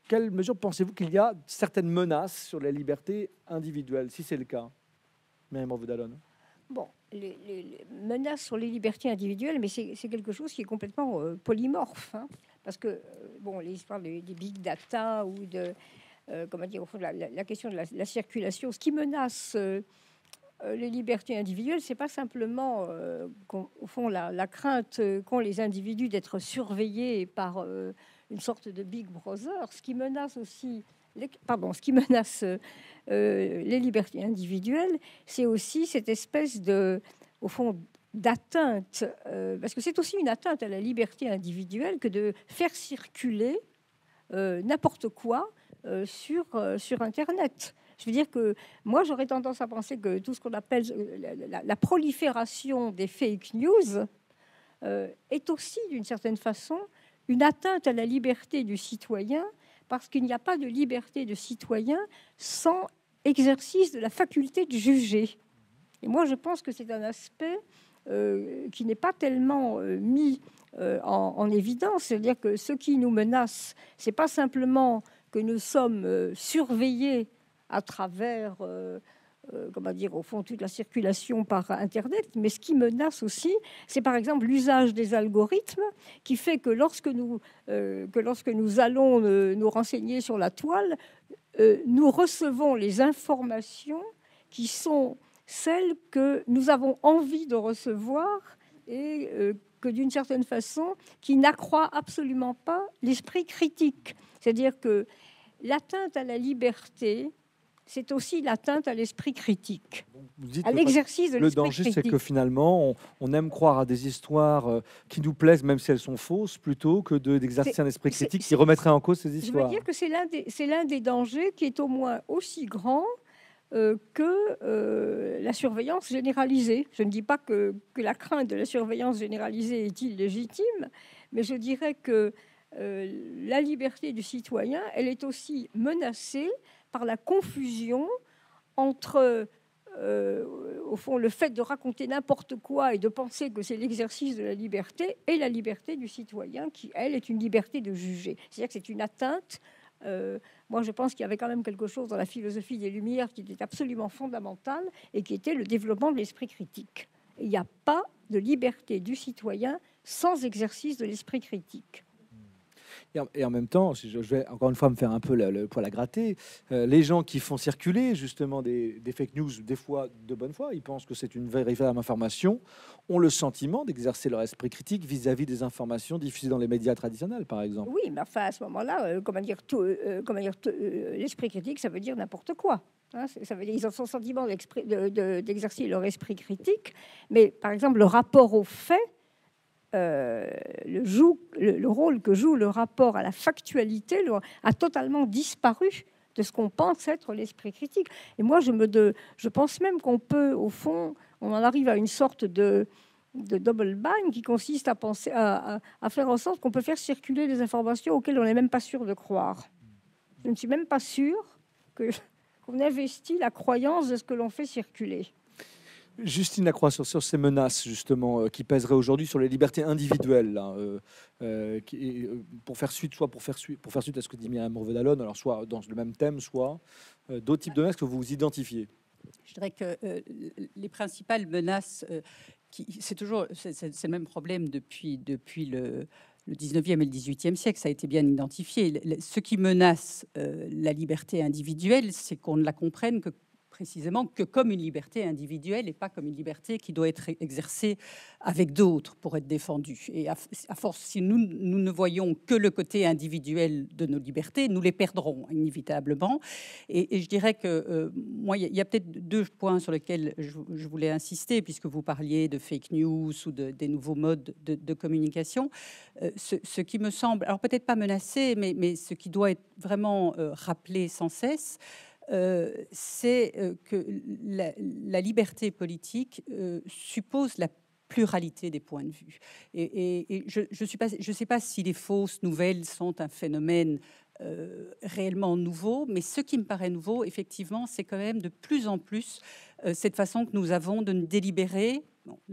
quelle mesure pensez-vous qu'il y a certaines menaces sur la liberté individuelle, si c'est le cas? Myriam Morveau-Dallon. Bon, les, les- les menaces sur les libertés individuelles, mais c'est c'est quelque chose qui est complètement euh, polymorphe, hein, parce que euh, bon, les histoires des, des big data ou de euh, comment dire, au fond, la, la- la question de la, la circulation, ce qui menace euh, euh, les libertés individuelles, c'est pas simplement euh, qu'au- au fond la, la crainte euh, qu'ont les individus d'être surveillés par euh, une sorte de big brother. Ce qui menace aussi, les, pardon, ce qui menace euh, euh, les libertés individuelles, c'est aussi cette espèce de, au fond, d'atteinte, euh, parce que c'est aussi une atteinte à la liberté individuelle que de faire circuler euh, n'importe quoi euh, sur, euh, sur Internet. Je veux dire que moi, j'aurais tendance à penser que tout ce qu'on appelle euh, la, la- la prolifération des fake news euh, est aussi, d'une certaine façon, une atteinte à la liberté du citoyen, parce qu'il n'y a pas de liberté de citoyen sans exercice de la faculté de juger. Et moi, je pense que c'est un aspect euh, qui n'est pas tellement euh, mis euh, en, en évidence. C'est-à-dire que ce qui nous menace, c'est pas simplement que nous sommes euh, surveillés à travers, euh, euh, comment dire, au fond, toute la circulation par Internet, mais ce qui menace aussi, c'est par exemple l'usage des algorithmes qui fait que lorsque nous, euh, que lorsque nous allons euh, nous renseigner sur la toile, euh, nous recevons les informations qui sont celles que nous avons envie de recevoir et euh, que d'une certaine façon, qui n'accroît absolument pas l'esprit critique. C'est-à-dire que l'atteinte à la liberté, c'est aussi l'atteinte à l'esprit critique, Vous dites à que l'exercice de le l'esprit danger, c'est critique. que finalement, on, on aime croire à des histoires euh, qui nous plaisent, même si elles sont fausses, plutôt que de- d'exercer C'est- un esprit c'est- critique qui c'est- remettrait en cause ces Je veux histoires. dire que c'est l'un des, c'est l'un des dangers qui est au moins aussi grand euh, que euh, la surveillance généralisée. Je ne dis pas que, que la crainte de la surveillance généralisée est illégitime, mais je dirais que euh, la liberté du citoyen, elle est aussi menacée par la confusion entre, euh, au fond, le fait de raconter n'importe quoi et de penser que c'est l'exercice de la liberté et la liberté du citoyen, qui, elle, est une liberté de juger. C'est-à-dire que c'est une atteinte. euh, moi, je pense qu'il y avait quand même quelque chose dans la philosophie des Lumières qui était absolument fondamental et qui était le développement de l'esprit critique. Et il n'y a pas de liberté du citoyen sans exercice de l'esprit critique. Et en, et en même temps, si je, je vais encore une fois me faire un peu le, le poil à gratter, euh, les gens qui font circuler justement des, des fake news, des fois de bonne foi, ils pensent que c'est une véritable information, ont le sentiment d'exercer leur esprit critique vis-à-vis des informations diffusées dans les médias traditionnels, par exemple. Oui, mais enfin, à ce moment-là, euh, comment dire, tout, euh, comment dire, tout, euh, l'esprit critique, ça veut dire n'importe quoi. Hein, c'est- ça veut dire ils ont son sentiment d'expri- de- de- d'exercer leur esprit critique, mais par exemple, le rapport aux faits, euh, le, joue, le, le rôle que joue le rapport à la factualité le- a totalement disparu de ce qu'on pense être l'esprit critique. Et moi, je, me de, je pense même qu'on peut, au fond, on en arrive à une sorte de, de double bind qui consiste à, penser, à, à- à faire en sorte qu'on peut faire circuler des informations auxquelles on n'est même pas sûr de croire. Je ne suis même pas sûr que, qu'on investit la croyance de ce que l'on fait circuler. Justine Lacroix, sur, sur ces menaces justement euh, qui pèseraient aujourd'hui sur les libertés individuelles, là, euh, euh, qui- euh, pour faire suite, soit pour faire suite, pour faire suite à ce que dit Myriam Morveau-Dallon, alors soit dans le même thème, soit euh, d'autres types de menaces que vous identifiez. Je dirais que euh, les principales menaces, euh, qui, c'est toujours c'est, c'est- c'est le même problème depuis, depuis le, le dix-neuvième et le dix-huitième siècle, ça a été bien identifié. Le- le- Ce qui menace euh, la liberté individuelle, c'est qu'on ne la comprenne que précisément que comme une liberté individuelle et pas comme une liberté qui doit être exercée avec d'autres pour être défendue. Et à, à force, si nous, nous ne voyons que le côté individuel de nos libertés, nous les perdrons inévitablement. Et, et je dirais que euh, moi, il y a, y a peut-être deux points sur lesquels je, je voulais insister, puisque vous parliez de fake news ou de, des nouveaux modes de, de communication. Euh, ce, ce qui me semble, alors peut-être pas menacé, mais, mais ce qui doit être vraiment euh, rappelé sans cesse, Euh, c'est euh, que la, la liberté politique euh, suppose la pluralité des points de vue. Et, et, et je ne suis pas, je sais pas si les fausses nouvelles sont un phénomène euh, réellement nouveau, mais ce qui me paraît nouveau, effectivement, c'est quand même de plus en plus euh, cette façon que nous avons de délibérer. Non, non,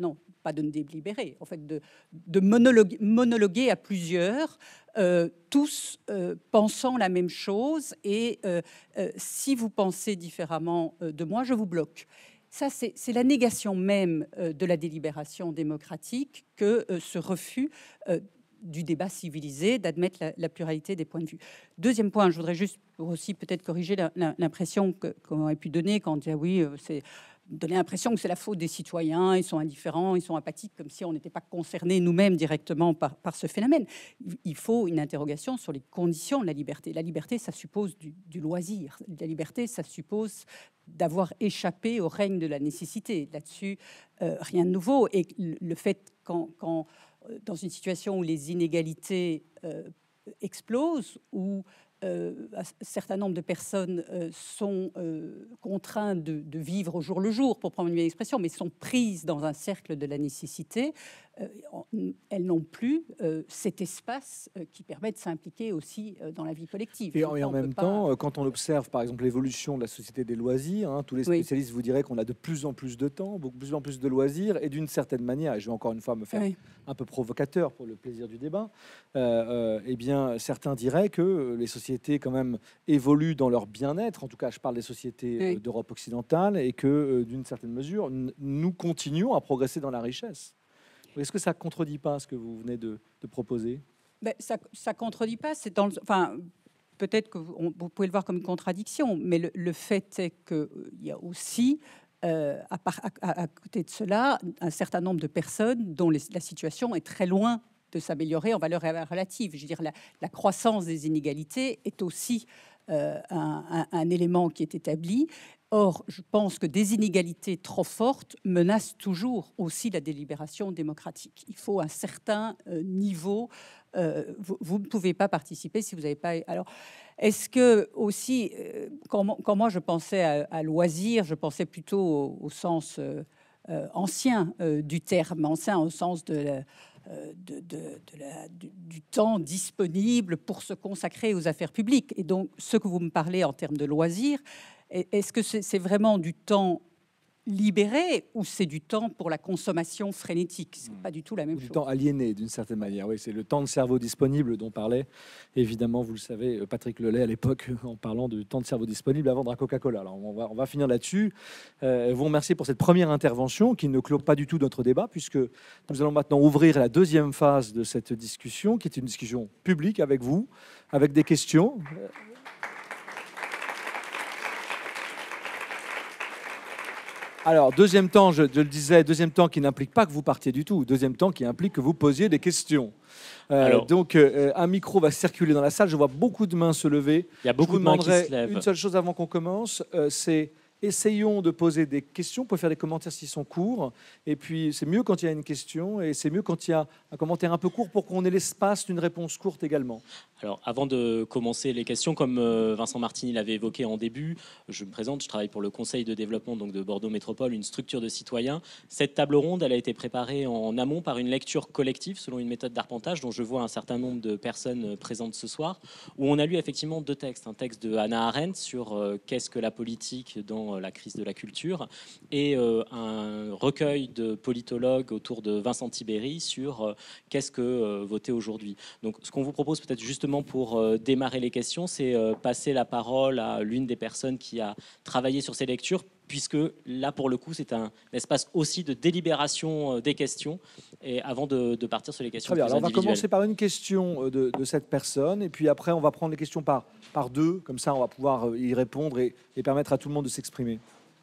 pas de délibérer, en fait, de, de monologuer, monologuer à plusieurs, euh, tous euh, pensant la même chose, et euh, euh, si vous pensez différemment euh, de moi, je vous bloque. Ça, c'est la négation même euh, de la délibération démocratique que euh, ce refus euh, du débat civilisé, d'admettre la, la pluralité des points de vue. Deuxième point, je voudrais juste aussi peut-être corriger l'impression qu'on aurait pu donner quand on dit ah oui, euh, c'est donner l'impression que c'est la faute des citoyens, ils sont indifférents, ils sont apathiques, comme si on n'était pas concernés nous-mêmes directement par, par ce phénomène. Il faut une interrogation sur les conditions de la liberté. La liberté, ça suppose du, du loisir. La liberté, ça suppose d'avoir échappé au règne de la nécessité. Là-dessus, euh, rien de nouveau. Et le fait quand, quand dans une situation où les inégalités euh, explosent, où Euh, un certain nombre de personnes euh, sont euh, contraintes de, de vivre au jour le jour, pour prendre une vieille expression, mais sont prises dans un cercle de la nécessité, euh, elles n'ont plus euh, cet espace euh, qui permet de s'impliquer aussi euh, dans la vie collective. Et, et en même pas... temps, quand on observe par exemple l'évolution de la société des loisirs, hein, tous les spécialistes oui. vous diraient qu'on a de plus en plus de temps, beaucoup plus en plus de loisirs, et d'une certaine manière, et je vais encore une fois me faire oui. un peu provocateur pour le plaisir du débat, euh, euh, eh bien certains diraient que les sociétés quand même évoluent dans leur bien-être, en tout cas je parle des sociétés oui. d'Europe occidentale, et que d'une certaine mesure nous continuons à progresser dans la richesse. Est-ce que ça ne contredit pas ce que vous venez de, de proposer? Ben, ça ne contredit pas, c'est dans le, enfin, peut-être que vous, on, vous pouvez le voir comme une contradiction, mais le, le fait est qu'il y a aussi euh, à, par, à, à côté de cela un certain nombre de personnes dont les, la situation est très loin de s'améliorer en valeur relative. Je veux dire, la, la croissance des inégalités est aussi euh, un, un, un élément qui est établi. Or, je pense que des inégalités trop fortes menacent toujours aussi la délibération démocratique. Il faut un certain euh, niveau. Euh, vous, vous ne pouvez pas participer si vous n'avez pas... Alors, est-ce que aussi, euh, quand, quand moi je pensais à, à loisir, je pensais plutôt au, au sens euh, euh, ancien euh, du terme, ancien au sens de... La, De, de, de la, du, du temps disponible pour se consacrer aux affaires publiques. Et donc, ce que vous me parlez en termes de loisirs, est-ce que c'est, c'est vraiment du temps libéré ou c'est du temps pour la consommation frénétique? C'est pas du tout la même ou chose. Du temps aliéné, d'une certaine manière. Oui, c'est le temps de cerveau disponible dont parlait, évidemment, vous le savez, Patrick Lelay à l'époque, en parlant du temps de cerveau disponible à vendre à Coca-Cola. Alors, on va, on va finir là-dessus. Euh, vous remercier pour cette première intervention qui ne clôt pas du tout notre débat, puisque nous allons maintenant ouvrir la deuxième phase de cette discussion, qui est une discussion publique avec vous, avec des questions. Alors, deuxième temps, je, je le disais, deuxième temps qui n'implique pas que vous partiez du tout, deuxième temps qui implique que vous posiez des questions. Euh, Alors, donc, euh, un micro va circuler dans la salle. Je vois beaucoup de mains se lever. Il y a beaucoup de mains qui se lèvent. Une seule chose avant qu'on commence, euh, c'est essayons de poser des questions. Vous pouvez faire des commentaires s'ils sont courts. Et puis, c'est mieux quand il y a une question et c'est mieux quand il y a un commentaire un peu court pour qu'on ait l'espace d'une réponse courte également. Alors, avant de commencer les questions, comme euh, Vincent Martini l'avait évoqué en début, je me présente, je travaille pour le Conseil de développement donc, de Bordeaux Métropole, une structure de citoyens. Cette table ronde, elle a été préparée en amont par une lecture collective selon une méthode d'arpentage dont je vois un certain nombre de personnes présentes ce soir, où on a lu effectivement deux textes. Un texte de Hannah Arendt sur euh, qu'est-ce que la politique dans la crise de la culture et euh, un recueil de politologues autour de Vincent Tibéri sur euh, qu'est-ce que euh, voter aujourd'hui. Donc, ce qu'on vous propose peut-être justement pour euh, démarrer les questions, c'est euh, passer la parole à l'une des personnes qui a travaillé sur ces lectures, puisque là, pour le coup, c'est un espace aussi de délibération euh, des questions, et avant de, de partir sur les questions Très bien. plus Alors, on va individuelles. commencer par une question de, de cette personne, et puis après, on va prendre les questions par, par deux, comme ça, on va pouvoir y répondre et, et permettre à tout le monde de s'exprimer.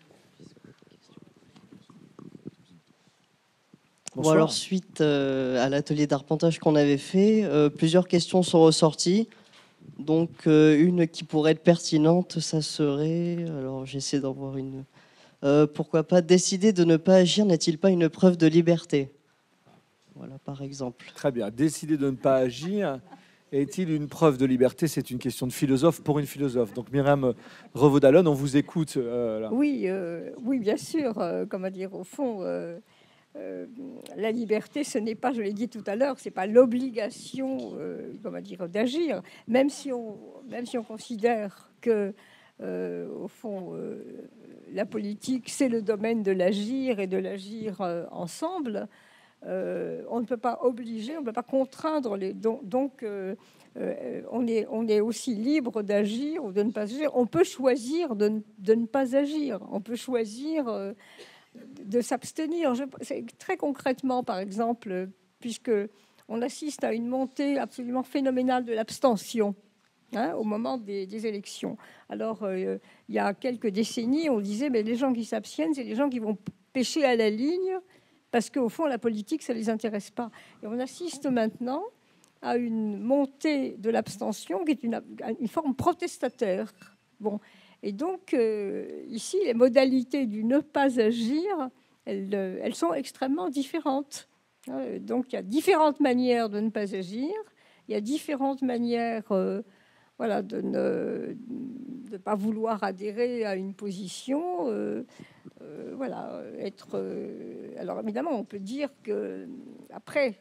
Bon, alors, suite euh, à l'atelier d'arpentage qu'on avait fait, euh, plusieurs questions sont ressorties. Donc, euh, une qui pourrait être pertinente, ça serait... Alors, j'essaie d'en voir une. Euh, pourquoi pas décider de ne pas agir n'est-il pas une preuve de liberté? Voilà, par exemple. Très bien. Décider de ne pas agir est-il une preuve de liberté? C'est une question de philosophe pour une philosophe. Donc, Myriam Revaud-Dallon, on vous écoute. Euh, là. Oui, euh, oui, bien sûr. Euh, comment dire, au fond... Euh... Euh, la liberté, ce n'est pas, je l'ai dit tout à l'heure, c'est pas l'obligation, euh, comment dire, d'agir. Même si on, même si on considère que, euh, au fond, euh, la politique, c'est le domaine de l'agir et de l'agir euh, ensemble. Euh, on ne peut pas obliger, on ne peut pas contraindre. Les, donc, donc euh, euh, on, est, on est aussi libre d'agir ou de ne pas agir. On peut choisir de ne, de ne pas agir. On peut choisir euh, de s'abstenir. Je, très concrètement, par exemple, puisque on assiste à une montée absolument phénoménale de l'abstention hein, au moment des, des élections. Alors, euh, il y a quelques décennies, on disait mais les gens qui s'abstiennent, c'est les gens qui vont pêcher à la ligne parce qu'au fond, la politique, ça ne les intéresse pas. Et on assiste maintenant à une montée de l'abstention qui est une, une forme protestataire. Bon. Et donc, euh, ici, les modalités du ne pas agir, elles, elles sont extrêmement différentes. Donc, il y a différentes manières de ne pas agir. Il y a différentes manières euh, voilà, de ne de pas vouloir adhérer à une position. Euh, euh, voilà, être. Euh, alors, évidemment, on peut dire que, après,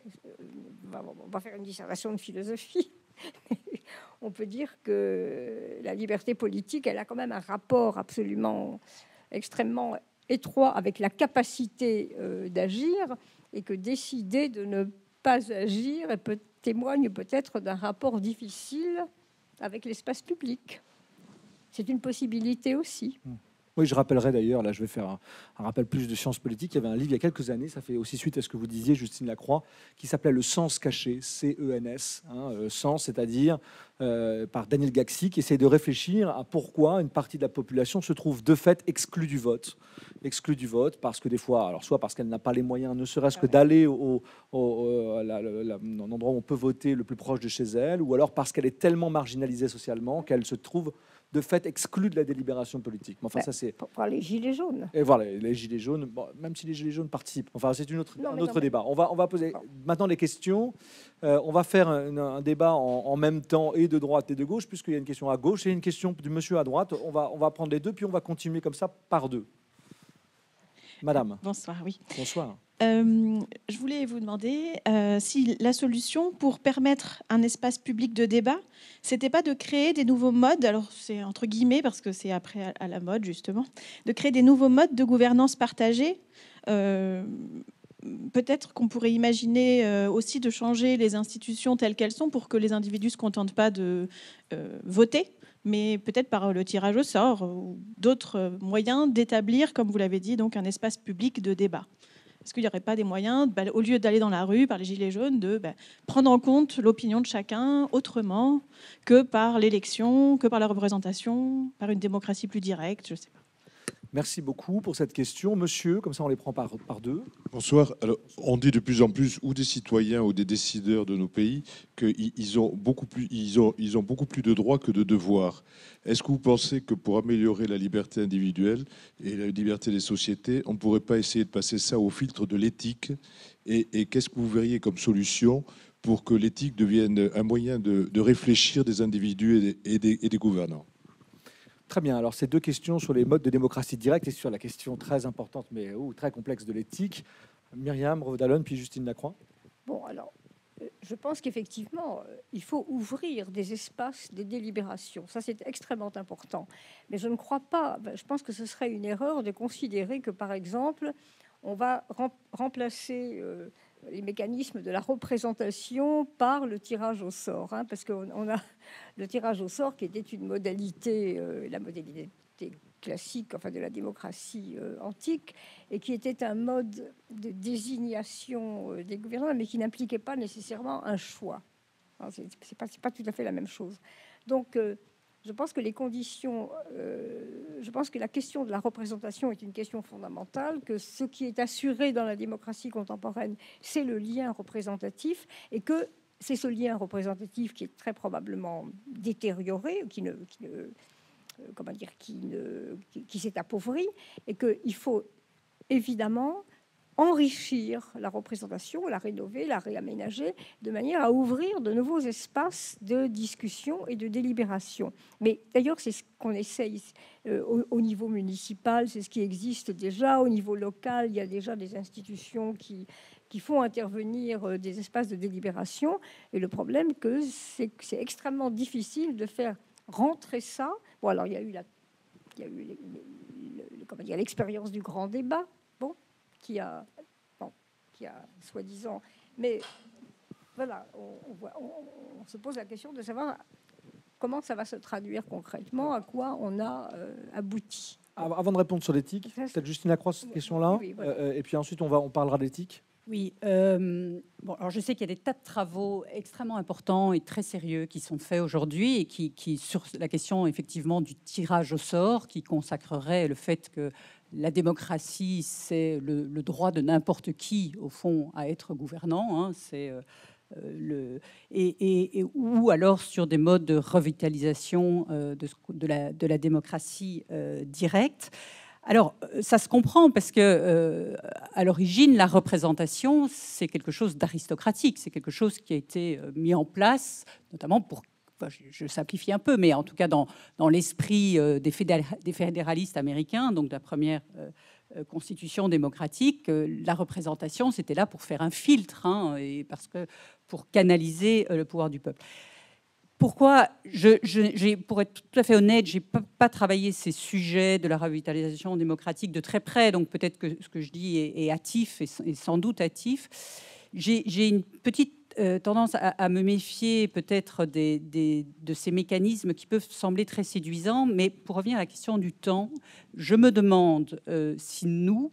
on va faire une dissertation de philosophie. On peut dire que la liberté politique, elle a quand même un rapport absolument extrêmement étroit avec la capacité euh, d'agir, et que décider de ne pas agir peut, témoigne peut-être d'un rapport difficile avec l'espace public. C'est une possibilité aussi. Oui, je rappellerai d'ailleurs, là je vais faire un, un rappel plus de sciences politiques, il y avait un livre il y a quelques années, ça fait aussi suite à ce que vous disiez, Justine Lacroix, qui s'appelait Le sens caché, C E N S, hein, le sens, c'est-à-dire euh, par Daniel Gaxi, qui essaie de réfléchir à pourquoi une partie de la population se trouve de fait exclue du vote. Exclue du vote parce que des fois, alors soit parce qu'elle n'a pas les moyens, ne serait-ce que d'aller au, au, au à la, la, un endroit où on peut voter le plus proche de chez elle, ou alors parce qu'elle est tellement marginalisée socialement qu'elle se trouve de fait exclue de la délibération politique. Mais enfin, bah, ça c'est pour les gilets jaunes. Et voilà, les gilets jaunes, bon, même si les gilets jaunes participent. Enfin, c'est une autre, non, un mais autre non, débat. On va, on va poser non. maintenant les questions. Euh, on va faire un, un débat en, en même temps et de droite et de gauche, puisqu'il y a une question à gauche et une question du monsieur à droite. On va, on va prendre les deux, puis on va continuer comme ça par deux. Madame. Bonsoir, oui. Bonsoir. Euh, je voulais vous demander euh, si la solution pour permettre un espace public de débat, c'était pas de créer des nouveaux modes, alors c'est entre guillemets parce que c'est après à, à la mode justement, de créer des nouveaux modes de gouvernance partagée. Euh, peut-être qu'on pourrait imaginer euh, aussi de changer les institutions telles qu'elles sont pour que les individus ne se contentent pas de euh, voter, mais peut-être par le tirage au sort ou d'autres moyens d'établir, comme vous l'avez dit, donc un espace public de débat. Est-ce qu'il n'y aurait pas des moyens, bah, au lieu d'aller dans la rue par les gilets jaunes, de bah, prendre en compte l'opinion de chacun autrement que par l'élection, que par la représentation, par une démocratie plus directe, je sais pas. Merci beaucoup pour cette question. Monsieur, comme ça on les prend par, par deux. Bonsoir. Alors, on dit de plus en plus, ou des citoyens ou des décideurs de nos pays, qu'ils ont beaucoup plus, ils ont, ils ont beaucoup plus de droits que de devoirs. Est-ce que vous pensez que pour améliorer la liberté individuelle et la liberté des sociétés, on ne pourrait pas essayer de passer ça au filtre de l'éthique? Et, et qu'est-ce que vous verriez comme solution pour que l'éthique devienne un moyen de, de réfléchir des individus et des, et des, et des gouvernants? Très bien. Alors, ces deux questions sur les modes de démocratie directe et sur la question très importante, mais oh, très complexe de l'éthique. Myriam Revaud-Dallon, puis Justine Lacroix. Bon, alors, je pense qu'effectivement, il faut ouvrir des espaces de délibération. Ça, c'est extrêmement important. Mais je ne crois pas, je pense que ce serait une erreur de considérer que, par exemple, on va rem- remplacer euh, les mécanismes de la représentation par le tirage au sort. Hein, parce qu'on on a le tirage au sort qui était une modalité, euh, la modalité classique, enfin de la démocratie euh, antique, et qui était un mode de désignation euh, des gouvernants, mais qui n'impliquait pas nécessairement un choix. Hein, c'est, c'est pas, c'est pas tout à fait la même chose. Donc, euh, je pense que les conditions, euh, je pense que la question de la représentation est une question fondamentale, que ce qui est assuré dans la démocratie contemporaine, c'est le lien représentatif, et que c'est ce lien représentatif qui est très probablement détérioré, qui ne, qui ne comment dire, qui, ne, qui, qui s'est appauvri, et qu'il faut évidemment enrichir la représentation, la rénover, la réaménager, de manière à ouvrir de nouveaux espaces de discussion et de délibération. Mais d'ailleurs, c'est ce qu'on essaye euh, au, au niveau municipal, c'est ce qui existe déjà. Au niveau local, il y a déjà des institutions qui, qui font intervenir euh, des espaces de délibération. Et le problème, que c'est que c'est extrêmement difficile de faire rentrer ça. Bon, alors il y a eu la, il y a eu les, les, les, comment dire, l'expérience du grand débat, bon, qui a, bon, qui a soi-disant... Mais voilà, on, on, voit, on, on se pose la question de savoir comment ça va se traduire concrètement, à quoi on a euh, abouti. Avant de répondre sur l'éthique, peut-être Justine Lacroix sur cette question-là, oui, voilà. euh, et puis ensuite on, va, on parlera d'éthique. Oui, euh, bon, alors je sais qu'il y a des tas de travaux extrêmement importants et très sérieux qui sont faits aujourd'hui et qui, qui, sur la question effectivement du tirage au sort, qui consacrerait le fait que la démocratie, c'est le, le droit de n'importe qui, au fond, à être gouvernant. Hein, c'est euh, le et, et, et ou alors sur des modes de revitalisation euh, de, de, la, de la démocratie euh, directe. Alors, ça se comprend parce que, euh, à l'origine, la représentation, c'est quelque chose d'aristocratique. C'est quelque chose qui a été mis en place, notamment pour, enfin, je, je simplifie un peu, mais en tout cas dans, dans l'esprit euh, des, fédéral, des fédéralistes américains, donc de la première euh, constitution démocratique, euh, la représentation, c'était là pour faire un filtre, hein, et parce que pour canaliser euh, le pouvoir du peuple. Pourquoi je, je, pour être tout à fait honnête, je n'ai pas, pas travaillé ces sujets de la revitalisation démocratique de très près, donc peut-être que ce que je dis est, est hâtif, et, et sans doute hâtif. J'ai une petite euh, tendance à, à me méfier peut-être des, des, de ces mécanismes qui peuvent sembler très séduisants, mais pour revenir à la question du temps, je me demande euh, si nous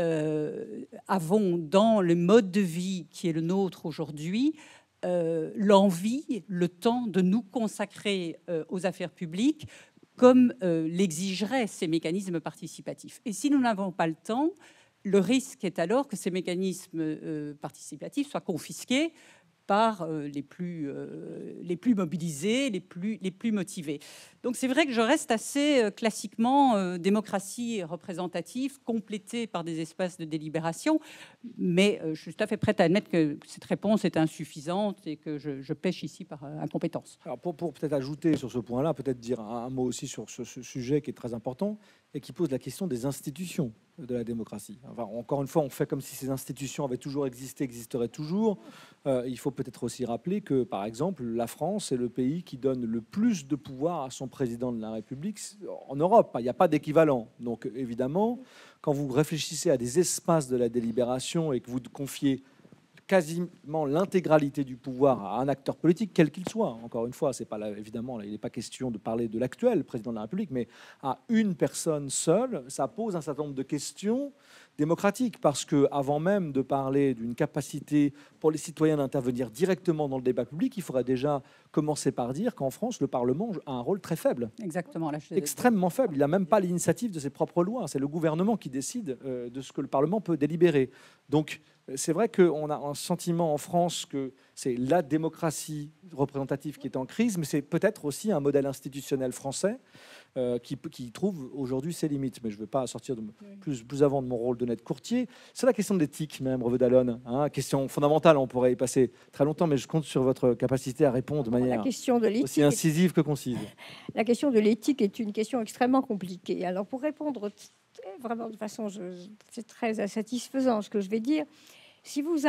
euh, avons dans le mode de vie qui est le nôtre aujourd'hui, Euh, l'envie, le temps de nous consacrer euh, aux affaires publiques comme euh, l'exigeraient ces mécanismes participatifs. Et si nous n'avons pas le temps, le risque est alors que ces mécanismes euh, participatifs soient confisqués par euh, les, plus, euh, les plus mobilisés, les plus, les plus motivés. Donc c'est vrai que je reste assez euh, classiquement euh, démocratie représentative, complétée par des espaces de délibération, mais euh, je suis tout à fait prête à admettre que cette réponse est insuffisante et que je, je pêche ici par euh, incompétence. Alors pour, pour peut-être ajouter sur ce point-là, peut-être dire un, un mot aussi sur ce, ce sujet qui est très important et qui pose la question des institutions de la démocratie. Enfin, encore une fois, on fait comme si ces institutions avaient toujours existé, existeraient toujours. Euh, il faut peut-être aussi rappeler que, par exemple, la France est le pays qui donne le plus de pouvoir à son président de la République en Europe. Il n'y a pas d'équivalent. Donc, évidemment, quand vous réfléchissez à des espaces de la délibération et que vous confiez quasiment l'intégralité du pouvoir à un acteur politique, quel qu'il soit. Encore une fois, c'est pas là, évidemment, là, il n'est pas question de parler de l'actuel président de la République, mais à une personne seule, ça pose un certain nombre de questions démocratiques, parce que avant même de parler d'une capacité pour les citoyens d'intervenir directement dans le débat public, il faudrait déjà commencer par dire qu'en France, le Parlement a un rôle très faible. Exactement. Là, je... Extrêmement faible. Il n'a même pas l'initiative de ses propres lois. C'est le gouvernement qui décide euh, de ce que le Parlement peut délibérer. Donc, c'est vrai qu'on a un sentiment en France que c'est la démocratie représentative qui est en crise, mais c'est peut-être aussi un modèle institutionnel français euh, qui, qui trouve aujourd'hui ses limites. Mais je ne veux pas sortir de, plus, plus avant de mon rôle d'honnête courtier. C'est la question de l'éthique, Mme Revedalon. Hein, question fondamentale, on pourrait y passer très longtemps, mais je compte sur votre capacité à répondre de manière la question de aussi incisive que concise. La question de l'éthique est une question extrêmement compliquée. Alors, pour répondre vraiment de façon, c'est très insatisfaisant ce que je vais dire. Si vous,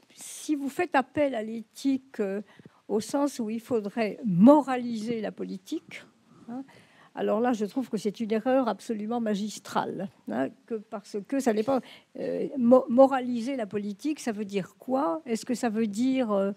si vous faites appel à l'éthique euh, au sens où il faudrait moraliser la politique, hein, alors là, je trouve que c'est une erreur absolument magistrale. Hein, que parce que ça n'est pas... Euh, mo moraliser la politique, ça veut dire quoi? Est-ce que ça veut dire euh,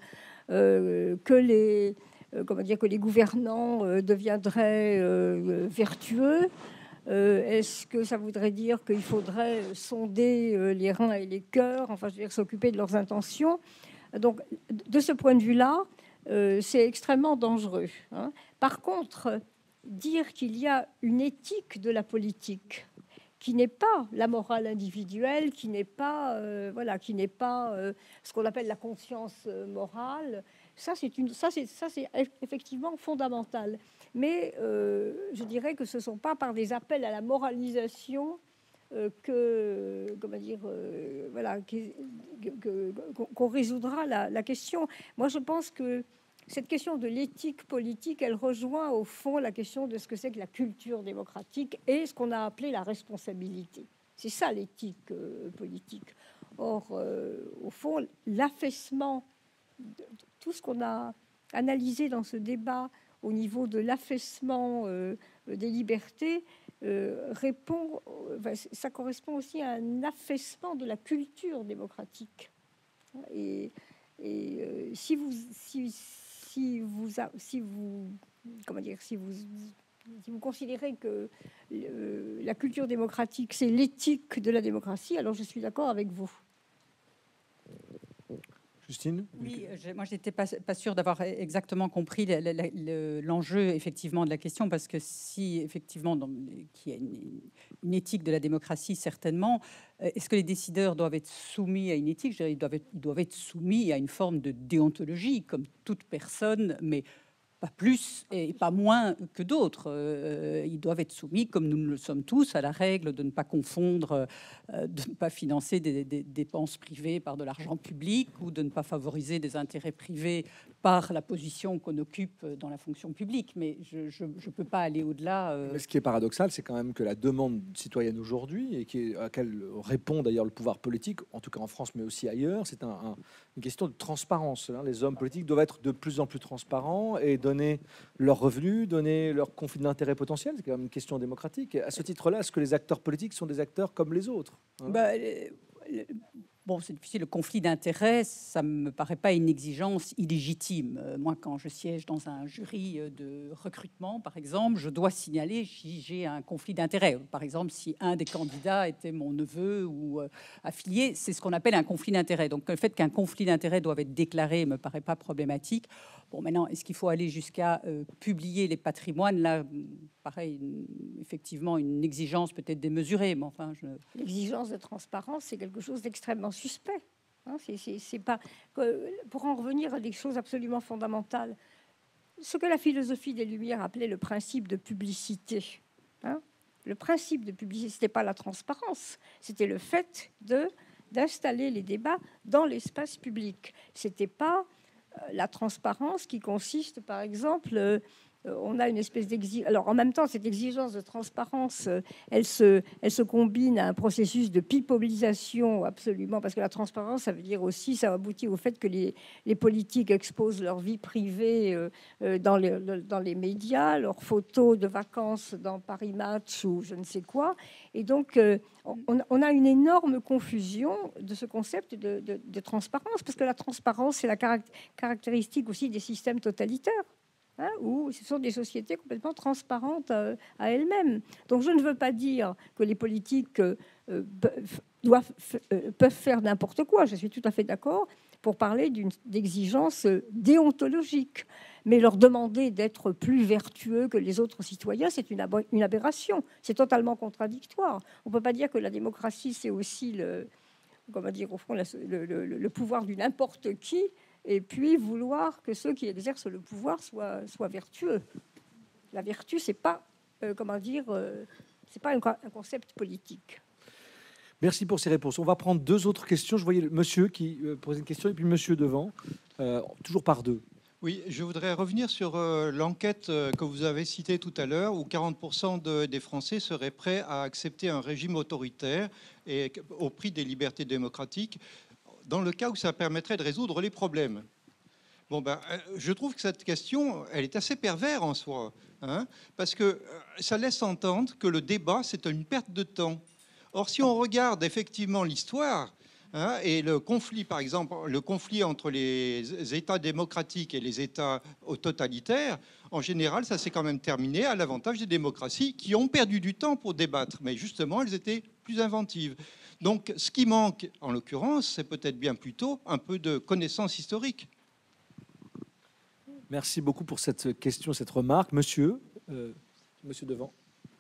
euh, que les... Euh, comment dire, que les gouvernants euh, deviendraient euh, vertueux? Euh, Est-ce que ça voudrait dire qu'il faudrait sonder euh, les reins et les cœurs, enfin, je veux dire, s'occuper de leurs intentions? Donc, de ce point de vue-là, euh, c'est extrêmement dangereux. Hein. Par contre, dire qu'il y a une éthique de la politique qui n'est pas la morale individuelle, qui n'est pas, euh, voilà, qui n'est pas euh, ce qu'on appelle la conscience morale, ça, c'est une, ça, c'est, ça, c'est effectivement fondamental. Mais euh, je dirais que ce ne sont pas par des appels à la moralisation euh, que, comment dire, euh, voilà, qu'on résoudra la, la question. Moi, je pense que cette question de l'éthique politique, elle rejoint au fond la question de ce que c'est que la culture démocratique et ce qu'on a appelé la responsabilité. C'est ça l'éthique euh, politique. Or, euh, au fond, l'affaissement, de, de tout ce qu'on a analysé dans ce débat au niveau de l'affaissement euh, des libertés, euh, répond, euh, ça correspond aussi à un affaissement de la culture démocratique. Et, et euh, si vous, si, si vous, si vous, comment dire, si vous, si vous considérez que euh, la culture démocratique, c'est l'éthique de la démocratie, alors je suis d'accord avec vous. Justine ? Oui, je, moi, je n'étais pas, pas sûre d'avoir exactement compris l'enjeu, effectivement, de la question, parce que si, effectivement, qu'il y a une, une éthique de la démocratie, certainement, est-ce que les décideurs doivent être soumis à une éthique? Je dirais, ils doivent être, ils doivent être soumis à une forme de déontologie, comme toute personne, mais pas plus et pas moins que d'autres. Euh, ils doivent être soumis, comme nous le sommes tous, à la règle de ne pas confondre, euh, de ne pas financer des, des dépenses privées par de l'argent public ou de ne pas favoriser des intérêts privés par la position qu'on occupe dans la fonction publique. Mais je ne peux pas aller au-delà. Euh... Mais ce qui est paradoxal, c'est quand même que la demande citoyenne aujourd'hui, et qui est, à laquelle répond d'ailleurs le pouvoir politique, en tout cas en France, mais aussi ailleurs, c'est un, un, une question de transparence. Hein. Les hommes politiques doivent être de plus en plus transparents et donner leurs revenus, donner leurs conflits d'intérêts potentiels. C'est quand même une question démocratique. À ce titre-là, est-ce que les acteurs politiques sont des acteurs comme les autres, hein? bah, les, les... Bon, c'est difficile. Le conflit d'intérêts, ça me paraît pas une exigence illégitime. Euh, moi, quand je siège dans un jury de recrutement, par exemple, je dois signaler si j'ai un conflit d'intérêts. Par exemple, si un des candidats était mon neveu ou euh, affilié, c'est ce qu'on appelle un conflit d'intérêts. Donc, le fait qu'un conflit d'intérêts doive être déclaré me paraît pas problématique. Bon, maintenant, est-ce qu'il faut aller jusqu'à euh, publier les patrimoines? Là, pareil, une, effectivement, une exigence peut-être démesurée, mais enfin, je... L'exigence de transparence, c'est quelque chose d'extrêmement suspect. Hein, c'est pas pour en revenir à des choses absolument fondamentales. Ce que la philosophie des Lumières appelait le principe de publicité. Hein, le principe de publicité, c'était pas la transparence, c'était le fait de d'installer les débats dans l'espace public. C'était pas la transparence qui consiste, par exemple, euh, on a une espèce d'exigence. Alors, en même temps, cette exigence de transparence, euh, elle, se, elle se combine à un processus de pipolisation, absolument, parce que la transparence, ça veut dire aussi, ça aboutit au fait que les, les politiques exposent leur vie privée euh, euh, dans, les, dans les médias, leurs photos de vacances dans Paris Match ou je ne sais quoi. Et donc, euh, on, on a une énorme confusion de ce concept de, de, de transparence, parce que la transparence, c'est la caractéristique aussi des systèmes totalitaires. Hein, où ce sont des sociétés complètement transparentes à, à elles-mêmes. Donc je ne veux pas dire que les politiques euh, doivent, euh, peuvent faire n'importe quoi, je suis tout à fait d'accord, pour parler d'une exigence déontologique. Mais leur demander d'être plus vertueux que les autres citoyens, c'est une, ab une aberration, c'est totalement contradictoire. On ne peut pas dire que la démocratie, c'est aussi le, comment dire, au fond, la, le, le, le pouvoir du n'importe qui, et puis vouloir que ceux qui exercent le pouvoir soient, soient vertueux. La vertu, c'est pas, euh, comment dire, euh, c'est pas un, un concept politique. Merci pour ces réponses. On va prendre deux autres questions. Je voyais le monsieur qui euh, posait une question et puis le monsieur devant, euh, toujours par deux. Oui, je voudrais revenir sur euh, l'enquête euh, que vous avez citée tout à l'heure, où quarante pour cent de, des Français seraient prêts à accepter un régime autoritaire et au prix des libertés démocratiques, dans le cas où ça permettrait de résoudre les problèmes. Bon, ben, je trouve que cette question, elle est assez perverse en soi, hein, parce que ça laisse entendre que le débat, c'est une perte de temps. Or, si on regarde effectivement l'histoire, hein, et le conflit, par exemple, le conflit entre les États démocratiques et les États totalitaires, en général, ça s'est quand même terminé à l'avantage des démocraties qui ont perdu du temps pour débattre, mais justement, elles étaient plus inventives. Donc, ce qui manque, en l'occurrence, c'est peut-être bien plutôt un peu de connaissance historique. Merci beaucoup pour cette question, cette remarque. Monsieur, euh, monsieur devant.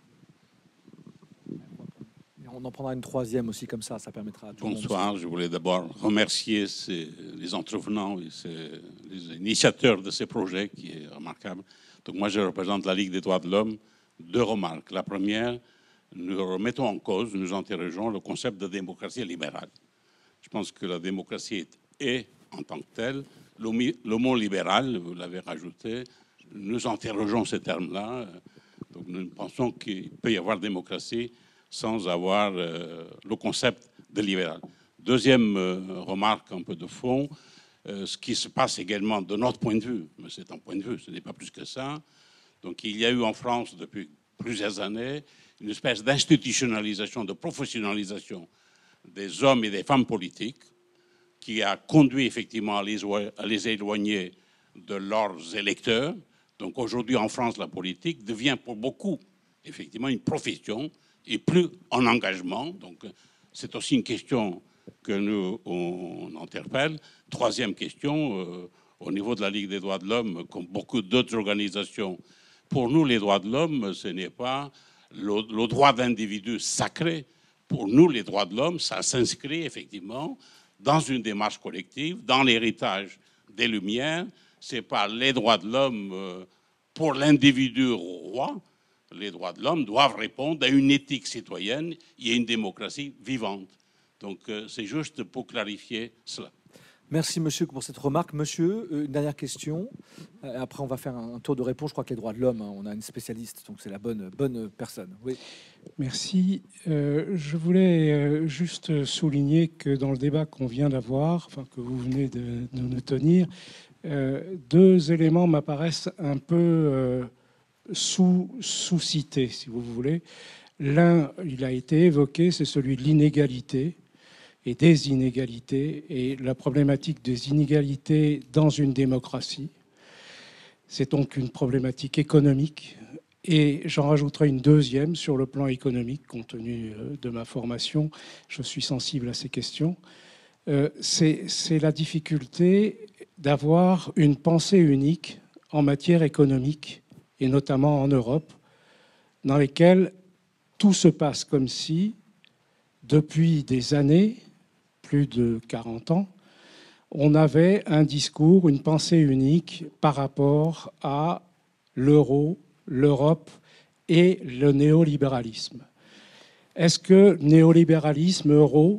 On en prendra une troisième aussi, comme ça, ça permettra à tout le monde. Bonsoir, je voulais d'abord remercier ces, les entrevenants et ces, les initiateurs de ces projets, qui est remarquable. Donc moi, je représente la Ligue des droits de l'homme. Deux remarques. La première, nous remettons en cause, nous interrogeons le concept de démocratie libérale. Je pense que la démocratie est, en tant que telle, le mot libéral, vous l'avez rajouté, nous interrogeons ces termes-là. Donc nous pensons qu'il peut y avoir démocratie sans avoir euh, le concept de libéral. Deuxième euh, remarque, un peu de fond, euh, ce qui se passe également de notre point de vue, mais c'est un point de vue, ce n'est pas plus que ça. Donc il y a eu en France depuis plusieurs années une espèce d'institutionnalisation, de professionnalisation des hommes et des femmes politiques. qui a conduit effectivement à les, à les éloigner de leurs électeurs. Donc aujourd'hui, en France, la politique devient pour beaucoup, effectivement, une profession et plus un engagement. Donc c'est aussi une question que nous, on interpelle. Troisième question, euh, au niveau de la Ligue des droits de l'homme, comme beaucoup d'autres organisations, pour nous, les droits de l'homme, ce n'est pas le, le droit d'individu sacré. Pour nous, les droits de l'homme, ça s'inscrit effectivement dans une démarche collective, dans l'héritage des Lumières. Ce n'est pas les droits de l'homme euh, pour l'individu roi. Les droits de l'homme doivent répondre à une éthique citoyenne et à une démocratie vivante. Donc, euh, c'est juste pour clarifier cela. Merci, monsieur, pour cette remarque. Monsieur, une dernière question. Après, on va faire un tour de réponse. Je crois que les droits de l'homme, on a une spécialiste, donc c'est la bonne, bonne personne. Oui. Merci. Euh, je voulais juste souligner que dans le débat qu'on vient d'avoir, enfin, que vous venez de, de nous tenir, euh, deux éléments m'apparaissent un peu euh, sous, sous-cités, si vous voulez. L'un, il a été évoqué, c'est celui de l'inégalité et des inégalités, et la problématique des inégalités dans une démocratie. C'est donc une problématique économique, et j'en rajouterai une deuxième sur le plan économique, compte tenu de ma formation, je suis sensible à ces questions. Euh, c'est, c'est la difficulté d'avoir une pensée unique en matière économique, et notamment en Europe, dans lesquelles tout se passe comme si, depuis des années, plus de quarante ans, on avait un discours, une pensée unique par rapport à l'euro, l'Europe et le néolibéralisme. Est-ce que néolibéralisme, euro,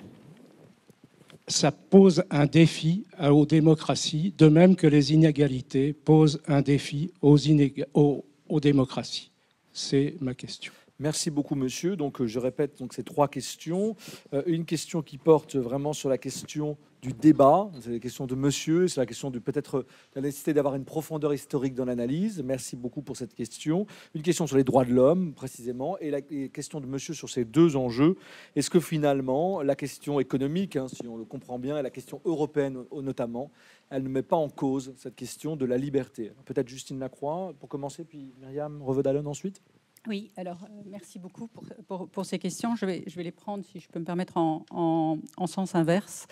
ça pose un défi aux démocraties, de même que les inégalités posent un défi aux, inég- aux, aux démocraties? C'est ma question. Merci beaucoup, monsieur. Donc, je répète donc, ces trois questions. Euh, une question qui porte vraiment sur la question du débat. C'est la question de monsieur. C'est la question de peut-être la nécessité d'avoir une profondeur historique dans l'analyse. Merci beaucoup pour cette question. Une question sur les droits de l'homme, précisément. Et la question de monsieur sur ces deux enjeux. Est-ce que finalement, la question économique, hein, si on le comprend bien, et la question européenne notamment, elle ne met pas en cause cette question de la liberté? Peut-être Justine Lacroix pour commencer, puis Myriam Revaud-Dallon ensuite. Oui, alors euh, merci beaucoup pour, pour, pour ces questions. Je vais, je vais les prendre, si je peux me permettre, en, en, en sens inverse.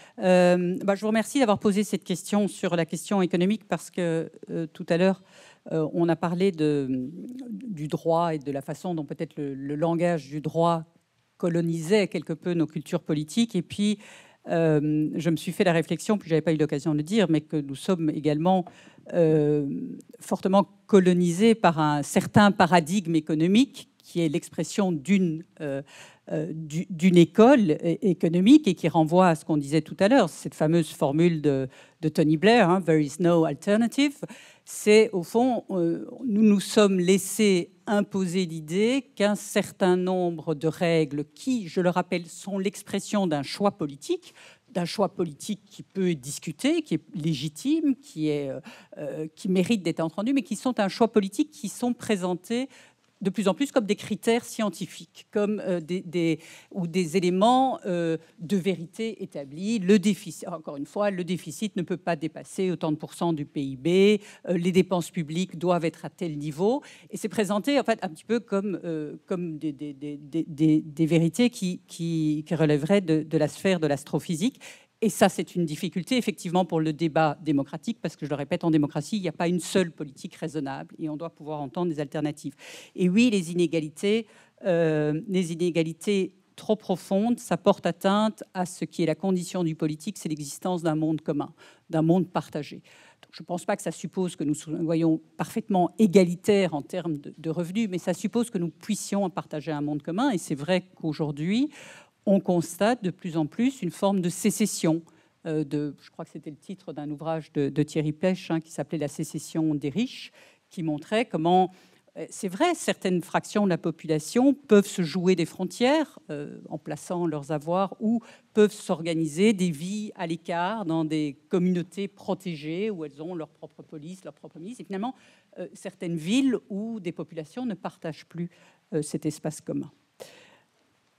Euh, bah, je vous remercie d'avoir posé cette question sur la question économique parce que euh, tout à l'heure, euh, on a parlé de, du droit et de la façon dont peut-être le, le langage du droit colonisait quelque peu nos cultures politiques. Et puis, euh, je me suis fait la réflexion, puis je n'avais pas eu l'occasion de le dire, mais que nous sommes également Euh, fortement colonisé par un certain paradigme économique qui est l'expression d'une euh, euh, d'une école économique et qui renvoie à ce qu'on disait tout à l'heure, cette fameuse formule de, de Tony Blair, hein, there is no alternative. C'est au fond, euh, nous nous sommes laissés imposer l'idée qu'un certain nombre de règles qui, je le rappelle, sont l'expression d'un choix politique, d'un choix politique qui peut être discuté, qui est légitime, qui, est, euh, qui mérite d'être entendu, mais qui sont un choix politique qui sont présentés de plus en plus comme des critères scientifiques, comme euh, des, des, ou des éléments euh, de vérité établis. Le déficit, encore une fois, le déficit ne peut pas dépasser autant de pourcents du P I B, euh, les dépenses publiques doivent être à tel niveau, et c'est présenté en fait un petit peu comme, euh, comme des, des, des, des, des vérités qui, qui, qui relèveraient de, de la sphère de l'astrophysique. Et ça, c'est une difficulté, effectivement, pour le débat démocratique, parce que, je le répète, en démocratie, il n'y a pas une seule politique raisonnable, et on doit pouvoir entendre des alternatives. Et oui, les inégalités, euh, les inégalités trop profondes, ça porte atteinte à ce qui est la condition du politique, c'est l'existence d'un monde commun, d'un monde partagé. Donc, je ne pense pas que ça suppose que nous soyons parfaitement égalitaires en termes de, de revenus, mais ça suppose que nous puissions partager un monde commun, et c'est vrai qu'aujourd'hui, on constate de plus en plus une forme de sécession. Euh, de, je crois que c'était le titre d'un ouvrage de, de Thierry Pêche hein, qui s'appelait « La sécession des riches », qui montrait comment, euh, c'est vrai, certaines fractions de la population peuvent se jouer des frontières euh, en plaçant leurs avoirs ou peuvent s'organiser des vies à l'écart dans des communautés protégées où elles ont leur propre police, leur propre milice. Et finalement, euh, certaines villes où des populations ne partagent plus euh, cet espace commun.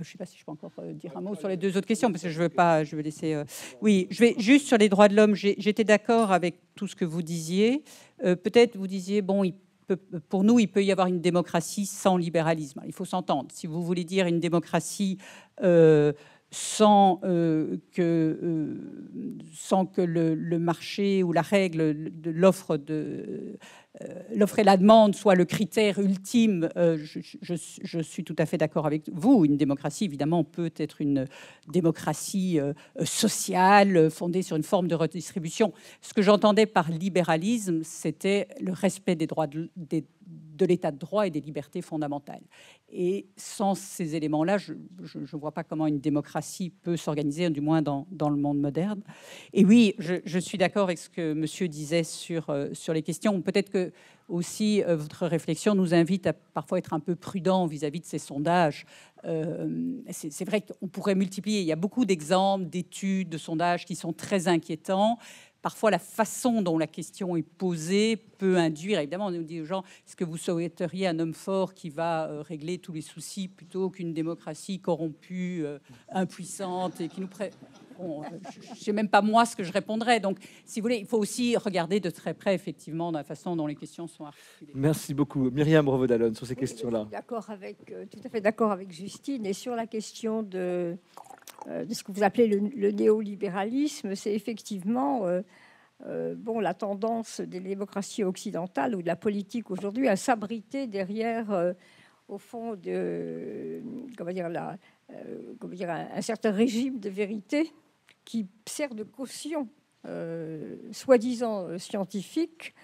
je ne sais pas si je peux encore euh, dire un mot sur les deux autres questions, parce que je veux pas, je veux laisser. Euh, oui, je vais juste sur les droits de l'homme. J'étais d'accord avec tout ce que vous disiez. Euh, Peut-être vous disiez, bon, il peut, pour nous, il peut y avoir une démocratie sans libéralisme. Il faut s'entendre. Si vous voulez dire une démocratie euh, sans euh, que euh, sans que le, le marché ou la règle de l'offre de Euh, l'offre et la demande soit le critère ultime, euh, je, je, je suis tout à fait d'accord avec vous. Une démocratie, évidemment, peut être une démocratie euh, sociale, fondée sur une forme de redistribution. Ce que j'entendais par libéralisme, c'était le respect des droits de, des, de l'état de droit et des libertés fondamentales. Et sans ces éléments-là, je ne vois pas comment une démocratie peut s'organiser, du moins dans, dans le monde moderne. Et oui, je, je suis d'accord avec ce que monsieur disait sur, euh, sur les questions. Peut-être que aussi euh, votre réflexion nous invite à parfois être un peu prudent vis-à-vis de ces sondages. Euh, c'est vrai qu'on pourrait multiplier. Il y a beaucoup d'exemples, d'études, de sondages qui sont très inquiétants. Parfois, la façon dont la question est posée peut induire, évidemment, on nous dit aux gens, est-ce que vous souhaiteriez un homme fort qui va euh, régler tous les soucis plutôt qu'une démocratie corrompue, euh, impuissante et qui nous prête... Bon, je ne sais même pas moi ce que je répondrais. Donc, si vous voulez, il faut aussi regarder de très près, effectivement, dans la façon dont les questions sont articulées. Merci beaucoup. Myriam Revaud-Dallon, sur ces Oui, questions-là. D'accord avec, euh, tout à fait d'accord avec Justine. Et sur la question de, euh, de ce que vous appelez le, le néolibéralisme, c'est effectivement euh, euh, bon, la tendance des démocraties occidentales ou de la politique aujourd'hui à s'abriter derrière, euh, au fond, de, comment dire, la, euh, comment dire, un, un certain régime de vérité qui sert de caution, euh, soi-disant scientifique,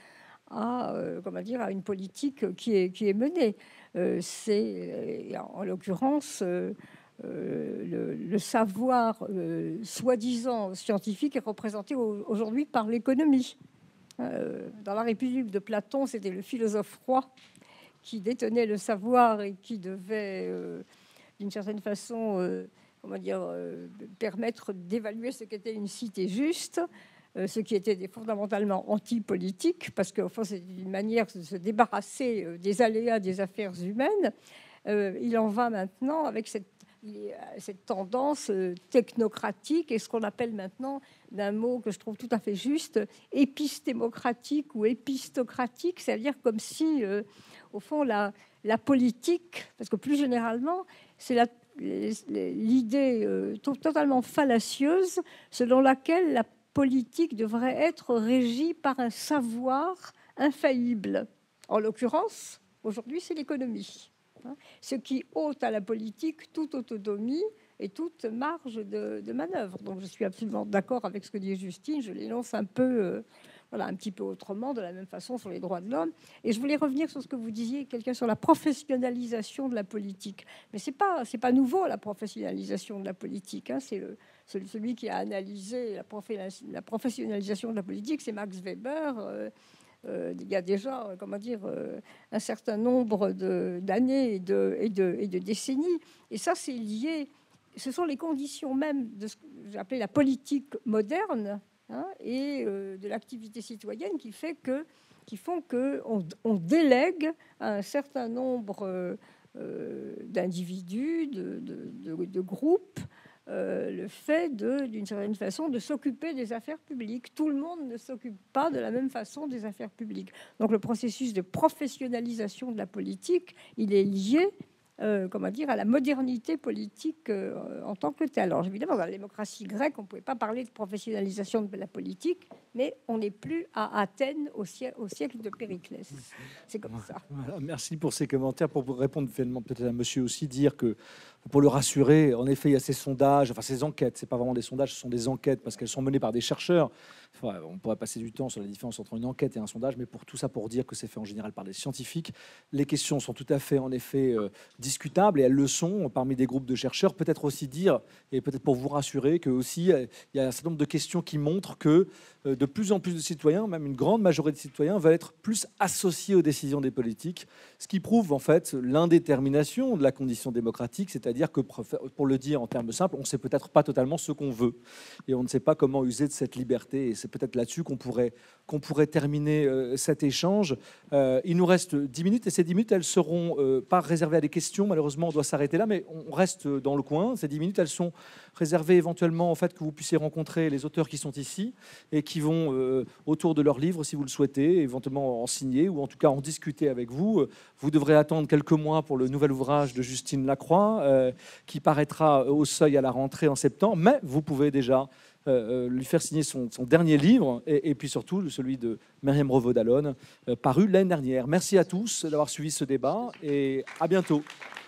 à, euh, comment dire, à une politique qui est, qui est menée. Euh, C'est, en l'occurrence, euh, euh, le, le savoir euh, soi-disant scientifique est représenté au, aujourd'hui par l'économie. Euh, dans la République de Platon, c'était le philosophe roi qui détenait le savoir et qui devait, euh, d'une certaine façon, euh, comment dire, euh, permettre d'évaluer ce qu'était une cité juste, euh, ce qui était des, fondamentalement anti-politique, parce qu'au fond, c'est une manière de se débarrasser euh, des aléas des affaires humaines. Euh, il en va maintenant avec cette, cette tendance euh, technocratique et ce qu'on appelle maintenant, d'un mot que je trouve tout à fait juste, épistémocratique ou épistocratique, c'est-à-dire comme si, euh, au fond, la, la politique, parce que plus généralement, c'est la l'idée euh, totalement fallacieuse selon laquelle la politique devrait être régie par un savoir infaillible. En l'occurrence, aujourd'hui, c'est l'économie, hein, ce qui ôte à la politique toute autonomie et toute marge de, de manœuvre. Donc, je suis absolument d'accord avec ce que dit Justine. Je l'énonce un peu, euh, voilà, un petit peu autrement, de la même façon sur les droits de l'homme. Et je voulais revenir sur ce que vous disiez, quelqu'un sur la professionnalisation de la politique. Mais c'est pas, c'est pas nouveau, la professionnalisation de la politique. Hein. C'est le, celui qui a analysé la, la professionnalisation de la politique, c'est Max Weber. Euh, Euh, il y a déjà, comment dire, euh, un certain nombre d'années et de, et, de, et de décennies. Et ça, c'est lié, ce sont les conditions même de ce que j'appelais la politique moderne, hein, et euh, de l'activité citoyenne qui, fait que, qui font qu'on on délègue à un certain nombre euh, euh, d'individus, de, de, de, de groupes, Euh, le fait, d'une certaine façon, de s'occuper des affaires publiques. Tout le monde ne s'occupe pas de la même façon des affaires publiques. Donc le processus de professionnalisation de la politique, il est lié, euh, comment dire, à la modernité politique euh, en tant que telle. Alors évidemment, dans la démocratie grecque, on ne pouvait pas parler de professionnalisation de la politique, mais on n'est plus à Athènes au, siè au siècle de Périclès. C'est comme ça. Voilà, merci pour ces commentaires. Pour vous répondre peut-être à monsieur aussi, dire que pour le rassurer, en effet, il y a ces sondages, enfin ces enquêtes, c'est pas vraiment des sondages, ce sont des enquêtes parce qu'elles sont menées par des chercheurs. Enfin, on pourrait passer du temps sur la différence entre une enquête et un sondage, mais pour tout ça, pour dire que c'est fait en général par des scientifiques. Les questions sont tout à fait, en effet, euh, discutables et elles le sont parmi des groupes de chercheurs. Peut-être aussi dire, et peut-être pour vous rassurer, que aussi il y a un certain nombre de questions qui montrent que euh, de plus en plus de citoyens, même une grande majorité de citoyens, va être plus associés aux décisions des politiques, ce qui prouve en fait l'indétermination de la condition démocratique, c'est-à-dire que, pour le dire en termes simples, on ne sait peut-être pas totalement ce qu'on veut et on ne sait pas comment user de cette liberté. Et c'est c'est peut-être là-dessus qu'on pourrait, qu'on pourrait terminer euh, cet échange. Euh, il nous reste dix minutes et ces dix minutes, elles ne seront euh, pas réservées à des questions. Malheureusement, on doit s'arrêter là, mais on reste dans le coin. Ces dix minutes, elles sont réservées éventuellement au fait que vous puissiez rencontrer les auteurs qui sont ici et qui vont, euh, autour de leur livre, si vous le souhaitez, éventuellement en signer ou en tout cas en discuter avec vous. Vous devrez attendre quelques mois pour le nouvel ouvrage de Justine Lacroix, euh, qui paraîtra au Seuil à la rentrée en septembre, mais vous pouvez déjà euh, lui faire signer son, son dernier livre et, et puis surtout celui de Myriam Revaud-Dallon, euh, paru l'année dernière. Merci à tous d'avoir suivi ce débat et à bientôt.